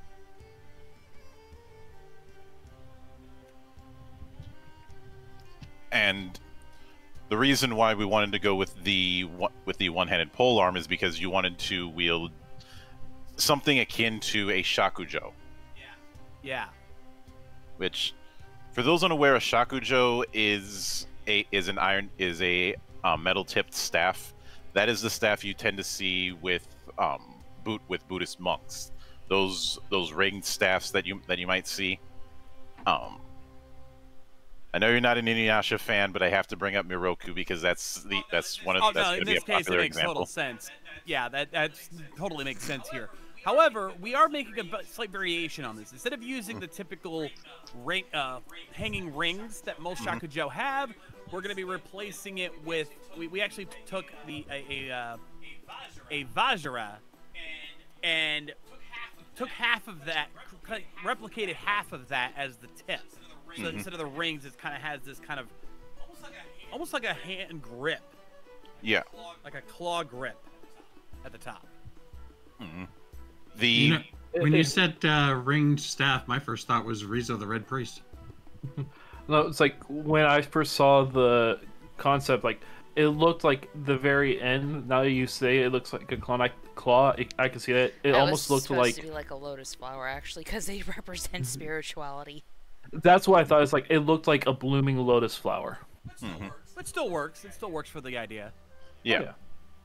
And the reason why we wanted to go with the one- with the one-handed pole arm is because you wanted to wield something akin to a shakujo, Yeah. which, for those unaware, a shakujo is a is an iron is a uh, metal-tipped staff. That is the staff you tend to see with um, boot with Buddhist monks. Those those ringed staffs that you that you might see. Um, I know you're not an Inuyasha fan, but I have to bring up Miroku because that's the that's one of Oh that's no, going in to be a this case it popular makes example. total sense. Yeah, that that totally makes sense here. However, we are making a bu- slight variation on this. Instead of using the typical ring, uh, hanging rings that most Mhm. shakujo have, we're going to be replacing it with. We, we actually t- took the a a, uh, a vajra and took half of that, c- replicated half of that as the tip. So Mhm. instead of the rings, it kind of has this kind of almost like a hand grip, Yeah. like a claw grip at the top. hmm The You know, when you said uh, ringed staff, my first thought was Rizzo the Red Priest. No, it's like when I first saw the concept, like it looked like the very end. Now that you say it, it looks like a claw. claw. It, I can see that. It That almost was looked supposed like. to be like a lotus flower, actually, because they represent spirituality. That's what I thought. It's like it looked like a blooming lotus flower. mhm. It still works. It still works for the idea. yeah. Oh, yeah.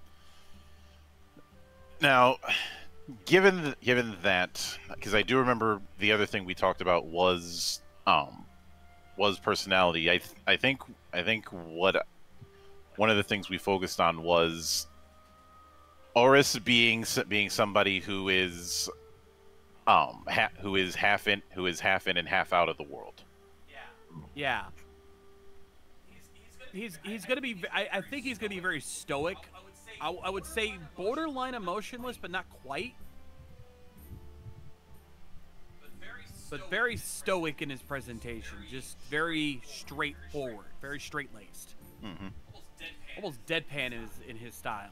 Now, given th- given that, because I do remember the other thing we talked about was um was personality. I th- I think I think what one of the things we focused on was Oris being s- being somebody who is um ha- who is half in who is half in and half out of the world. Yeah. He's he's gonna be. v- I, I think he's gonna be very stoic. I, I would say borderline emotionless, but not quite. But very stoic in his presentation. Just very straightforward, very straight laced, hmm almost deadpan in his in his style.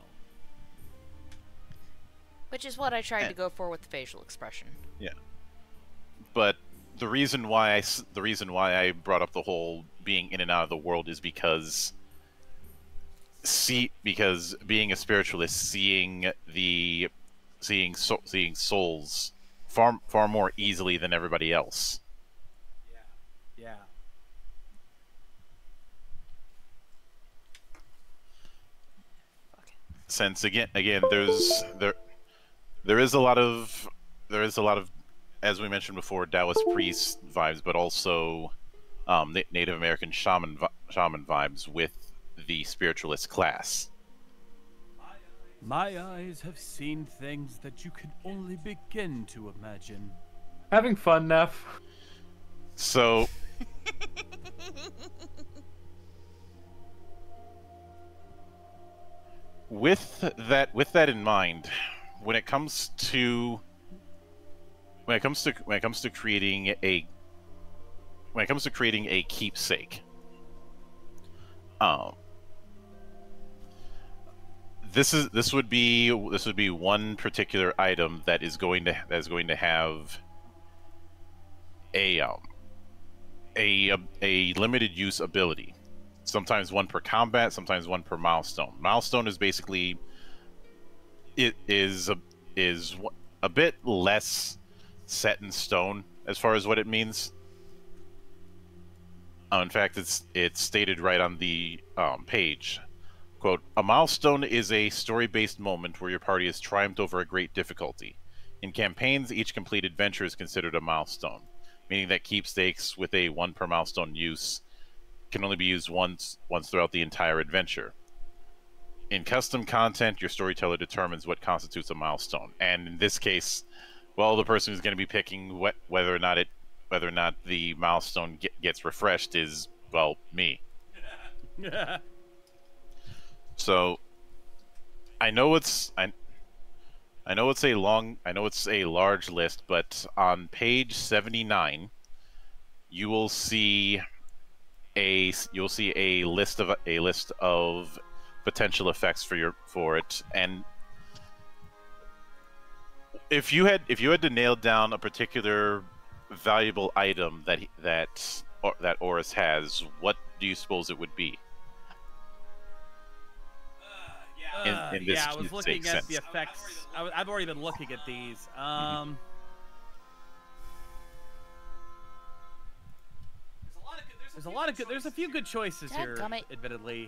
Which is what I tried to And- go for with the facial expression. But the reason why I s- the reason why I brought up the whole being in and out of the world is because see because being a spiritualist, seeing the seeing so, seeing souls far far more easily than everybody else. Yeah. Since again again there's there there is a lot of there is a lot of, as we mentioned before, Taoist priest vibes, but also um, Na- Native American shaman vi- shaman vibes with the spiritualist class. My eyes have seen things that you can only begin to imagine. Having fun, Neff. So with that with that in mind, when it comes to when it comes to when it comes to creating a when it comes to creating a keepsake, um, this is this would be this would be one particular item that is going to that is going to have a um, a a limited use ability. Sometimes one per combat, sometimes one per milestone. Milestone is basically it is a, is a bit less set in stone as far as what it means. Uh, in fact, it's it's stated right on the um, page. quote, a milestone is a story-based moment where your party has triumphed over a great difficulty. In campaigns, each completed venture is considered a milestone, meaning that keepsakes with a one per milestone use can only be used once once throughout the entire adventure. In custom content, your storyteller determines what constitutes a milestone, and in this case, well, the person who's going to be picking wh whether or not it whether or not the milestone get, gets refreshed is, well, me. So, I know it's I, I know it's a long I know it's a large list, but on page seventy-nine, you will see a you'll see a list of a list of potential effects for your for it, and if you had if you had to nail down a particular valuable item that he, that or, that Oris has, what do you suppose it would be? In, Uh, in this yeah, I was looking at sense. the effects. I, I've already been looking at these. Um, there's a lot of good. There's a few good choices here, Dadgummit. admittedly.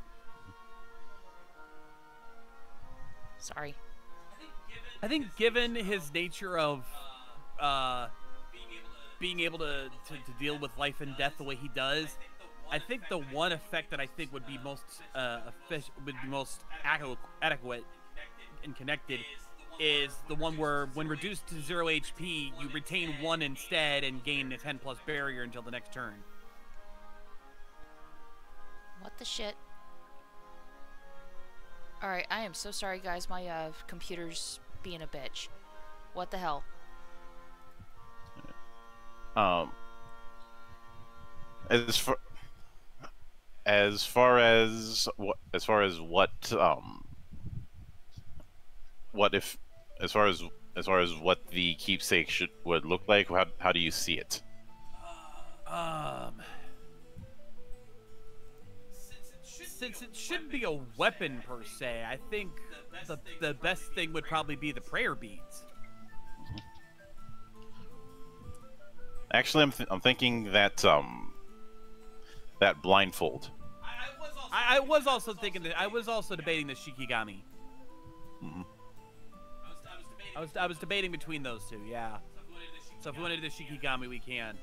Sorry. I think, given his nature of uh, being able to, to, to deal with life and death the way he does, I think the one effect that I think would be most uh, effic- would be most adequ- adequate and connected is the one where, when reduced to zero H P, you retain one instead and gain a ten plus barrier until the next turn. What the shit? Alright, I am so sorry, guys. My uh, computer's being a bitch. What the hell? Um, as far as far as what as far as what um what if as far as as far as what the keepsake should would look like, how how do you see it? Um, since it shouldn't be a weapon per se, I think the the best thing would probably be the prayer beads. Actually, I'm th I'm thinking that um that blindfold. I, I was also thinking that I was also debating the Shikigami. Mhm. I was I was debating between those two, yeah. So if we want to do the Shikigami, we can.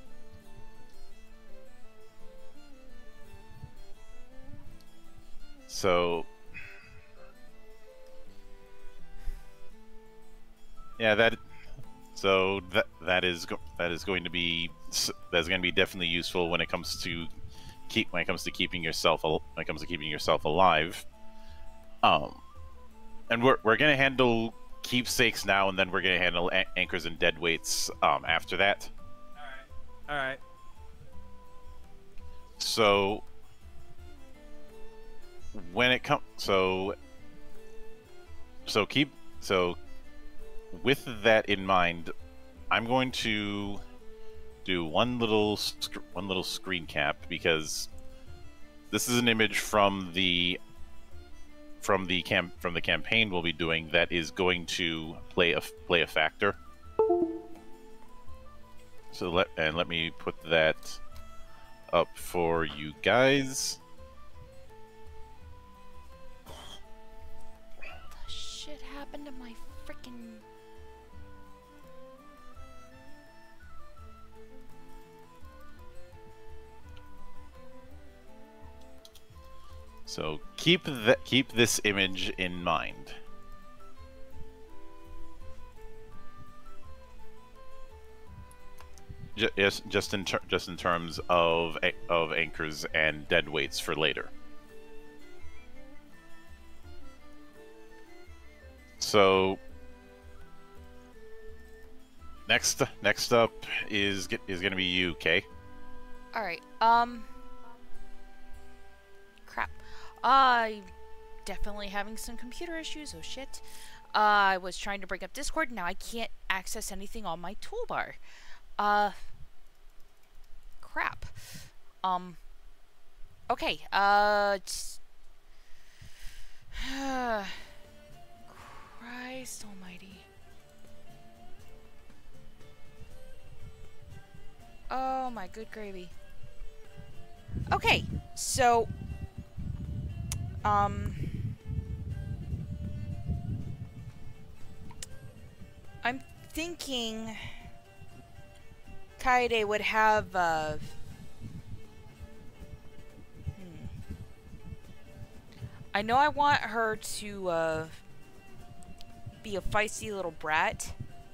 So yeah, that so that that is go that is going to be that's going to be definitely useful when it comes to keep when it comes to keeping yourself al when it comes to keeping yourself alive. Um, and we're we're going to handle keepsakes now, and then we're going to handle an anchors and dead weights um after that. All right. All right. So when it comes so so keep so with that in mind, I'm going to do one little sc one little screen cap, because this is an image from the from the cam from the campaign we'll be doing that is going to play a play a factor. So let and let me put that up for you guys. The shit happened to my freaking. So keep that keep this image in mind. Just just in ter just in terms of of anchors and dead weights for later. So next next up is is going to be you, Kay. All right. Um. Crap. I'm definitely having some computer issues. Oh shit. Uh, I was trying to bring up Discord. Now I can't access anything on my toolbar. Uh. Crap. Um. Okay. Uh. Just... Christ almighty. Oh my good gravy. Okay, so Um, I'm thinking Kaede would have, uh, hmm. I know I want her to, uh, be a feisty little brat.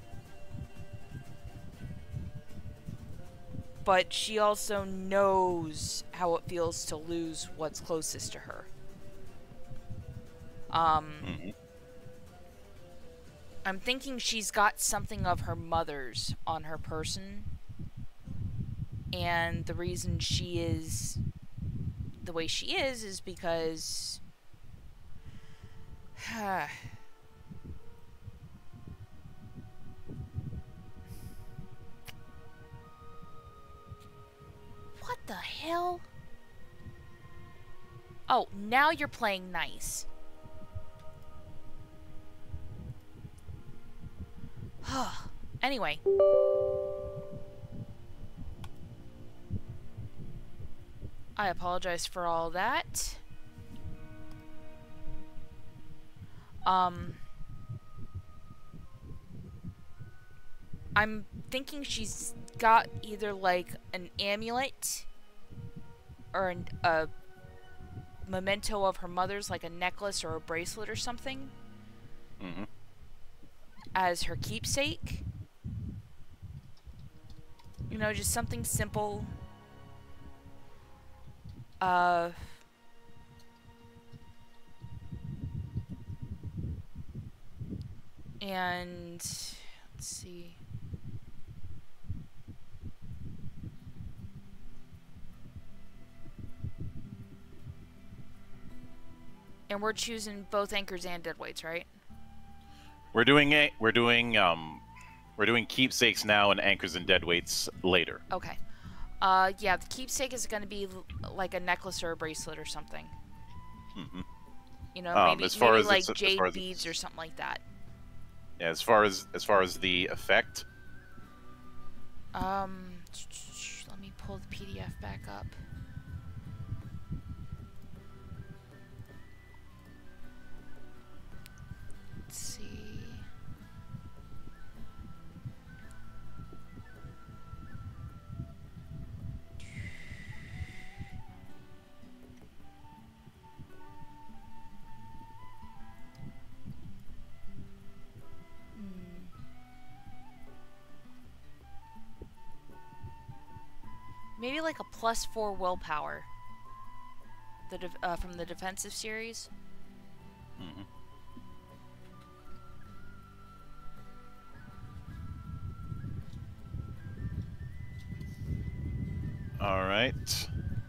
But she also knows how it feels to lose what's closest to her. Um, Mhm. I'm thinking she's got something of her mother's on her person. And the reason she is the way she is is because... What the hell? Oh, now you're playing nice. Anyway. I apologize for all that. Um... I'm thinking she's got either like an amulet or an, a memento of her mother's, like a necklace or a bracelet or something, Mm-hmm. as her keepsake. You know, just something simple. Uh... And... let's see... And we're choosing both anchors and deadweights, right? We're doing a, we're doing um we're doing keepsakes now and anchors and deadweights later. Okay. Uh, yeah, the keepsake is going to be l- like a necklace or a bracelet or something. Mm-hmm. You know, Um, maybe, as far maybe as like it's- as jade far as beads it's- or something like that. Yeah, as far as as far as the effect, Um, let me pull the P D F back up. Let's see. Maybe like a plus four willpower. The def uh, from the defensive series. mm-hmm. All right.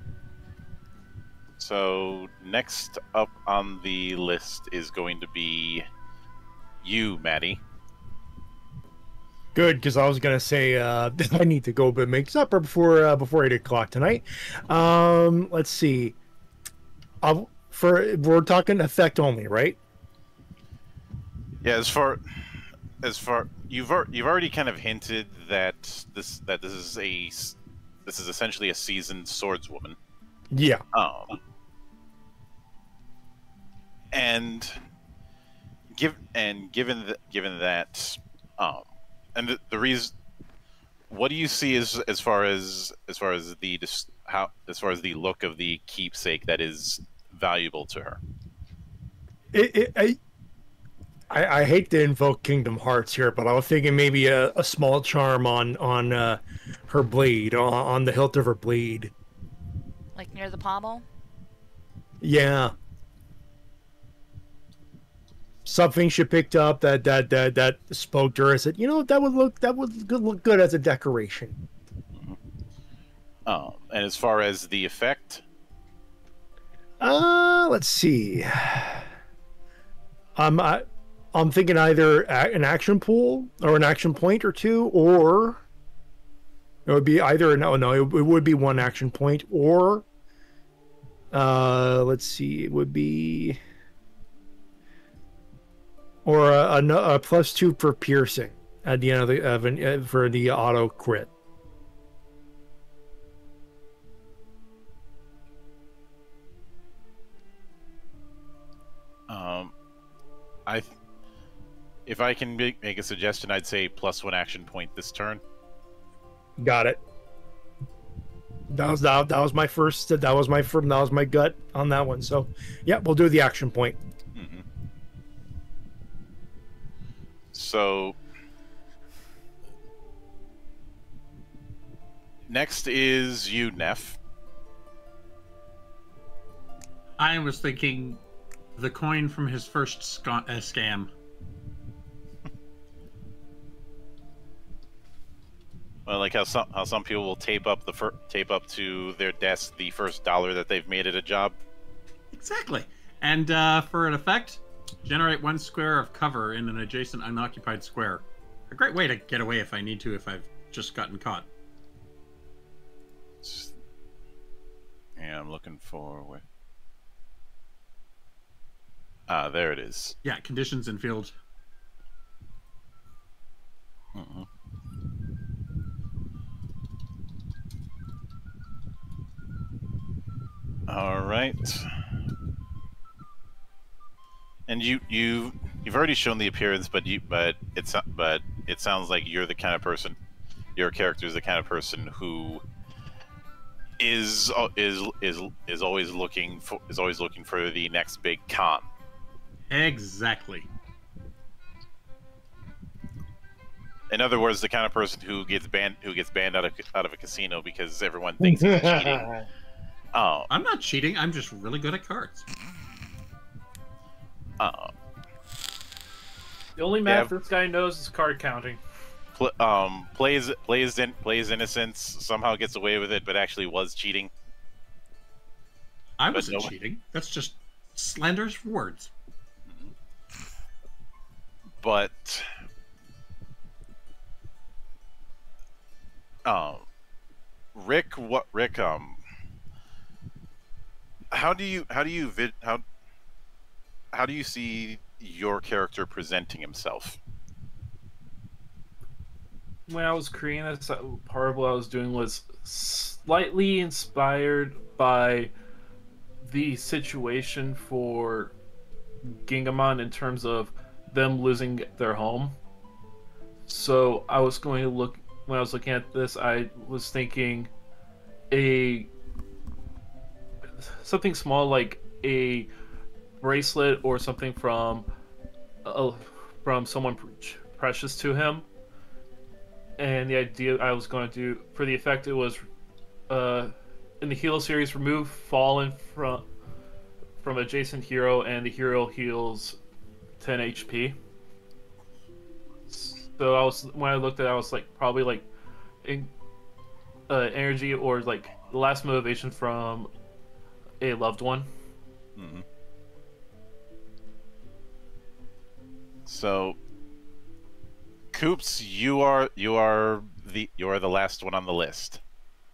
So next up on the list is going to be you, Maddie. Good, because I was gonna say uh, I need to go but make supper before uh, before eight o'clock tonight. Um, let's see. Uh, for we're talking effect only, right? Yeah, as far as far you've al- you've already kind of hinted that this that this is a s- this is essentially a seasoned swordswoman. Yeah. Um, and give and given th- given that, um, and the, the reason, what do you see as as far as as far as the dis- how as far as the look of the keepsake that is valuable to her? It, it, I, I I hate to invoke Kingdom Hearts here, but I was thinking maybe a, a small charm on on uh, her blade, on, on the hilt of her blade. Like near the pommel? Yeah. Something she picked up that that that that spoke to her. I said, you know, that would look that would good- look good as a decoration. Um, and as far as the effect, Uh, let's see. Um, I, I'm thinking either a, an action pool or an action point or two, or it would be either no, no, it, it would be one action point, or uh, let's see, it would be or a, a, no- a plus two for piercing at the end of the of an, uh, for the auto crit. I, if I can make, make a suggestion, I'd say plus one action point this turn. Got it. That was that, that was my first. That was my firm. That was my gut on that one. So, yeah, we'll do the action point. Mm-hmm. So, next is you, Neff. I was thinking the coin from his first sc- uh, scam. Well, like how some how some people will tape up the fir- tape up to their desk the first dollar that they've made at a job. Exactly. And uh, for an effect, generate one square of cover in an adjacent unoccupied square. A great way to get away if I need to, if I've just gotten caught. Yeah, I'm looking for where. Ah, there it is. Yeah, conditions in field. Uh-uh. All right. And you you you've already shown the appearance, but you but it's but it sounds like you're the kind of person, your character is the kind of person who is is is is always looking for is always looking for the next big con. Exactly. In other words, the kind of person who gets banned who gets banned out of out of a casino because everyone thinks he's cheating. Oh, I'm not cheating. I'm just really good at cards. uh, The only math Yeah. this guy knows is card counting. pl- um, plays plays in, plays innocence, somehow gets away with it, but actually was cheating. I But wasn't no- cheating. That's just slanderous words. But um, Rick, what Rick? Um, how do you how do you vid how how do you see your character presenting himself? When I was creating this, uh, part of what I was doing was slightly inspired by the situation for Gingamon in terms of them losing their home. So I was going to look, when I was looking at this, I was thinking a something small like a bracelet or something from uh, from someone precious to him. And the idea I was going to do for the effect, it was uh, in the heal series, remove fallen from from adjacent hero, and the hero heals ten H P. So I was when I looked at it, I was like probably like in, uh, energy or like the last motivation from a loved one. Mm-hmm. So, Coops, you are you are the you are the last one on the list.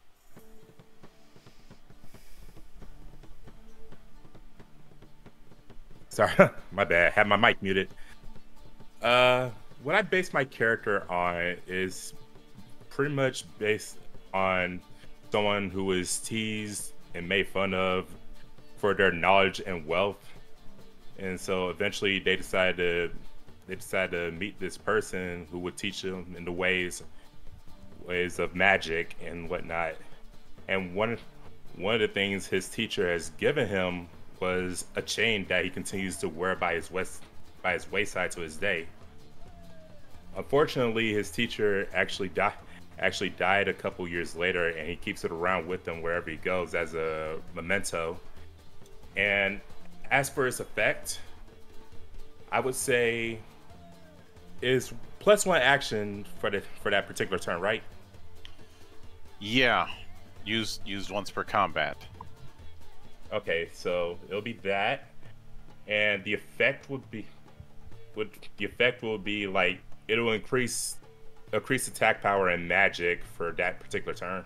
Sorry, my bad. Had my mic muted. Uh, what I base my character on is pretty much based on someone who was teased and made fun of for their knowledge and wealth, and so eventually they decided to they decided to meet this person who would teach them in the ways ways of magic and whatnot. And one one of the things his teacher has given him was a chain that he continues to wear by his west by his wayside to his day. Unfortunately, his teacher actually died actually died a couple years later, and he keeps it around with him wherever he goes as a memento. And as for its effect, I would say is plus one action for the for that particular turn, right? Yeah, used used once per combat. Okay, so it'll be that, and the effect would be would the effect will be like it'll increase increase attack power and magic for that particular turn.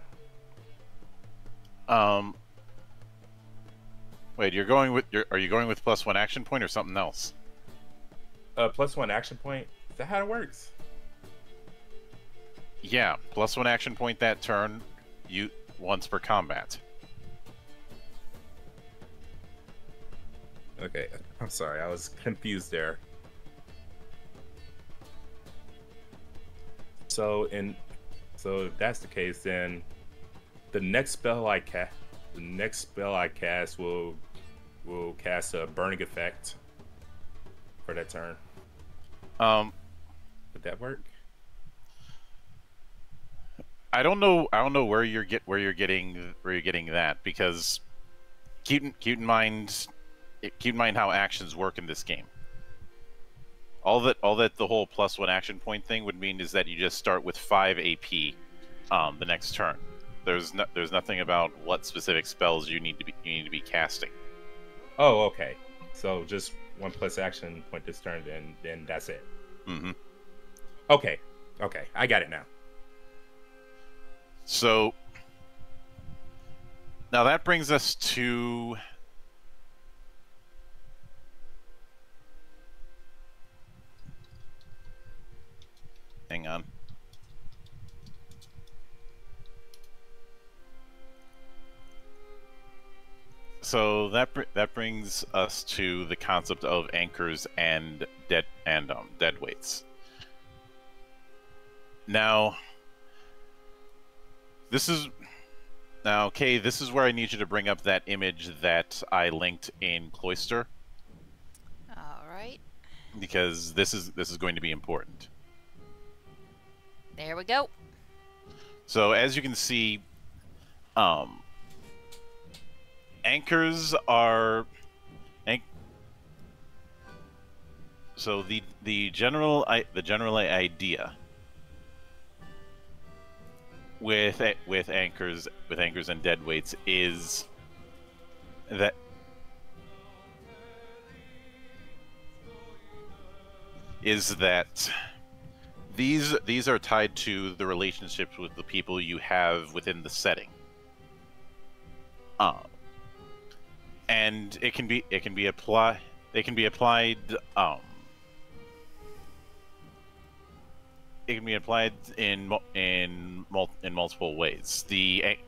Um, wait, you're going with you're, are you going with plus one action point or something else? Uh, plus one action point. Is that how it works? Yeah, plus one action point that turn, you once per combat. Okay, I'm sorry, I was confused there. So in so if that's the case, then the next spell I cast, the next spell I cast will will cast a burning effect for that turn. Um, Would that work? I don't know. I don't know where you're get where you're getting where you're getting that, because keep in, keep in mind keep in mind how actions work in this game. All that all that the whole plus one action point thing would mean is that you just start with five A P um, the next turn. There's no, there's nothing about what specific spells you need to be you need to be casting. Oh, okay. So just one plus action point this turn, then then that's it. Mm-hmm. Okay, okay, I got it now. So now that brings us to hang on. So that br that brings us to the concept of anchors and dead and um, dead weights. Now, this is now okay. This is where I need you to bring up that image that I linked in Cloister, All right. because this is this is going to be important. There we go. So as you can see, um, anchors are anch so the the general I, the general idea with with anchors with anchors and dead weights is that is that these these are tied to the relationships with the people you have within the setting. Um, and it can be it can be apply they can be applied um it can be applied in mul- in mul- in multiple ways. The a-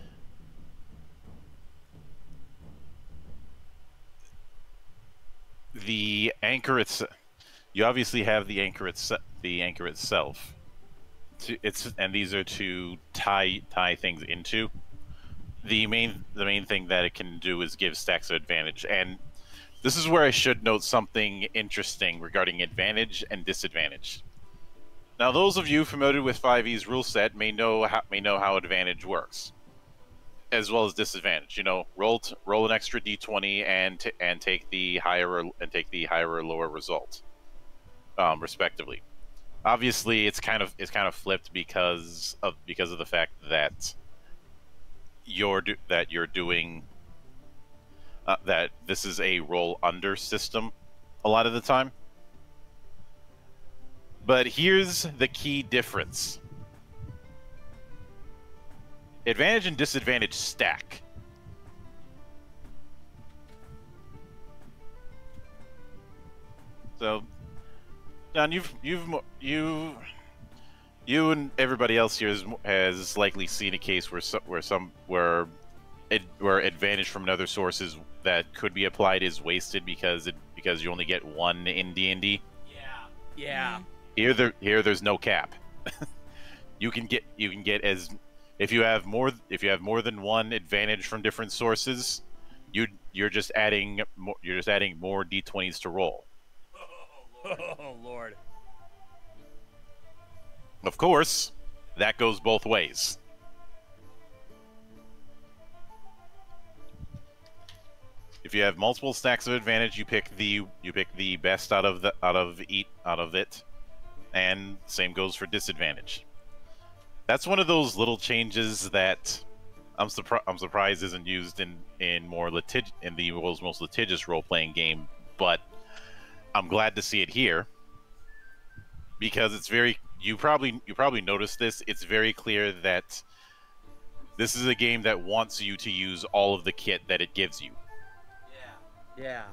the anchor it's you obviously have the anchor it's the anchor itself. To, it's and these are to tie tie things into. The main the main thing that it can do is give stacks of advantage, and this is where I should note something interesting regarding advantage and disadvantage. Now, those of you familiar with five E's rule set may know how may know how advantage works, as well as disadvantage. You know, roll t roll an extra d twenty and t and take the higher or, and take the higher or lower result, um, respectively. Obviously, it's kind of it's kind of flipped because of because of the fact that you're do that you're doing uh, that this is a roll under system a lot of the time. But here's the key difference. Advantage and disadvantage stack. So, John, you've you've you you and everybody else here has, has likely seen a case where some, where some where it, where advantage from another sources that could be applied is wasted because it because you only get one in D and D. Yeah. Yeah. Here, there, here, there's no cap. you can get, you can get as, if you have more, if you have more than one advantage from different sources, you, you're just adding, more, you're just adding more d twenties to roll. Oh Lord. Oh Lord. Of course, that goes both ways. If you have multiple stacks of advantage, you pick the, you pick the best out of the, out of eat, out of it. And same goes for disadvantage. That's one of those little changes that I'm, surpri I'm surprised isn't used in in more litig in the world's most litigious role-playing game, but I'm glad to see it here because it's very you probably you probably noticed this. It's very clear that this is a game that wants you to use all of the kit that it gives you. Yeah. Yeah.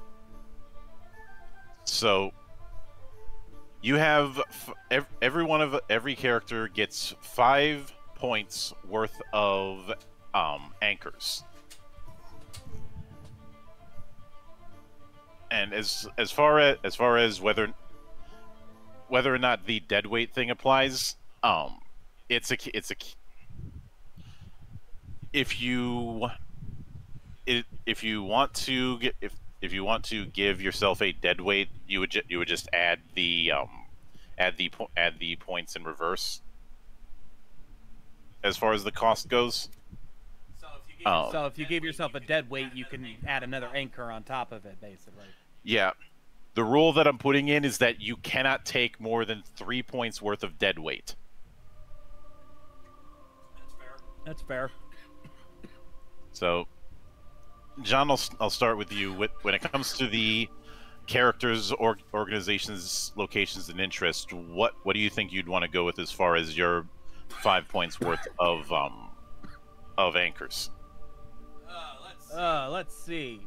So. You have f ev every one of every character gets five points worth of um, anchors, and as as far as as far as whether whether or not the deadweight thing applies, Um, it's a it's a if you it, if you want to get if if you want to give yourself a dead weight, you would ju you would just add the um add the po add the points in reverse. As far as the cost goes. Um, So if you give yourself a dead weight, you can add another anchor on top of it, basically. yeah, the rule that I'm putting in is that you cannot take more than three points worth of dead weight. That's fair. So, John, I'll, I'll start with you. When it comes to the characters, or organizations, locations, and interest, what what do you think you'd want to go with as far as your five points worth of um of anchors? Uh, let's, uh, let's see.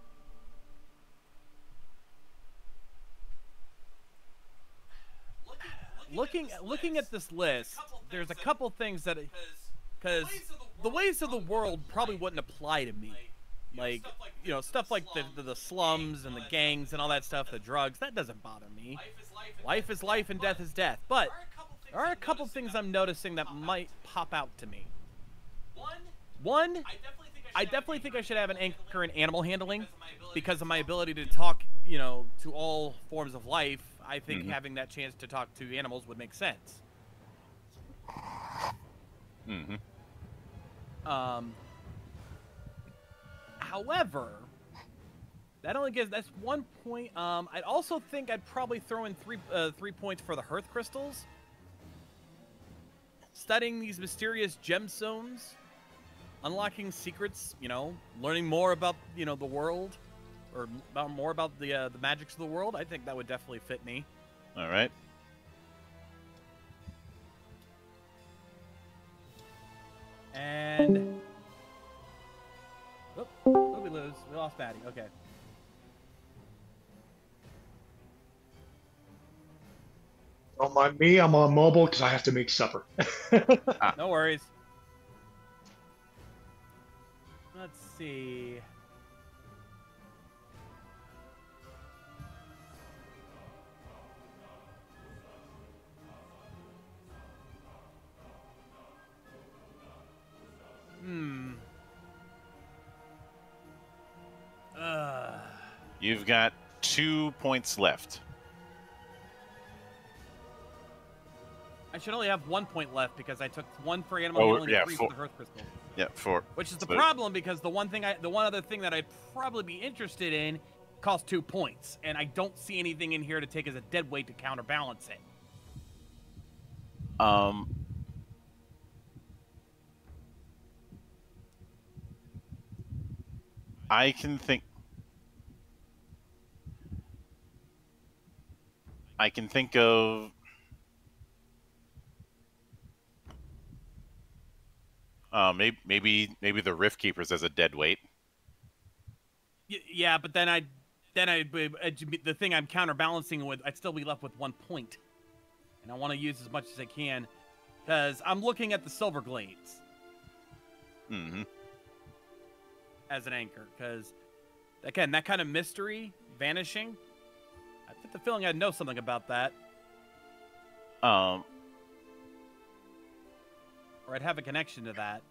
Looking looking at this list, there's a couple things that, because the ways of the world probably wouldn't apply to me. Like, you know, stuff like the, the, the slums and the gangs and all that stuff, the drugs, that doesn't bother me. Life is life and death is death. But there are a couple things I'm noticing that might pop out to me. One, I definitely think I should have an anchor in animal handling because of my ability to talk, you know, to all forms of life. I think mm-hmm. having that chance to talk to animals would make sense. Mm-hmm. Um, however, that only gives that's one point. Um, I'd also think I'd probably throw in three uh, three points for the hearth crystals. Studying these mysterious gemstones, unlocking secrets, you know, learning more about you know the world, or about more about the uh, the magics of the world. I think that would definitely fit me. All right. And oh, oh, we lose. We lost Maddie. Okay. Don't mind me. I'm on mobile because I have to make supper. ah. No worries. Let's see. Hmm. Uh. You've got two points left. I should only have one point left because I took one for animal oh, handling yeah, and three four. for the hearth crystal. Yeah, four. Which is the so, problem because the one thing I, the one other thing that I'd probably be interested in costs two points, and I don't see anything in here to take as a dead weight to counterbalance it. Um. I can think. I can think of. Uh, maybe maybe maybe the Rift Keepers as a dead weight. Y yeah, but then I, then I the thing I'm counterbalancing with, I'd still be left with one point, and I want to use as much as I can, because I'm looking at the Silver Glades. Mm-hmm. As an anchor, because again, that kind of mystery vanishing, I get the feeling I'd know something about that. Um. Or I'd have a connection to that.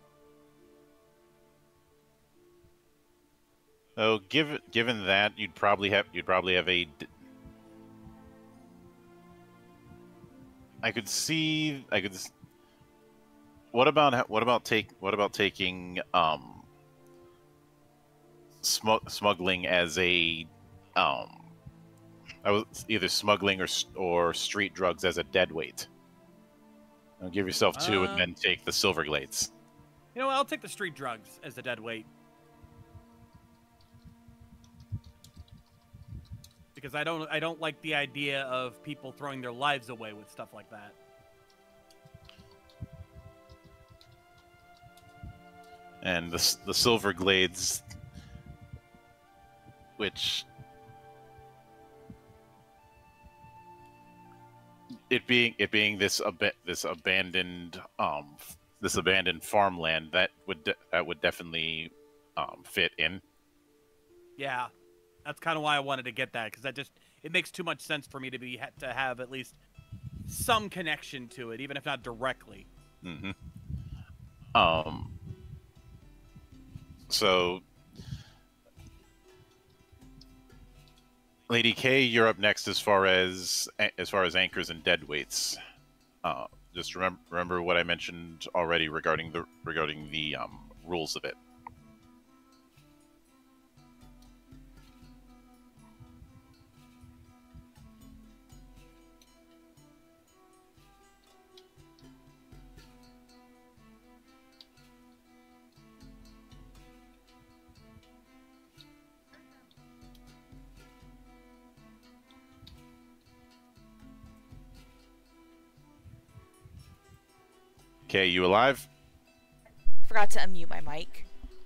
So, given given that, you'd probably have you'd probably have a. I could see. I could. What about what about take what about taking um. Smug, smuggling as a, um, I was either smuggling or or street drugs as a dead weight. I'll give yourself two, uh, and then take the Silver Glades. You know what? I'll take the street drugs as a dead weight because I don't I don't like the idea of people throwing their lives away with stuff like that. And the the Silver Glades. Which it being it being this ab this abandoned um this abandoned farmland that would de that would definitely um fit in. Yeah, that's kind of why I wanted to get that because that just it makes too much sense for me to be to have at least some connection to it, even if not directly. Mm-hmm. Um. So, Lady K, you're up next as far as as far as anchors and dead weights. Uh, just remember remember what I mentioned already regarding the regarding the um, rules of it. Okay, you alive? Forgot to unmute my mic.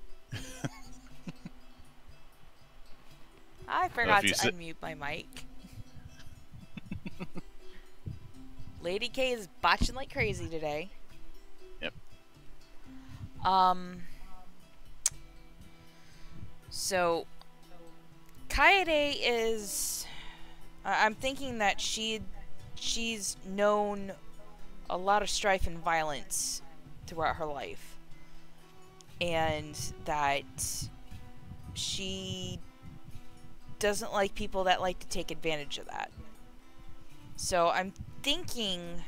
I forgot you to si- unmute my mic. Lady K is botching like crazy today. Yep. Um. So, Kaede is. I- I'm thinking that she, she's known a lot of strife and violence throughout her life, and that she doesn't like people that like to take advantage of that. So I'm thinking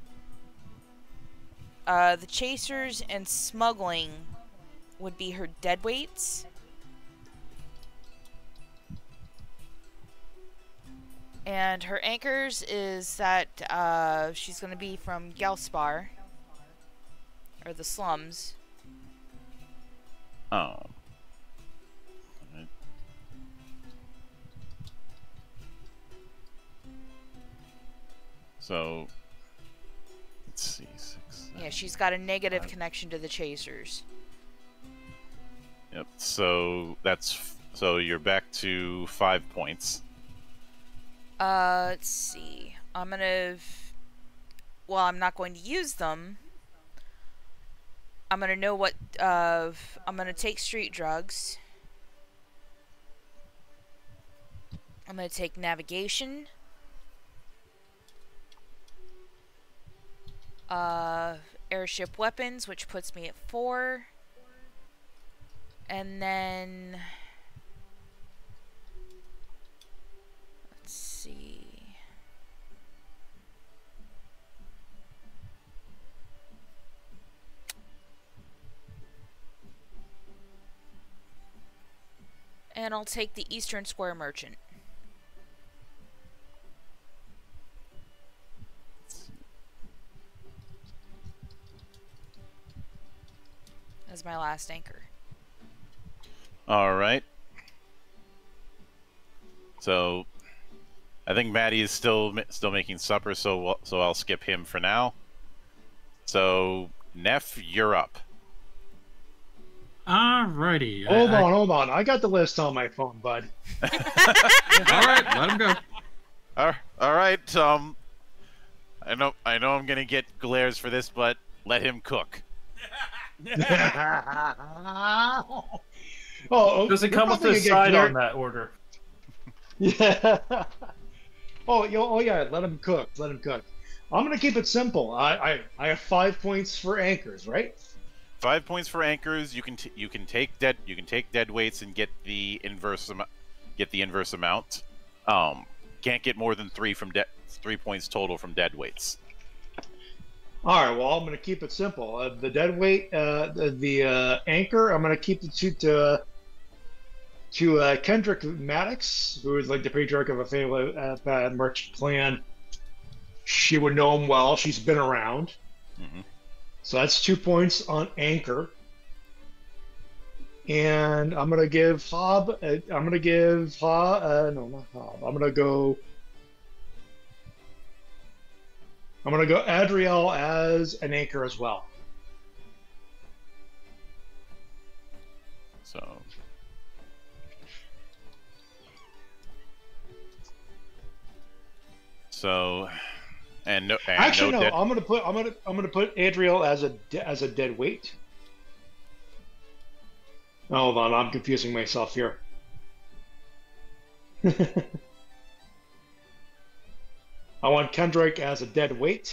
uh, the chasers and smuggling would be her deadweights. And her anchors is that uh, she's going to be from Galspar, or the slums. Oh. Alright. So, let's see. Six, seven, Yeah, she's got a negative five. connection to the chasers. Yep. So that's f- so you're back to five points. Uh, let's see. I'm gonna. Well, I'm not going to use them. I'm gonna know what. Uh, I'm gonna take street drugs. I'm gonna take navigation. Uh, airship weapons, which puts me at four. And then. Let's see. And I'll take the Eastern Square Merchant. As my last anchor. All right. So, I think Maddie is still still making supper, so we'll- so I'll skip him for now. So, Neff, you're up. Alrighty. I- Hold I- on, hold on. I got the list on my phone, bud. All right, let him go. All all right. Um, I know I know I'm gonna get glares for this, but let him cook. oh, Does it you're come with probably a gonna get side glare- on that order? Yeah. oh, yo, oh yeah. Let him cook. Let him cook. I'm gonna keep it simple. I, I, I have five points for anchors, right? Five points for anchors. You can t- you can take dead you can take dead weights and get the inverse am- get the inverse amount. Um, can't get more than three from dead three points total from dead weights. All right. Well, I'm gonna keep it simple. Uh, the dead weight, uh, the, the uh, anchor. I'm gonna keep the two to to uh, Kendrick Maddox, who is like the patriarch of a family uh, uh, merchant clan. She would know him well. She's been around. Mhm. So that's two points on anchor. And I'm gonna give Hob. Uh, I'm gonna give Hob. Uh, no, not Hob. I'm gonna go. I'm gonna go Adriel as an anchor as well. So. So, and no, and Actually, no, no. dead, I'm gonna put. I'm gonna. I'm gonna put Adriel as a de- as a dead weight. Hold on, I'm confusing myself here. I want Kendrick as a dead weight,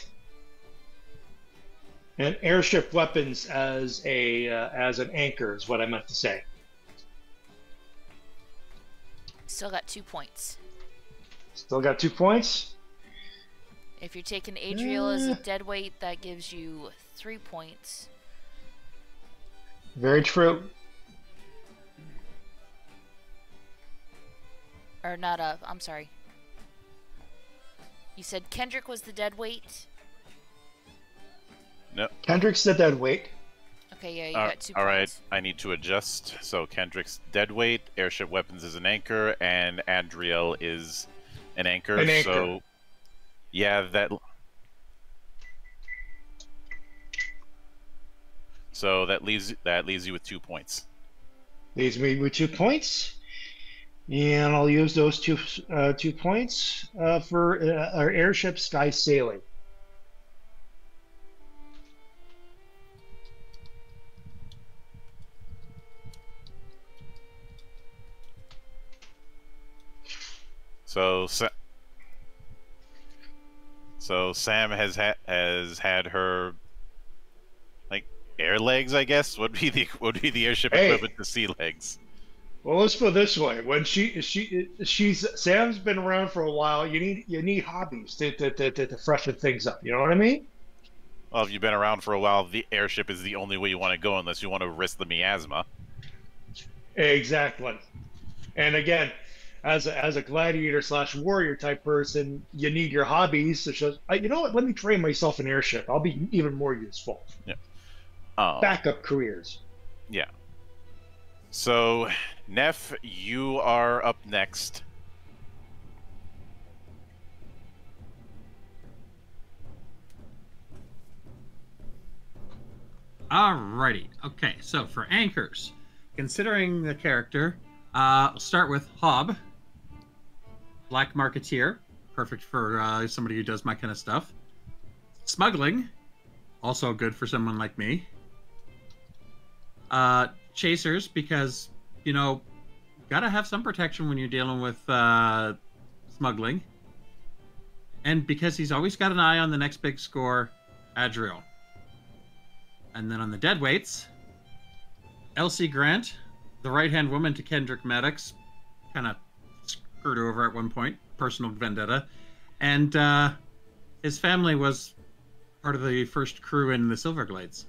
and airship weapons as a uh, as an anchor is what I meant to say. Still got two points. Still got two points. If you're taking Adriel as a Uh. dead weight, that gives you three points. Very true. Or not a, I'm sorry. You said Kendrick was the dead weight? No. Kendrick's the dead weight. Okay, yeah, you Uh, got two all right, points. I need to adjust. So Kendrick's dead weight, airship weapons is an anchor, and Adriel is an anchor. An anchor. So, yeah, that. So that leaves that leaves you with two points. Leaves me with two points. And I'll use those two uh, two points uh, for uh, our airship sky sailing. So, Sa- so Sam has had has had her like air legs, I guess. Would be the would be the airship Hey. equivalent to sea legs. Well, let's put it this way: when she she she's Sam's been around for a while. You need you need hobbies to to, to, to to freshen things up. You know what I mean? Well, if you've been around for a while, the airship is the only way you want to go, unless you want to risk the miasma. Exactly. And again, as a, as a gladiator slash warrior type person, you need your hobbies. Such as, uh, you know what? Let me train myself an airship. I'll be even more useful. Um, Backup careers. Yeah. So, Neff, you are up next. Alrighty. Okay, so for anchors, considering the character, uh, I'll start with Hob, Black Marketeer, perfect for uh, somebody who does my kind of stuff. Smuggling, also good for someone like me. Uh, Chasers, because, you know, gotta have some protection when you're dealing with uh, smuggling. And because he's always got an eye on the next big score, Adriel. And then on the deadweights, Elsie Grant, the right-hand woman to Kendrick Maddox, kind of screwed her over at one point, personal vendetta. And uh, his family was part of the first crew in the Silverglades.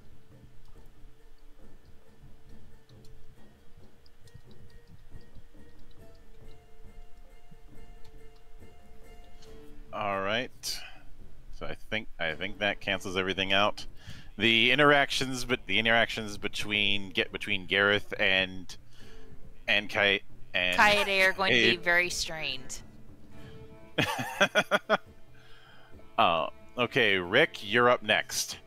All right. So I think I think that cancels everything out. The interactions, but the interactions between get between Gareth and and Kai and Kaede are going to be It- very strained. uh, okay, Rick, you're up next.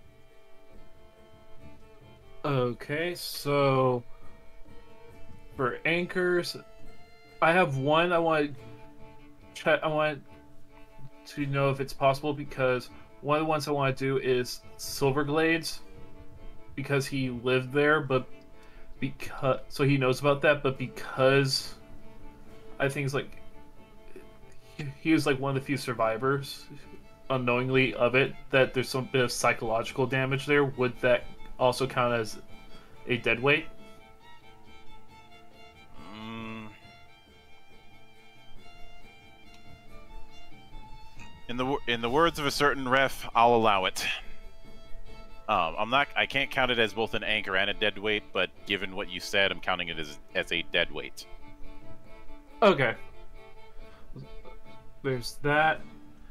Okay, so for anchors, I have one I want to check. I want to know if it's possible because one of the ones I want to do is Silverglades because he lived there, but because so he knows about that, but because I think it's like he, he was like one of the few survivors unknowingly of it, that there's some bit of psychological damage there. Would that also count as a deadweight? Mm. In the wo- in the words of a certain ref, I'll allow it. Um, I'm not. I can't count it as both an anchor and a deadweight, but given what you said, I'm counting it as as a deadweight. Okay. There's that.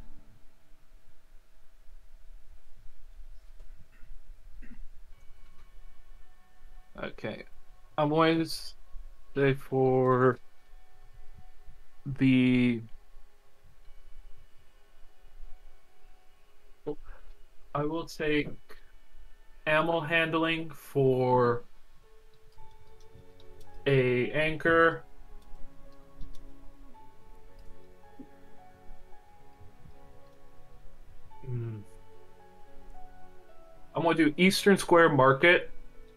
Okay. I'm going to say for the... I will take ammo handling for a anchor. Hmm. I'm going to do Eastern Square Market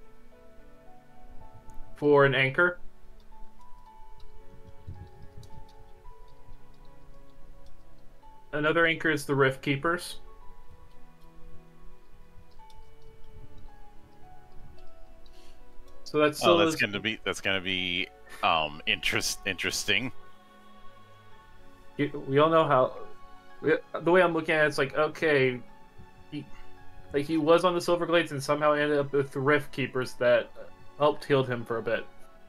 for an anchor. another anchor is the Rift Keepers. So that's Oh, still that's is- gonna be that's gonna be um interest interesting. you- we all know how. we- The way I'm looking at it, it's like okay, he, like he was on the Silverglades and somehow ended up with the Rift Keepers that helped heal him for a bit.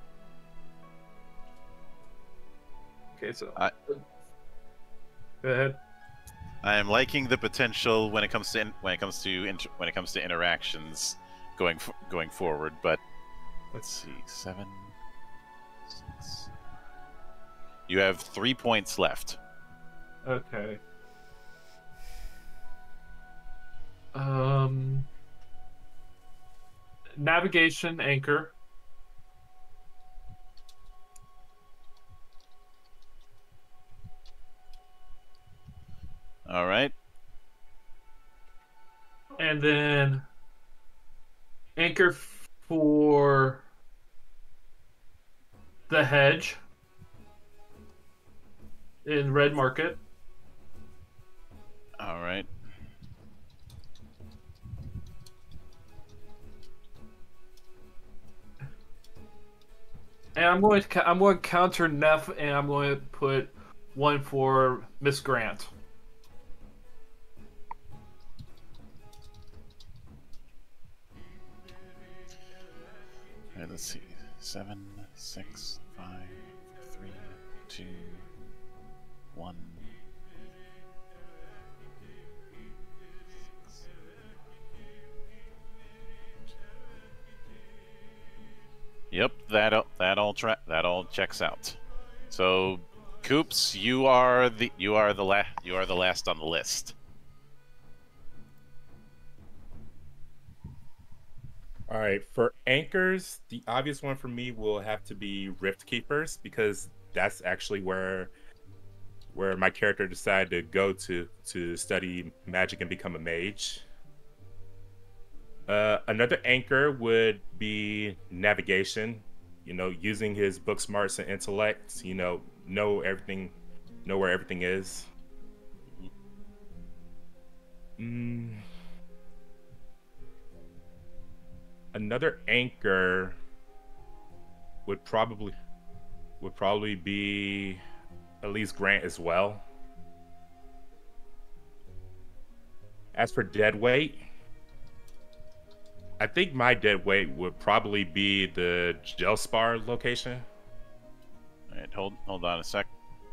Okay, so I- go ahead. I am liking the potential when it comes to in, when it comes to inter, when it comes to interactions going f- going forward. But let's see, seven, six. You have three points left. Okay. Um, navigation anchor. All right. And then anchor for the hedge in red market. All right. And I'm going to ca- I'm going to counter Neff, and I'm going to put one for Miss Grant. All right. Let's see. Seven, six, five, three, two, one. Yep, that all- that all tra- that all checks out. So, Coops, you are the you are the la- you are the last on the list. All right, for anchors, the obvious one for me will have to be Rift Keepers because that's actually where where my character decided to go to to study magic and become a mage. Uh, another anchor would be navigation. You know, using his book smarts and intellect. You know, know everything, know where everything is. Mm. Another anchor would probably would probably be Elise Grant as well. As for dead weight, I think my dead weight would probably be the Gelspar location. All right, hold hold on a sec.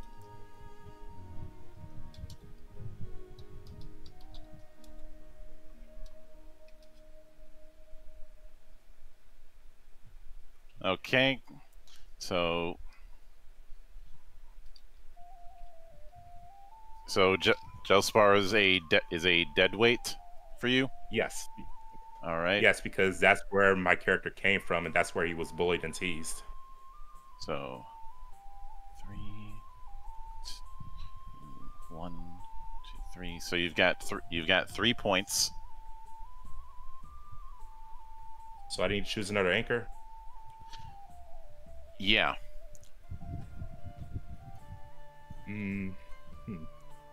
Okay, so so Je- Gelspar is a de- is a dead weight for you. Yes, All right. yes, because that's where my character came from, and that's where he was bullied and teased. So three, two, one, two, three. So you've got th- you've got three points. So I need to choose another anchor. Yeah. Mm, hmm.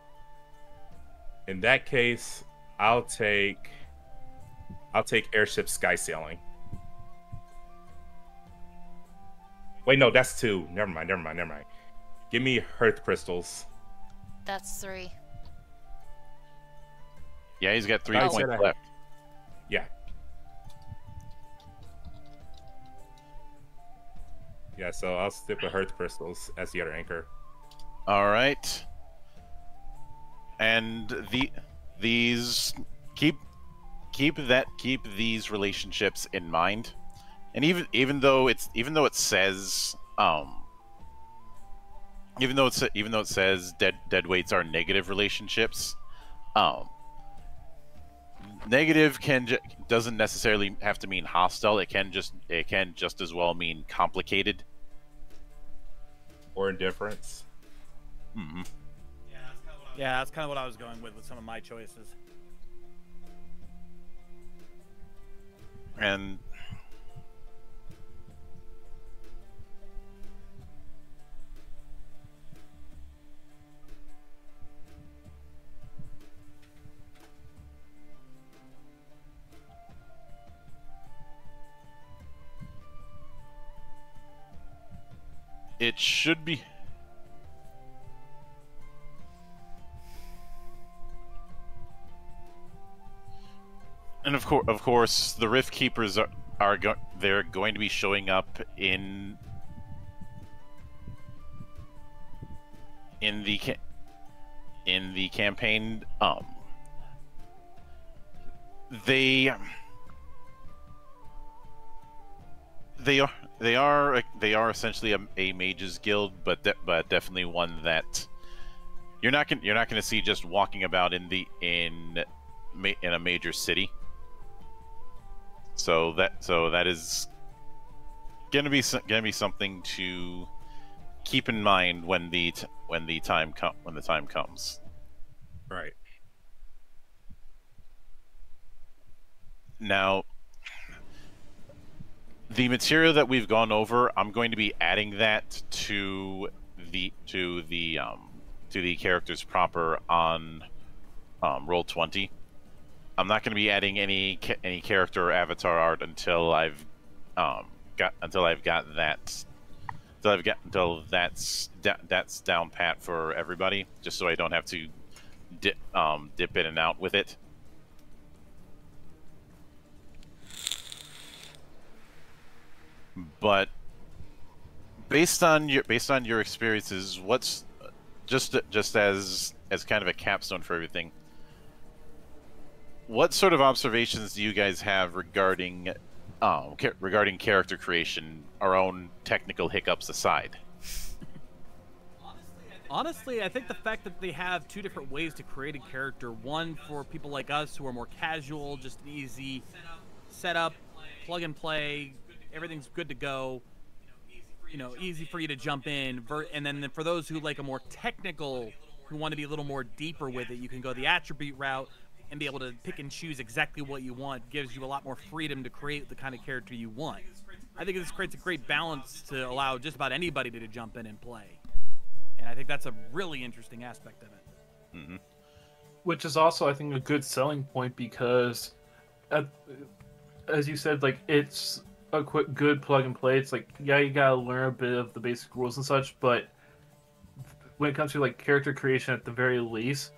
In that case, I'll take I'll take airship sky sailing. Wait, no, that's two. Never mind, never mind, never mind. Give me Hearth crystals. That's three. Yeah, he's got three I points said I- left. Yeah. Yeah, so I'll stick with Hearth crystals as the other anchor. All right. And the these keep keep that keep these relationships in mind. And even even though it's even though it says um even though it's even though it says dead dead weights are negative relationships, um negative can ju- doesn't necessarily have to mean hostile. It can just it can just as well mean complicated. Or indifference. hmm Yeah, that's kind of what I was going with with some of my choices. And it should be. And of course, of course, the Rift Keepers are are go they're going to be showing up in in the ca in the campaign. Um, they they are they are they are essentially a, a mages guild, but de but definitely one that you're not gonna you're not gonna see just walking about in the in ma in a major city. So that so that is gonna be gonna be something to keep in mind when the t when the time com when the time comes. Right. Now, the material that we've gone over, I'm going to be adding that to the to the um, to the characters proper on um, Roll twenty. I'm not going to be adding any ca any character or avatar art until I've um, got until I've got that until I've got until that's that's down pat for everybody, just so I don't have to dip um, dip in and out with it. But based on your based on your experiences, what's just just as as kind of a capstone for everything, what sort of observations do you guys have regarding um, ca regarding character creation, our own technical hiccups aside? Honestly, I think the fact that they have two different ways to create a character, one for people like us who are more casual, just an easy setup, plug and play, everything's good to go, you know, easy for you to jump in, and then for those who like a more technical, who want to be a little more deeper with it, you can go the attribute route and be able to pick and choose exactly what you want. Gives you a lot more freedom to create the kind of character you want. I think this creates a great balance to allow just about anybody to, to jump in and play. And I think that's a really interesting aspect of it. Mm-hmm. Which is also, I think, a good selling point because, at, as you said, like, it's a quick, good plug and play. It's like, yeah, you gotta learn a bit of the basic rules and such, but when it comes to, like, character creation at the very least,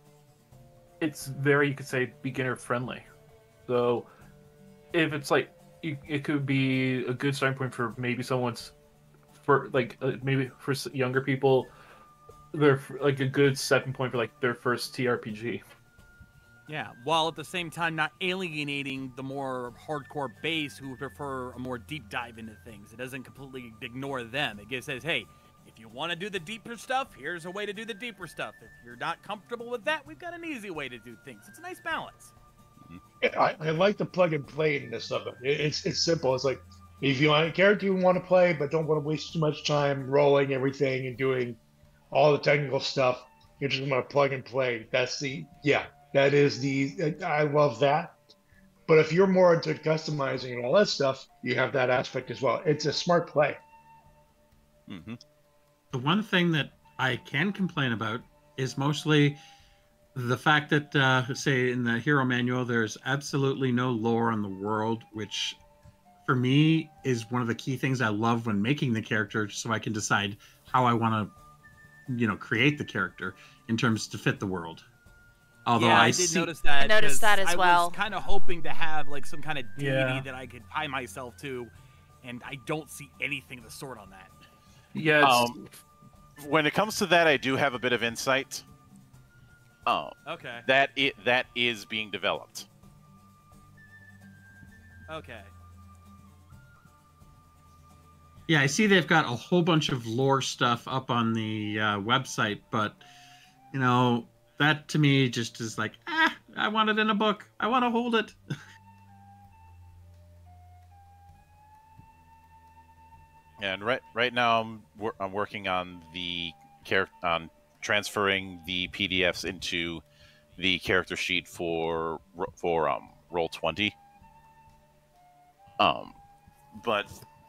it's very, you could say, beginner friendly. So if it's like, it could be a good starting point for maybe someone's, for like uh, maybe for younger people, they're like a good stepping point for like their first T R P G. Yeah, while at the same time not alienating the more hardcore base who prefer a more deep dive into things. It doesn't completely ignore them. It just says, hey, if you want to do the deeper stuff, here's a way to do the deeper stuff. If you're not comfortable with that, we've got an easy way to do things. It's a nice balance. I, I like the plug and playness of it. it. It's it's simple. It's like if you want a character you want to play, but don't want to waste too much time rolling everything and doing all the technical stuff, you just want to plug and play. That's the yeah. That is the I love that. But if you're more into customizing and all that stuff, you have that aspect as well. It's a smart play. Mm-hmm. The one thing that I can complain about is mostly the fact that, uh, say, in the hero manual, there's absolutely no lore on the world, which for me is one of the key things I love when making the character, so I can decide how I want to, you know, create the character in terms to fit the world. Although yeah, I, I did see... notice that. I noticed that as I well. I was kind of hoping to have like some kind of deity Yeah. that I could tie myself to, and I don't see anything of the sort on that. Yeah. It's, Um, when it comes to that, I do have a bit of insight. Oh, Okay. that it that is being developed. Okay. Yeah, I see they've got a whole bunch of lore stuff up on the uh, website, but, you know, that to me just is like, ah, I want it in a book. I want to hold it. And right right now I'm wor I'm working on the character on transferring the P D Fs into the character sheet for for um Roll twenty. Um, but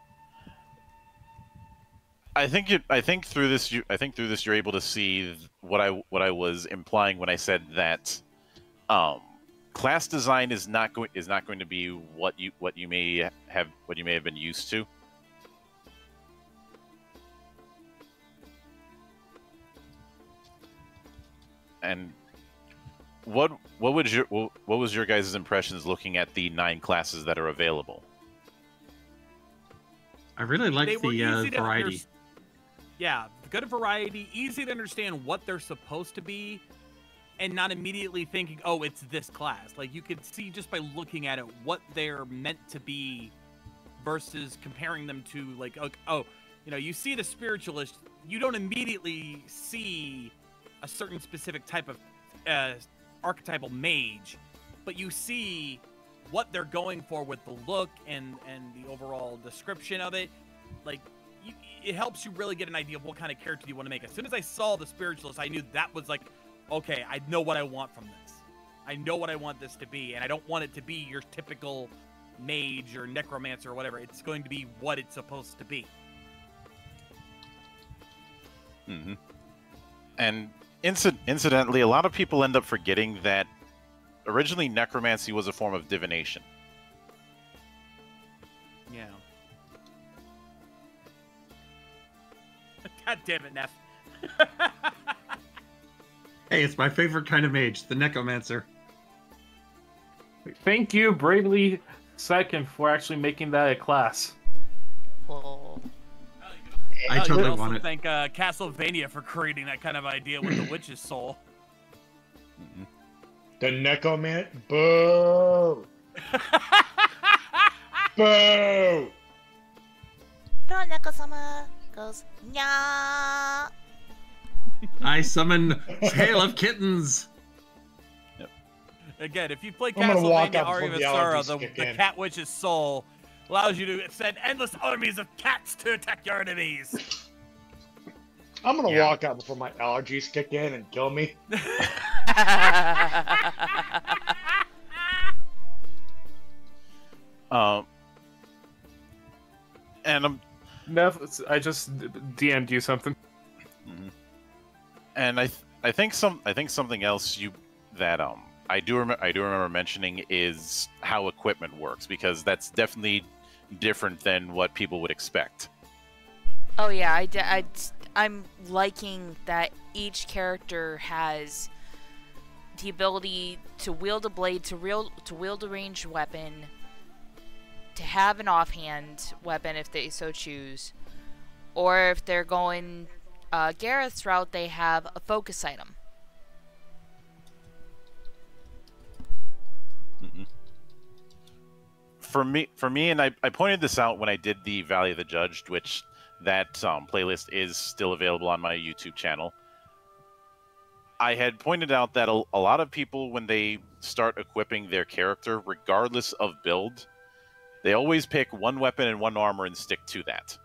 I think it, I think through this you I think through this you're able to see what I what I was implying when I said that um, class design is not going is not going to be what you what you may have what you may have been used to. And what what would your what was your guys' impressions looking at the nine classes that are available? I really like They were the uh, easy to variety. underst- Yeah, good variety, easy to understand what they're supposed to be, and not immediately thinking, oh, it's this class. Like, you could see just by looking at it what they're meant to be versus comparing them to, like, oh, oh you know, you see the spiritualist, you don't immediately see a certain specific type of uh, archetypal mage, but you see what they're going for with the look and, and the overall description of it. Like, you, it helps you really get an idea of what kind of character you want to make. As soon as I saw the spiritualist, I knew that was like, okay, I know what I want from this. I know what I want this to be, and I don't want it to be your typical mage or necromancer or whatever. It's going to be what it's supposed to be. Mm-hmm. And inci- incidentally, a lot of people end up forgetting that originally necromancy was a form of divination. Yeah. God damn it, Neff. Hey, it's my favorite kind of mage, the Necromancer. Thank you, Bravely Second, for actually making that a class. Oh. I Uh, you totally also want it. thank uh, Castlevania for creating that kind of idea with the witch's soul. Mm-hmm. The Necroman. Boo! Boo! Neko-sama goes, nya. I summon Tale of Kittens. Again, if you play I'm gonna walk Castlevania out Aria before the Viscera, allergies the, kick the in. cat witch's soul allows you to send endless armies of cats to attack your enemies. I'm gonna Yeah. walk out before my allergies kick in and kill me. Um, and um, Nev, I just D M'd you something. mhm. and I th- I think some I think something else you that um I do rem- I do remember mentioning is how equipment works, because that's definitely different than what people would expect. Oh yeah, I, d- I d- I'm liking that each character has the ability to wield a blade, to wield to wield a ranged weapon, to have an offhand weapon if they so choose, or if they're going uh, Gareth's route, they have a focus item. Mhm. For me, for me, and I, I pointed this out when I did the Valley of the Judged, which that um, playlist is still available on my YouTube channel. I had pointed out that a, a lot of people, when they start equipping their character, regardless of build, they always pick one weapon and one armor and stick to that.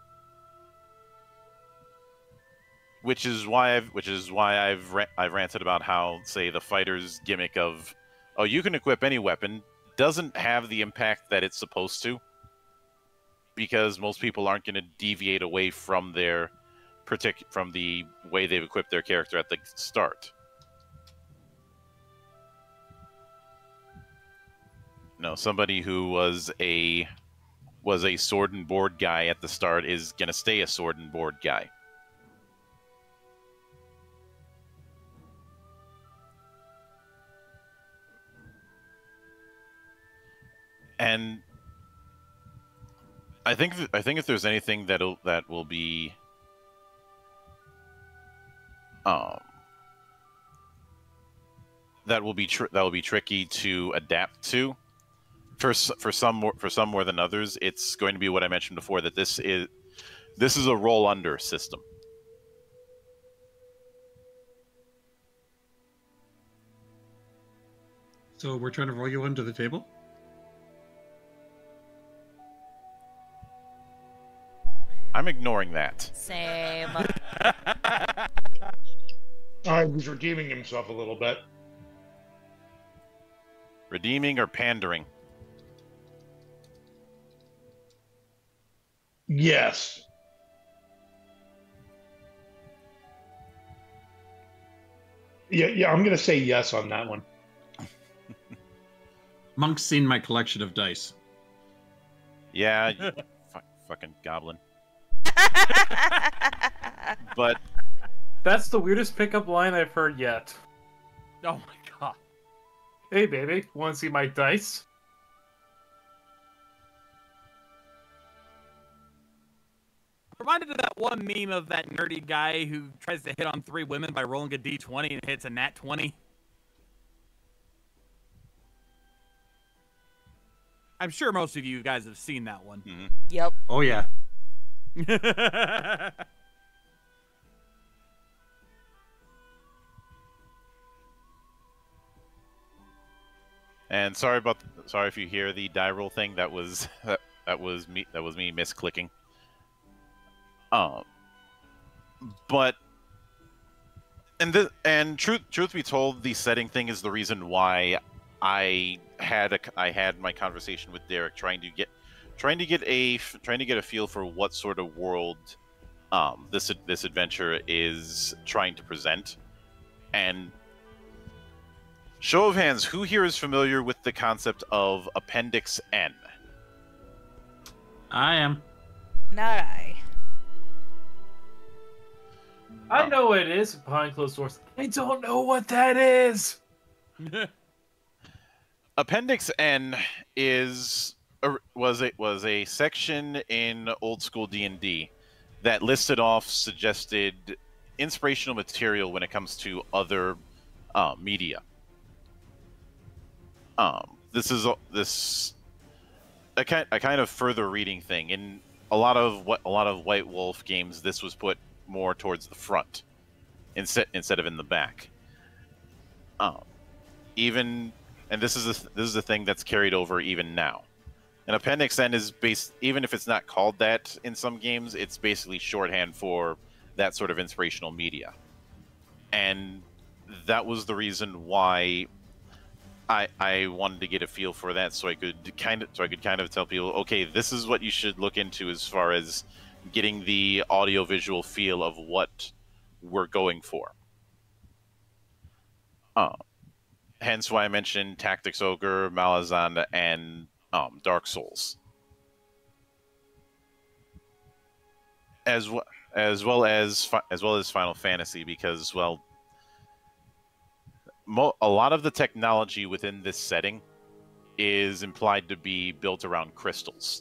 Which is why I've which is why I've ra- I've ranted about how, say, the fighter's gimmick of, oh, you can equip any weapon, doesn't have the impact that it's supposed to, because most people aren't going to deviate away from their partic- from the way they've equipped their character at the start. No, somebody who was a was a sword and board guy at the start is going to stay a sword and board guy. And I think th- I think if there's anything that'll that will be um that will be tr- that will be tricky to adapt to for s- for some more for some more than others, it's going to be what I mentioned before, that this is this is a roll under system. So we're trying to roll you under the table? I'm ignoring that. Same. I was redeeming himself a little bit. Redeeming or pandering? Yes. Yeah, yeah, I'm gonna say yes on that one. Monk's seen my collection of dice. Yeah, you fu- fucking goblin. But That's the weirdest pickup line I've heard yet. Oh my god. Hey, baby, want to see my dice? Reminded of that one meme of that nerdy guy who tries to hit on three women by rolling a d twenty and hits a nat twenty. I'm sure most of you guys have seen that one. Mm-hmm. Yep. Oh yeah. And sorry about sorry if you hear the die roll thing. That was that, that was me that was me misclicking. Um, but and the and truth truth be told, the setting thing is the reason why I had a I had my conversation with Derek, trying to get trying to get a trying to get a feel for what sort of world um, this this adventure is trying to present. And show of hands, who here is familiar with the concept of Appendix N? I am. Not I. I know what it is behind closed doors. I don't know what that is. Appendix N is a, was a, was a section in old school D and D that listed off suggested inspirational material when it comes to other uh, media. Um, this is a, this a kind a kind of further reading thing. In a lot of what a lot of White Wolf games, this was put more towards the front instead instead of in the back. Um, even and this is a, this is a thing that's carried over even now. An Appendix N is based, even if it's not called that in some games, it's basically shorthand for that sort of inspirational media. And that was the reason why I I wanted to get a feel for that, so I could kind of so I could kind of tell people, okay, this is what you should look into as far as getting the audio-visual feel of what we're going for. Uh, hence why I mentioned Tactics Ogre, Malazan, and um, Dark Souls, as well as well as as well as Final Fantasy, because well, mo a lot of the technology within this setting is implied to be built around crystals.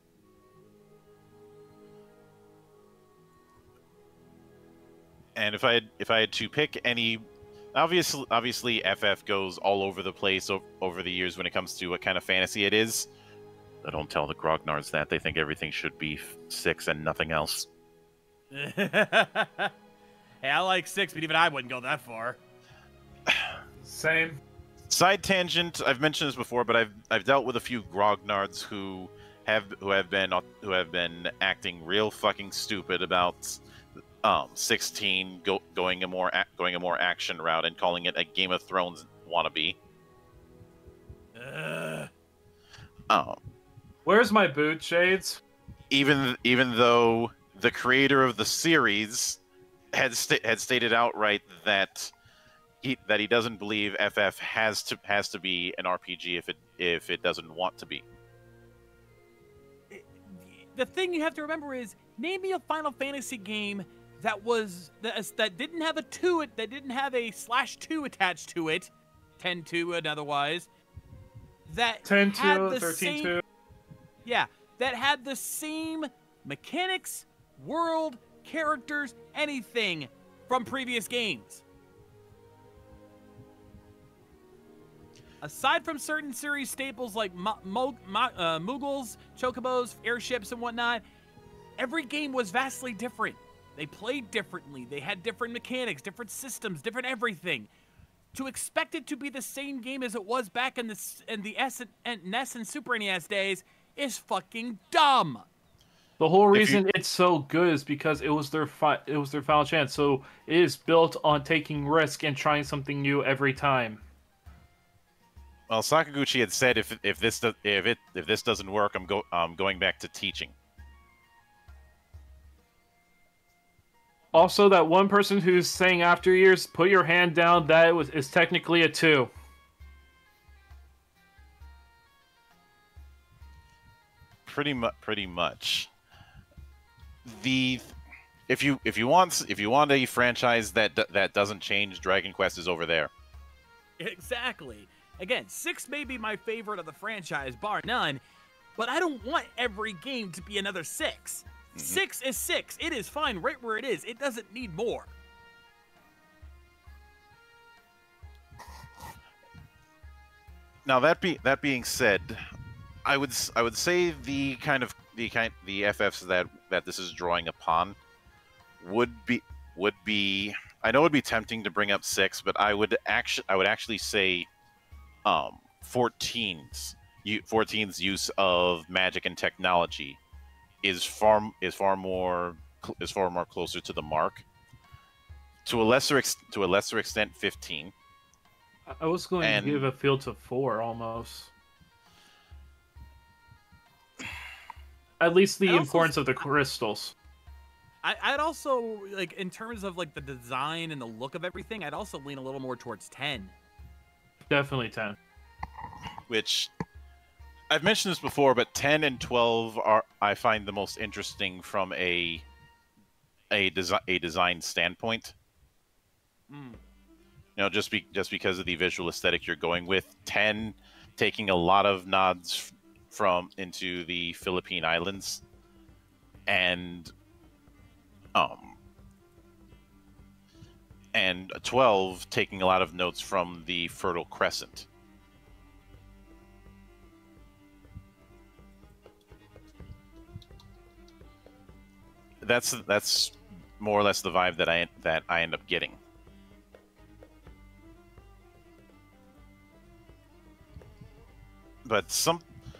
And if I had, if I had to pick any, obviously, obviously F F goes all over the place o over the years when it comes to what kind of fantasy it is. I don't tell the Grognards that. They think everything should be six and nothing else. Hey, I like six, but even I wouldn't go that far. Same. Side tangent. I've mentioned this before, but I've I've dealt with a few Grognards who have who have been who have been acting real fucking stupid about um sixteen go, going a more going a more action route and calling it a Game of Thrones wannabe. Uh. Um, Where's my boot shades? even even though the creator of the series had sta had stated outright that he that he doesn't believe F F has to has to be an R P G if it if it doesn't want to be. The thing you have to remember is, name me a Final Fantasy game that was that, that didn't have a two it that didn't have a slash two attached to it, ten two and otherwise. That ten had two, the thirteen same, two. Yeah, that had the same mechanics, world, characters, anything from previous games. Aside from certain series staples like Mo Mo Mo uh, Moogles, Chocobos, airships, and whatnot, every game was vastly different. They played differently. They had different mechanics, different systems, different everything. To expect it to be the same game as it was back in the in the S and N E S and Super N E S days is fucking dumb. The whole If reason you- it's so good is because it was their fi it was their final chance. So it is built on taking risk and trying something new every time. Well, Sakaguchi had said if if this do, if it if this doesn't work, I'm go I'm going back to teaching. Also, that one person who's saying after years, put your hand down, that was is technically a two. Pretty much, pretty much. The if you if you want if you want a franchise that that doesn't change, Dragon Quest is over there. Exactly. Again, six may be my favorite of the franchise, bar none, but I don't want every game to be another six. Mm-hmm. Six is six. It is fine right where it is. It doesn't need more. Now that be that being said, I would I would say the kind of the kind the F Fs that that this is drawing upon would be would be I know it would be tempting to bring up six, but I would actually I would actually say um fourteen's fourteen's use of magic and technology is far is far more is far more closer to the mark. To a lesser ex, to a lesser extent, fifteen. I was going and, to give a feel to four almost. At least the also, importance of the crystals. I, I'd also, like, in terms of, like, the design and the look of everything, I'd also lean a little more towards ten. Definitely ten. Which, I've mentioned this before, but ten and twelve are, I find, the most interesting from a a, desi a design standpoint. Mm. You know, just be just because of the visual aesthetic you're going with. ten taking a lot of nods from into the Philippine Islands, and um, and twelve taking a lot of notes from the Fertile Crescent. That's that's more or less the vibe that I that I end up getting. But some,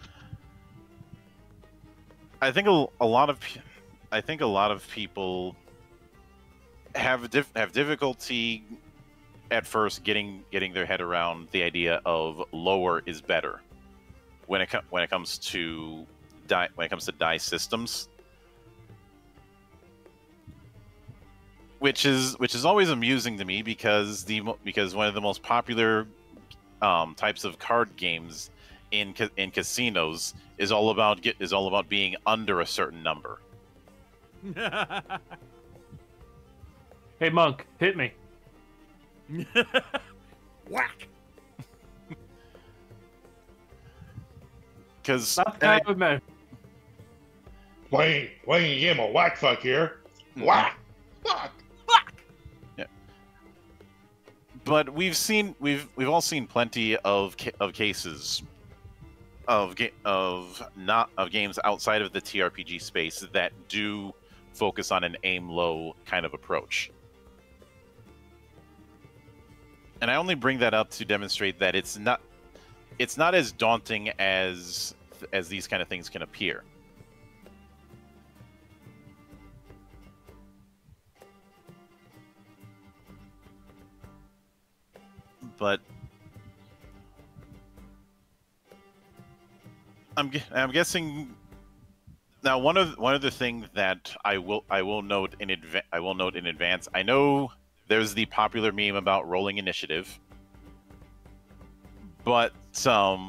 I think a, a lot of, I think a lot of people have dif have difficulty at first getting getting their head around the idea of lower is better when it when it comes to die when it comes to die systems, which is which is always amusing to me because the because one of the most popular um, types of card games in ca in casinos is all about get is all about being under a certain number. Hey Monk, hit me. Whack. Because kind of man. Wayne, Wayne, you gave him a whack fuck here. Whack, fuck, Whack. Yeah. But we've seen we've we've all seen plenty of ca of cases of ga of not of games outside of the T R P G space that do focus on an aim low kind of approach. And I only bring that up to demonstrate that it's not it's not as daunting as as these kind of things can appear. But I'm I'm guessing now one of one of the things that I will I will note in adva I will note in advance. I know there's the popular meme about rolling initiative, but um,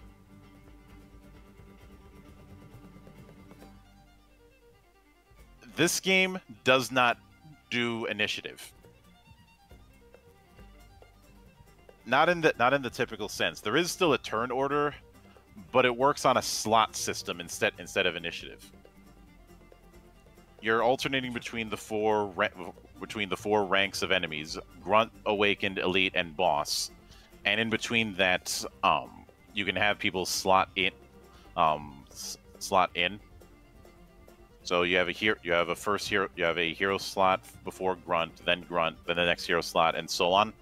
this game does not do initiative. Not in the not in the typical sense. There is still a turn order, but it works on a slot system instead instead of initiative. You're alternating between the four between the four ranks of enemies: Grunt, Awakened, Elite, and Boss. And in between that, um, you can have people slot in, um, slot in. So you have a hero, you have a first hero, you have a hero slot before Grunt, then Grunt, then the next hero slot, and so on.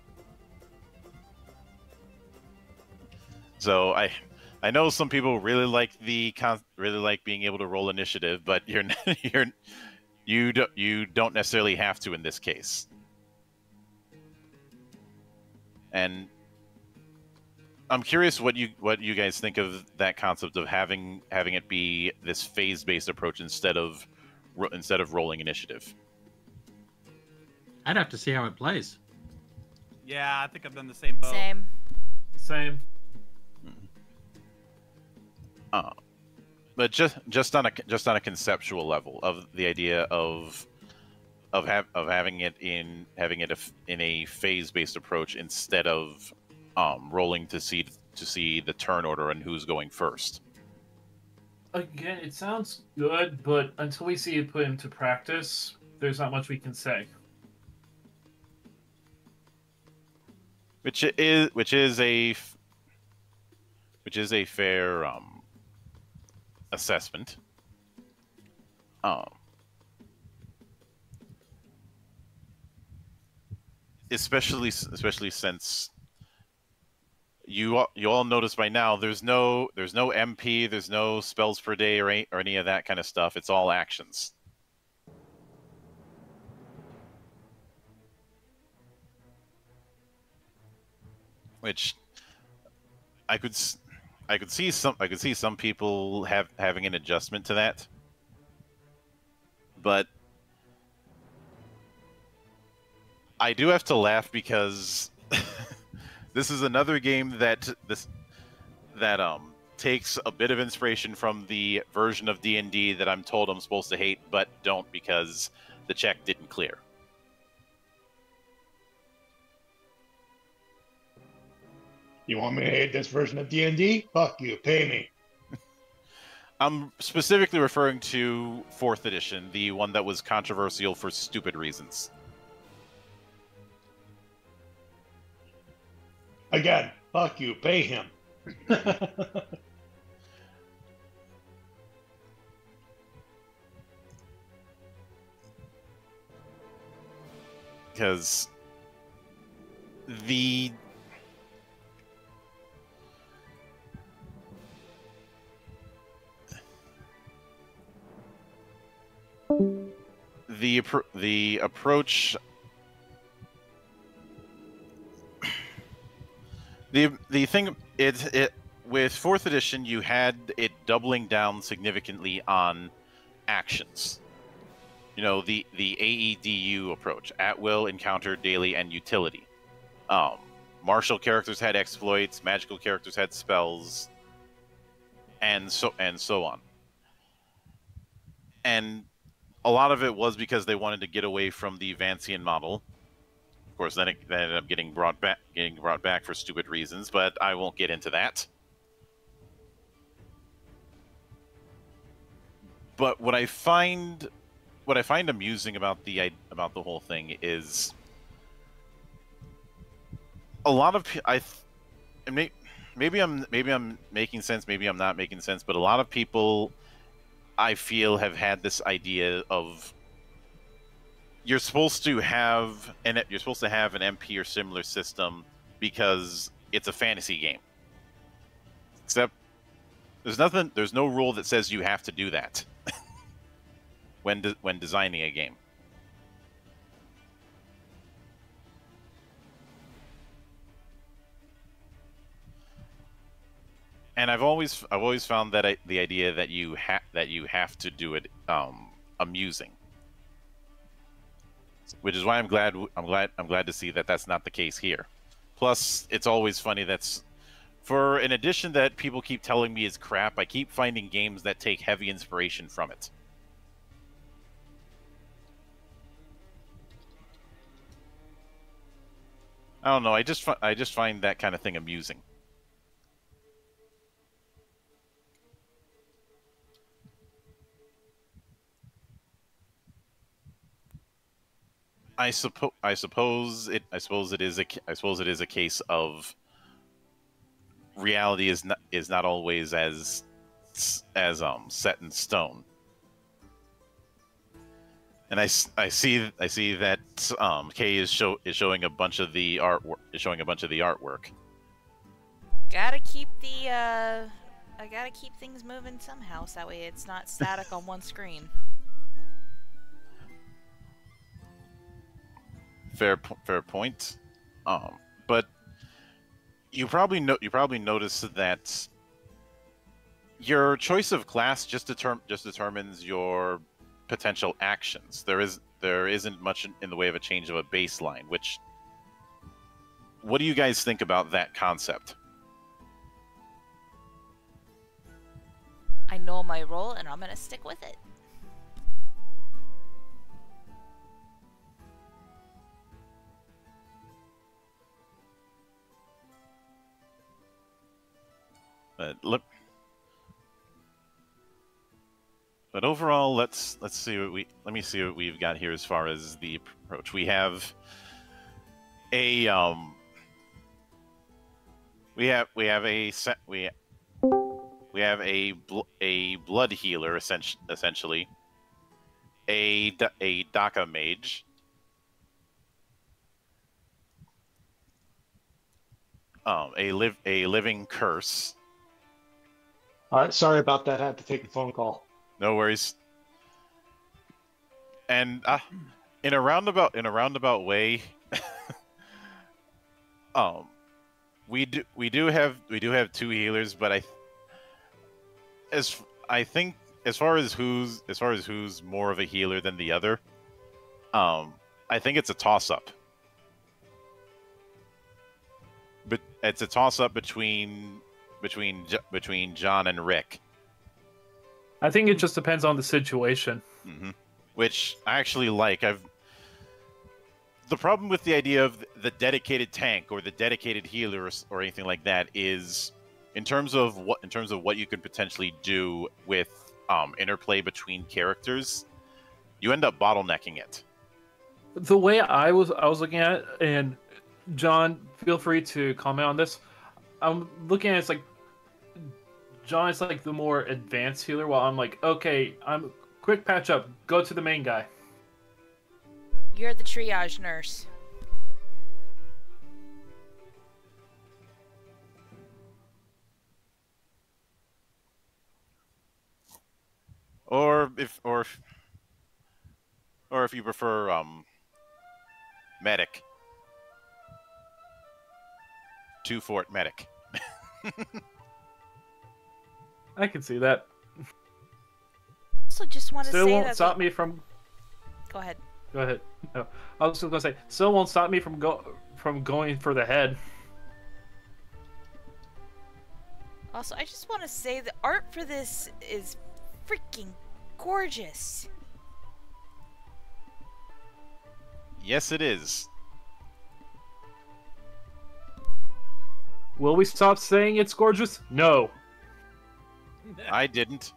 So I, I know some people really like the con really like being able to roll initiative, but you're you're you don't you don't necessarily have to in this case. And I'm curious what you what you guys think of that concept of having having it be this phase-based approach instead of instead of rolling initiative. I'd have to see how it plays. Yeah, I think I've done the same boat. Same. Same. Uh, but just just on a just on a conceptual level of the idea of of have of having it in having it in a phase-based approach instead of um, rolling to see to see the turn order and who's going first. Again, it sounds good, but until we see it put into practice, there's not much we can say. Which is which is a which is a fair um, assessment. Um, especially especially since you all, you all notice by now there's no there's no M P, there's no spells per day or any, or any of that kind of stuff. It's all actions. Which I could I could see some I could see some people have having an adjustment to that, but I do have to laugh because this is another game that this that um takes a bit of inspiration from the version of D and D that I'm told I'm supposed to hate, but don't because the check didn't clear. You want me to hate this version of D and D? Fuck you, pay me. I'm specifically referring to fourth edition, the one that was controversial for stupid reasons. Again, fuck you, pay him. Because the the appro the approach the the thing it it with fourth edition you had it doubling down significantly on actions. You know, the the A E D U approach: at will, encounter, daily, and utility. Um, martial characters had exploits, magical characters had spells, and so and so on. And a lot of it was because they wanted to get away from the Vancian model. Of course, then it, that ended up getting brought back, getting brought back for stupid reasons, but I won't get into that. But what I find, what I find amusing about the about the whole thing is a lot of I, maybe maybe I'm maybe I'm making sense, maybe I'm not making sense, but a lot of people I feel have had this idea of you're supposed to have and you're supposed to have an M P or similar system because it's a fantasy game. Except there's nothing, there's no rule that says you have to do that when de when designing a game. And I've always I've always found that I, the idea that you ha that you have to do it um, amusing, which is why I'm glad I'm glad I'm glad to see that that's not the case here. Plus, it's always funny that's for an edition that people keep telling me is crap. I keep finding games that take heavy inspiration from it. I don't know. I just I just find that kind of thing amusing. I suppose I suppose it I suppose it is a I suppose it is a case of reality is not is not always as as um set in stone. And I, I see I see that um Kay is show is showing a bunch of the art is showing a bunch of the artwork. Gotta keep the uh I gotta keep things moving somehow so that way it's not static on one screen. Fair, fair point. Um, but you probably know you probably noticed that your choice of class just determ just determines your potential actions. There is there isn't much in the way of a change of a baseline. Which, what do you guys think about that concept? I know my role and I'm gonna stick with it. But look, but overall, let's let's see what we let me see what we've got here as far as the approach. We have a um, we have we have a set we we have a bl a blood healer essentially essentially a a Daka mage. Um, a live a living curse. Uh, sorry about that. I had to take the phone call. No worries. And uh, in a roundabout in a roundabout way, um, we do we do have we do have two healers, but I as I think as far as who's as far as who's more of a healer than the other, um, I think it's a toss up. But it's a toss up between between between John and Rick. I think it just depends on the situation. Mm-hmm. Which I actually like. I've the problem with the idea of the dedicated tank or the dedicated healer or, or anything like that is in terms of what in terms of what you could potentially do with um, interplay between characters, you end up bottlenecking it. The way I was I was looking at it, and John, feel free to comment on this. I'm looking at it, it's like John is like the more advanced healer, while I'm like, okay, I'm quick patch up, go to the main guy. You're the triage nurse. Or if or if, or if you prefer um medic. Two fort medic. I can see that. Also, just want to Still say won't that stop the- me from. Go ahead. Go ahead. No, I was just gonna say, still won't stop me from go from going for the head. Also, I just want to say the art for this is freaking gorgeous. Yes, it is. Will we stop saying it's gorgeous? No. I didn't.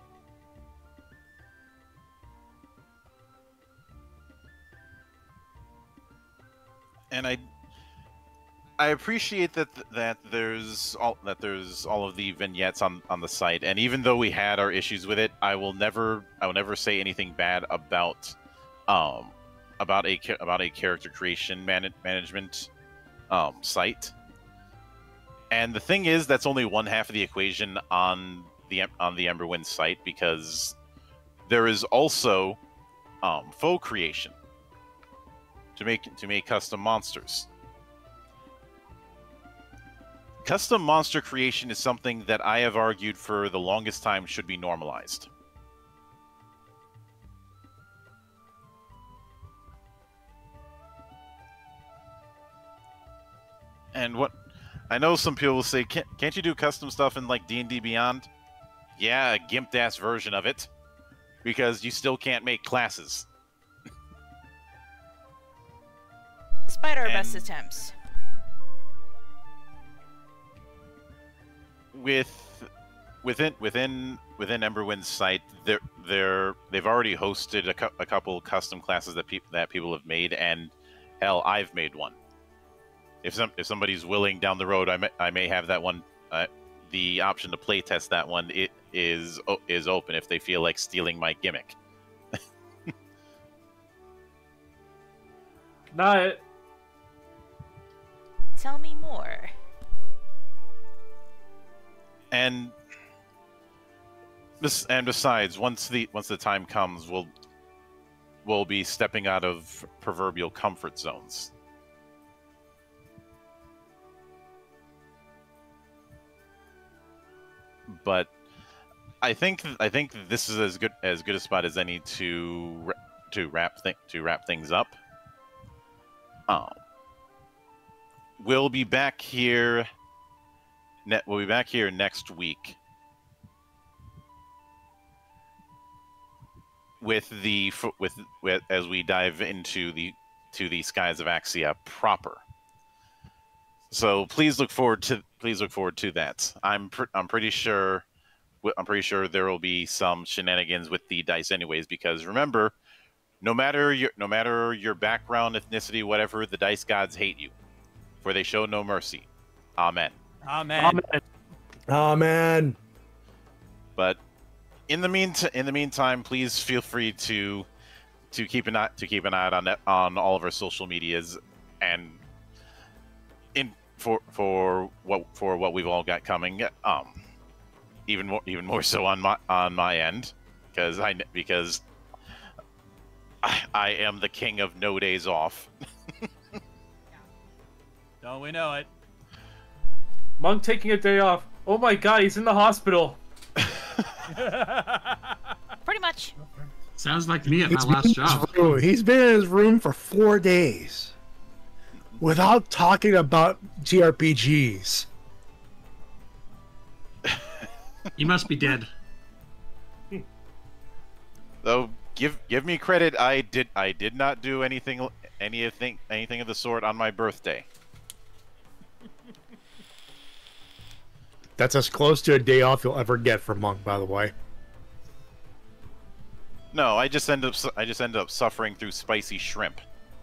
And I, I appreciate that th that there's all that there's all of the vignettes on on the site, and even though we had our issues with it, I will never I will never say anything bad about, um, about a cha- about a character creation man management, um, site. And the thing is, that's only one half of the equation on the on the Emberwind site, because there is also um, foe creation to make to make custom monsters. Custom monster creation is something that I have argued for the longest time should be normalized. And what I know some people will say, can't, can't you do custom stuff in like D and D Beyond? Yeah, a gimped-ass version of it. Because you still can't make classes. Despite our And- best attempts. With within within within Emberwind's site, they're they're they've already hosted a, cou- a couple custom classes that people that people have made, and hell, I've made one. If some if somebody's willing down the road, I may I may have that one. Uh, the option to play test that one it is o- is open if they feel like stealing my gimmick. Not. Tell me more. And this and besides, once the once the time comes, we'll we'll be stepping out of proverbial comfort zones. But I think I think this is as good as good a spot as any to ra- to wrap th- to wrap things up. Um, we'll be back here. Ne- we'll be back here next week with the f- with, with as we dive into the to the skies of Axia proper. So please look forward to please look forward to that. I'm pr- I'm pretty sure I'm pretty sure there will be some shenanigans with the dice anyways, because remember, no matter your no matter your background, ethnicity, whatever, the dice gods hate you, for they show no mercy. Amen. Amen. Amen. Amen. But in the mean in the meantime, please feel free to to keep an eye to keep an eye out on that, on all of our social medias, and in for for what for what we've all got coming. Um, even more even more so on my on my end, because I because I, I am the king of no days off. Don't we know it? Monk taking a day off. Oh my god, he's in the hospital. Pretty much. Sounds like me at my He's last been in job. his room- He's been in his room for four days without talking about G R P Gs. You must be dead. Though give give me credit, I did I did not do anything anything anything of the sort on my birthday. That's as close to a day off you'll ever get from Monk, by the way. No, I just end up su- I just ended up suffering through spicy shrimp.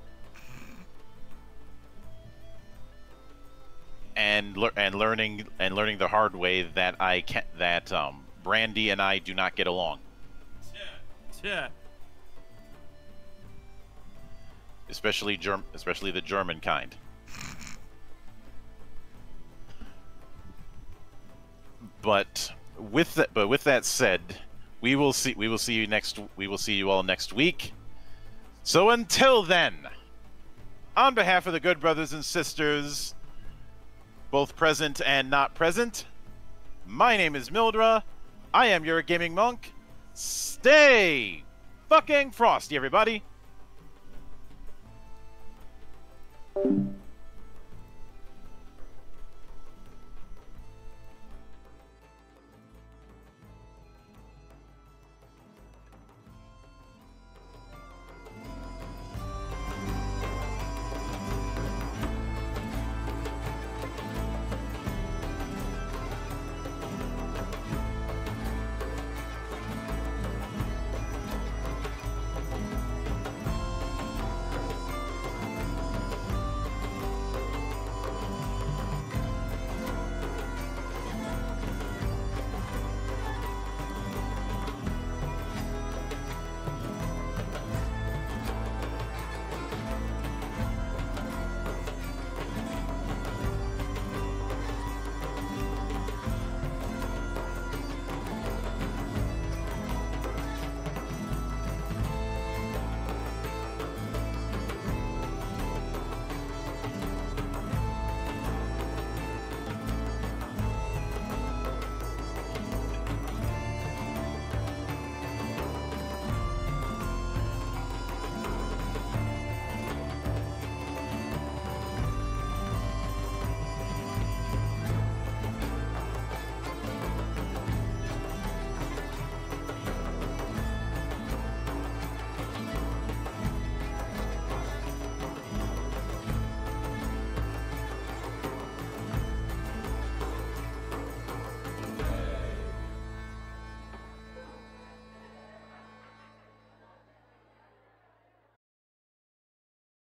And lear and learning and learning the hard way that I can that um Brandy and I do not get along. Yeah. Especially Germ especially the German kind. But with that but with that said, we will see we will see you next we will see you all next week. So until then, on behalf of the good brothers and sisters, both present and not present, my name is Mildra. I am your gaming monk. Stay fucking frosty, everybody.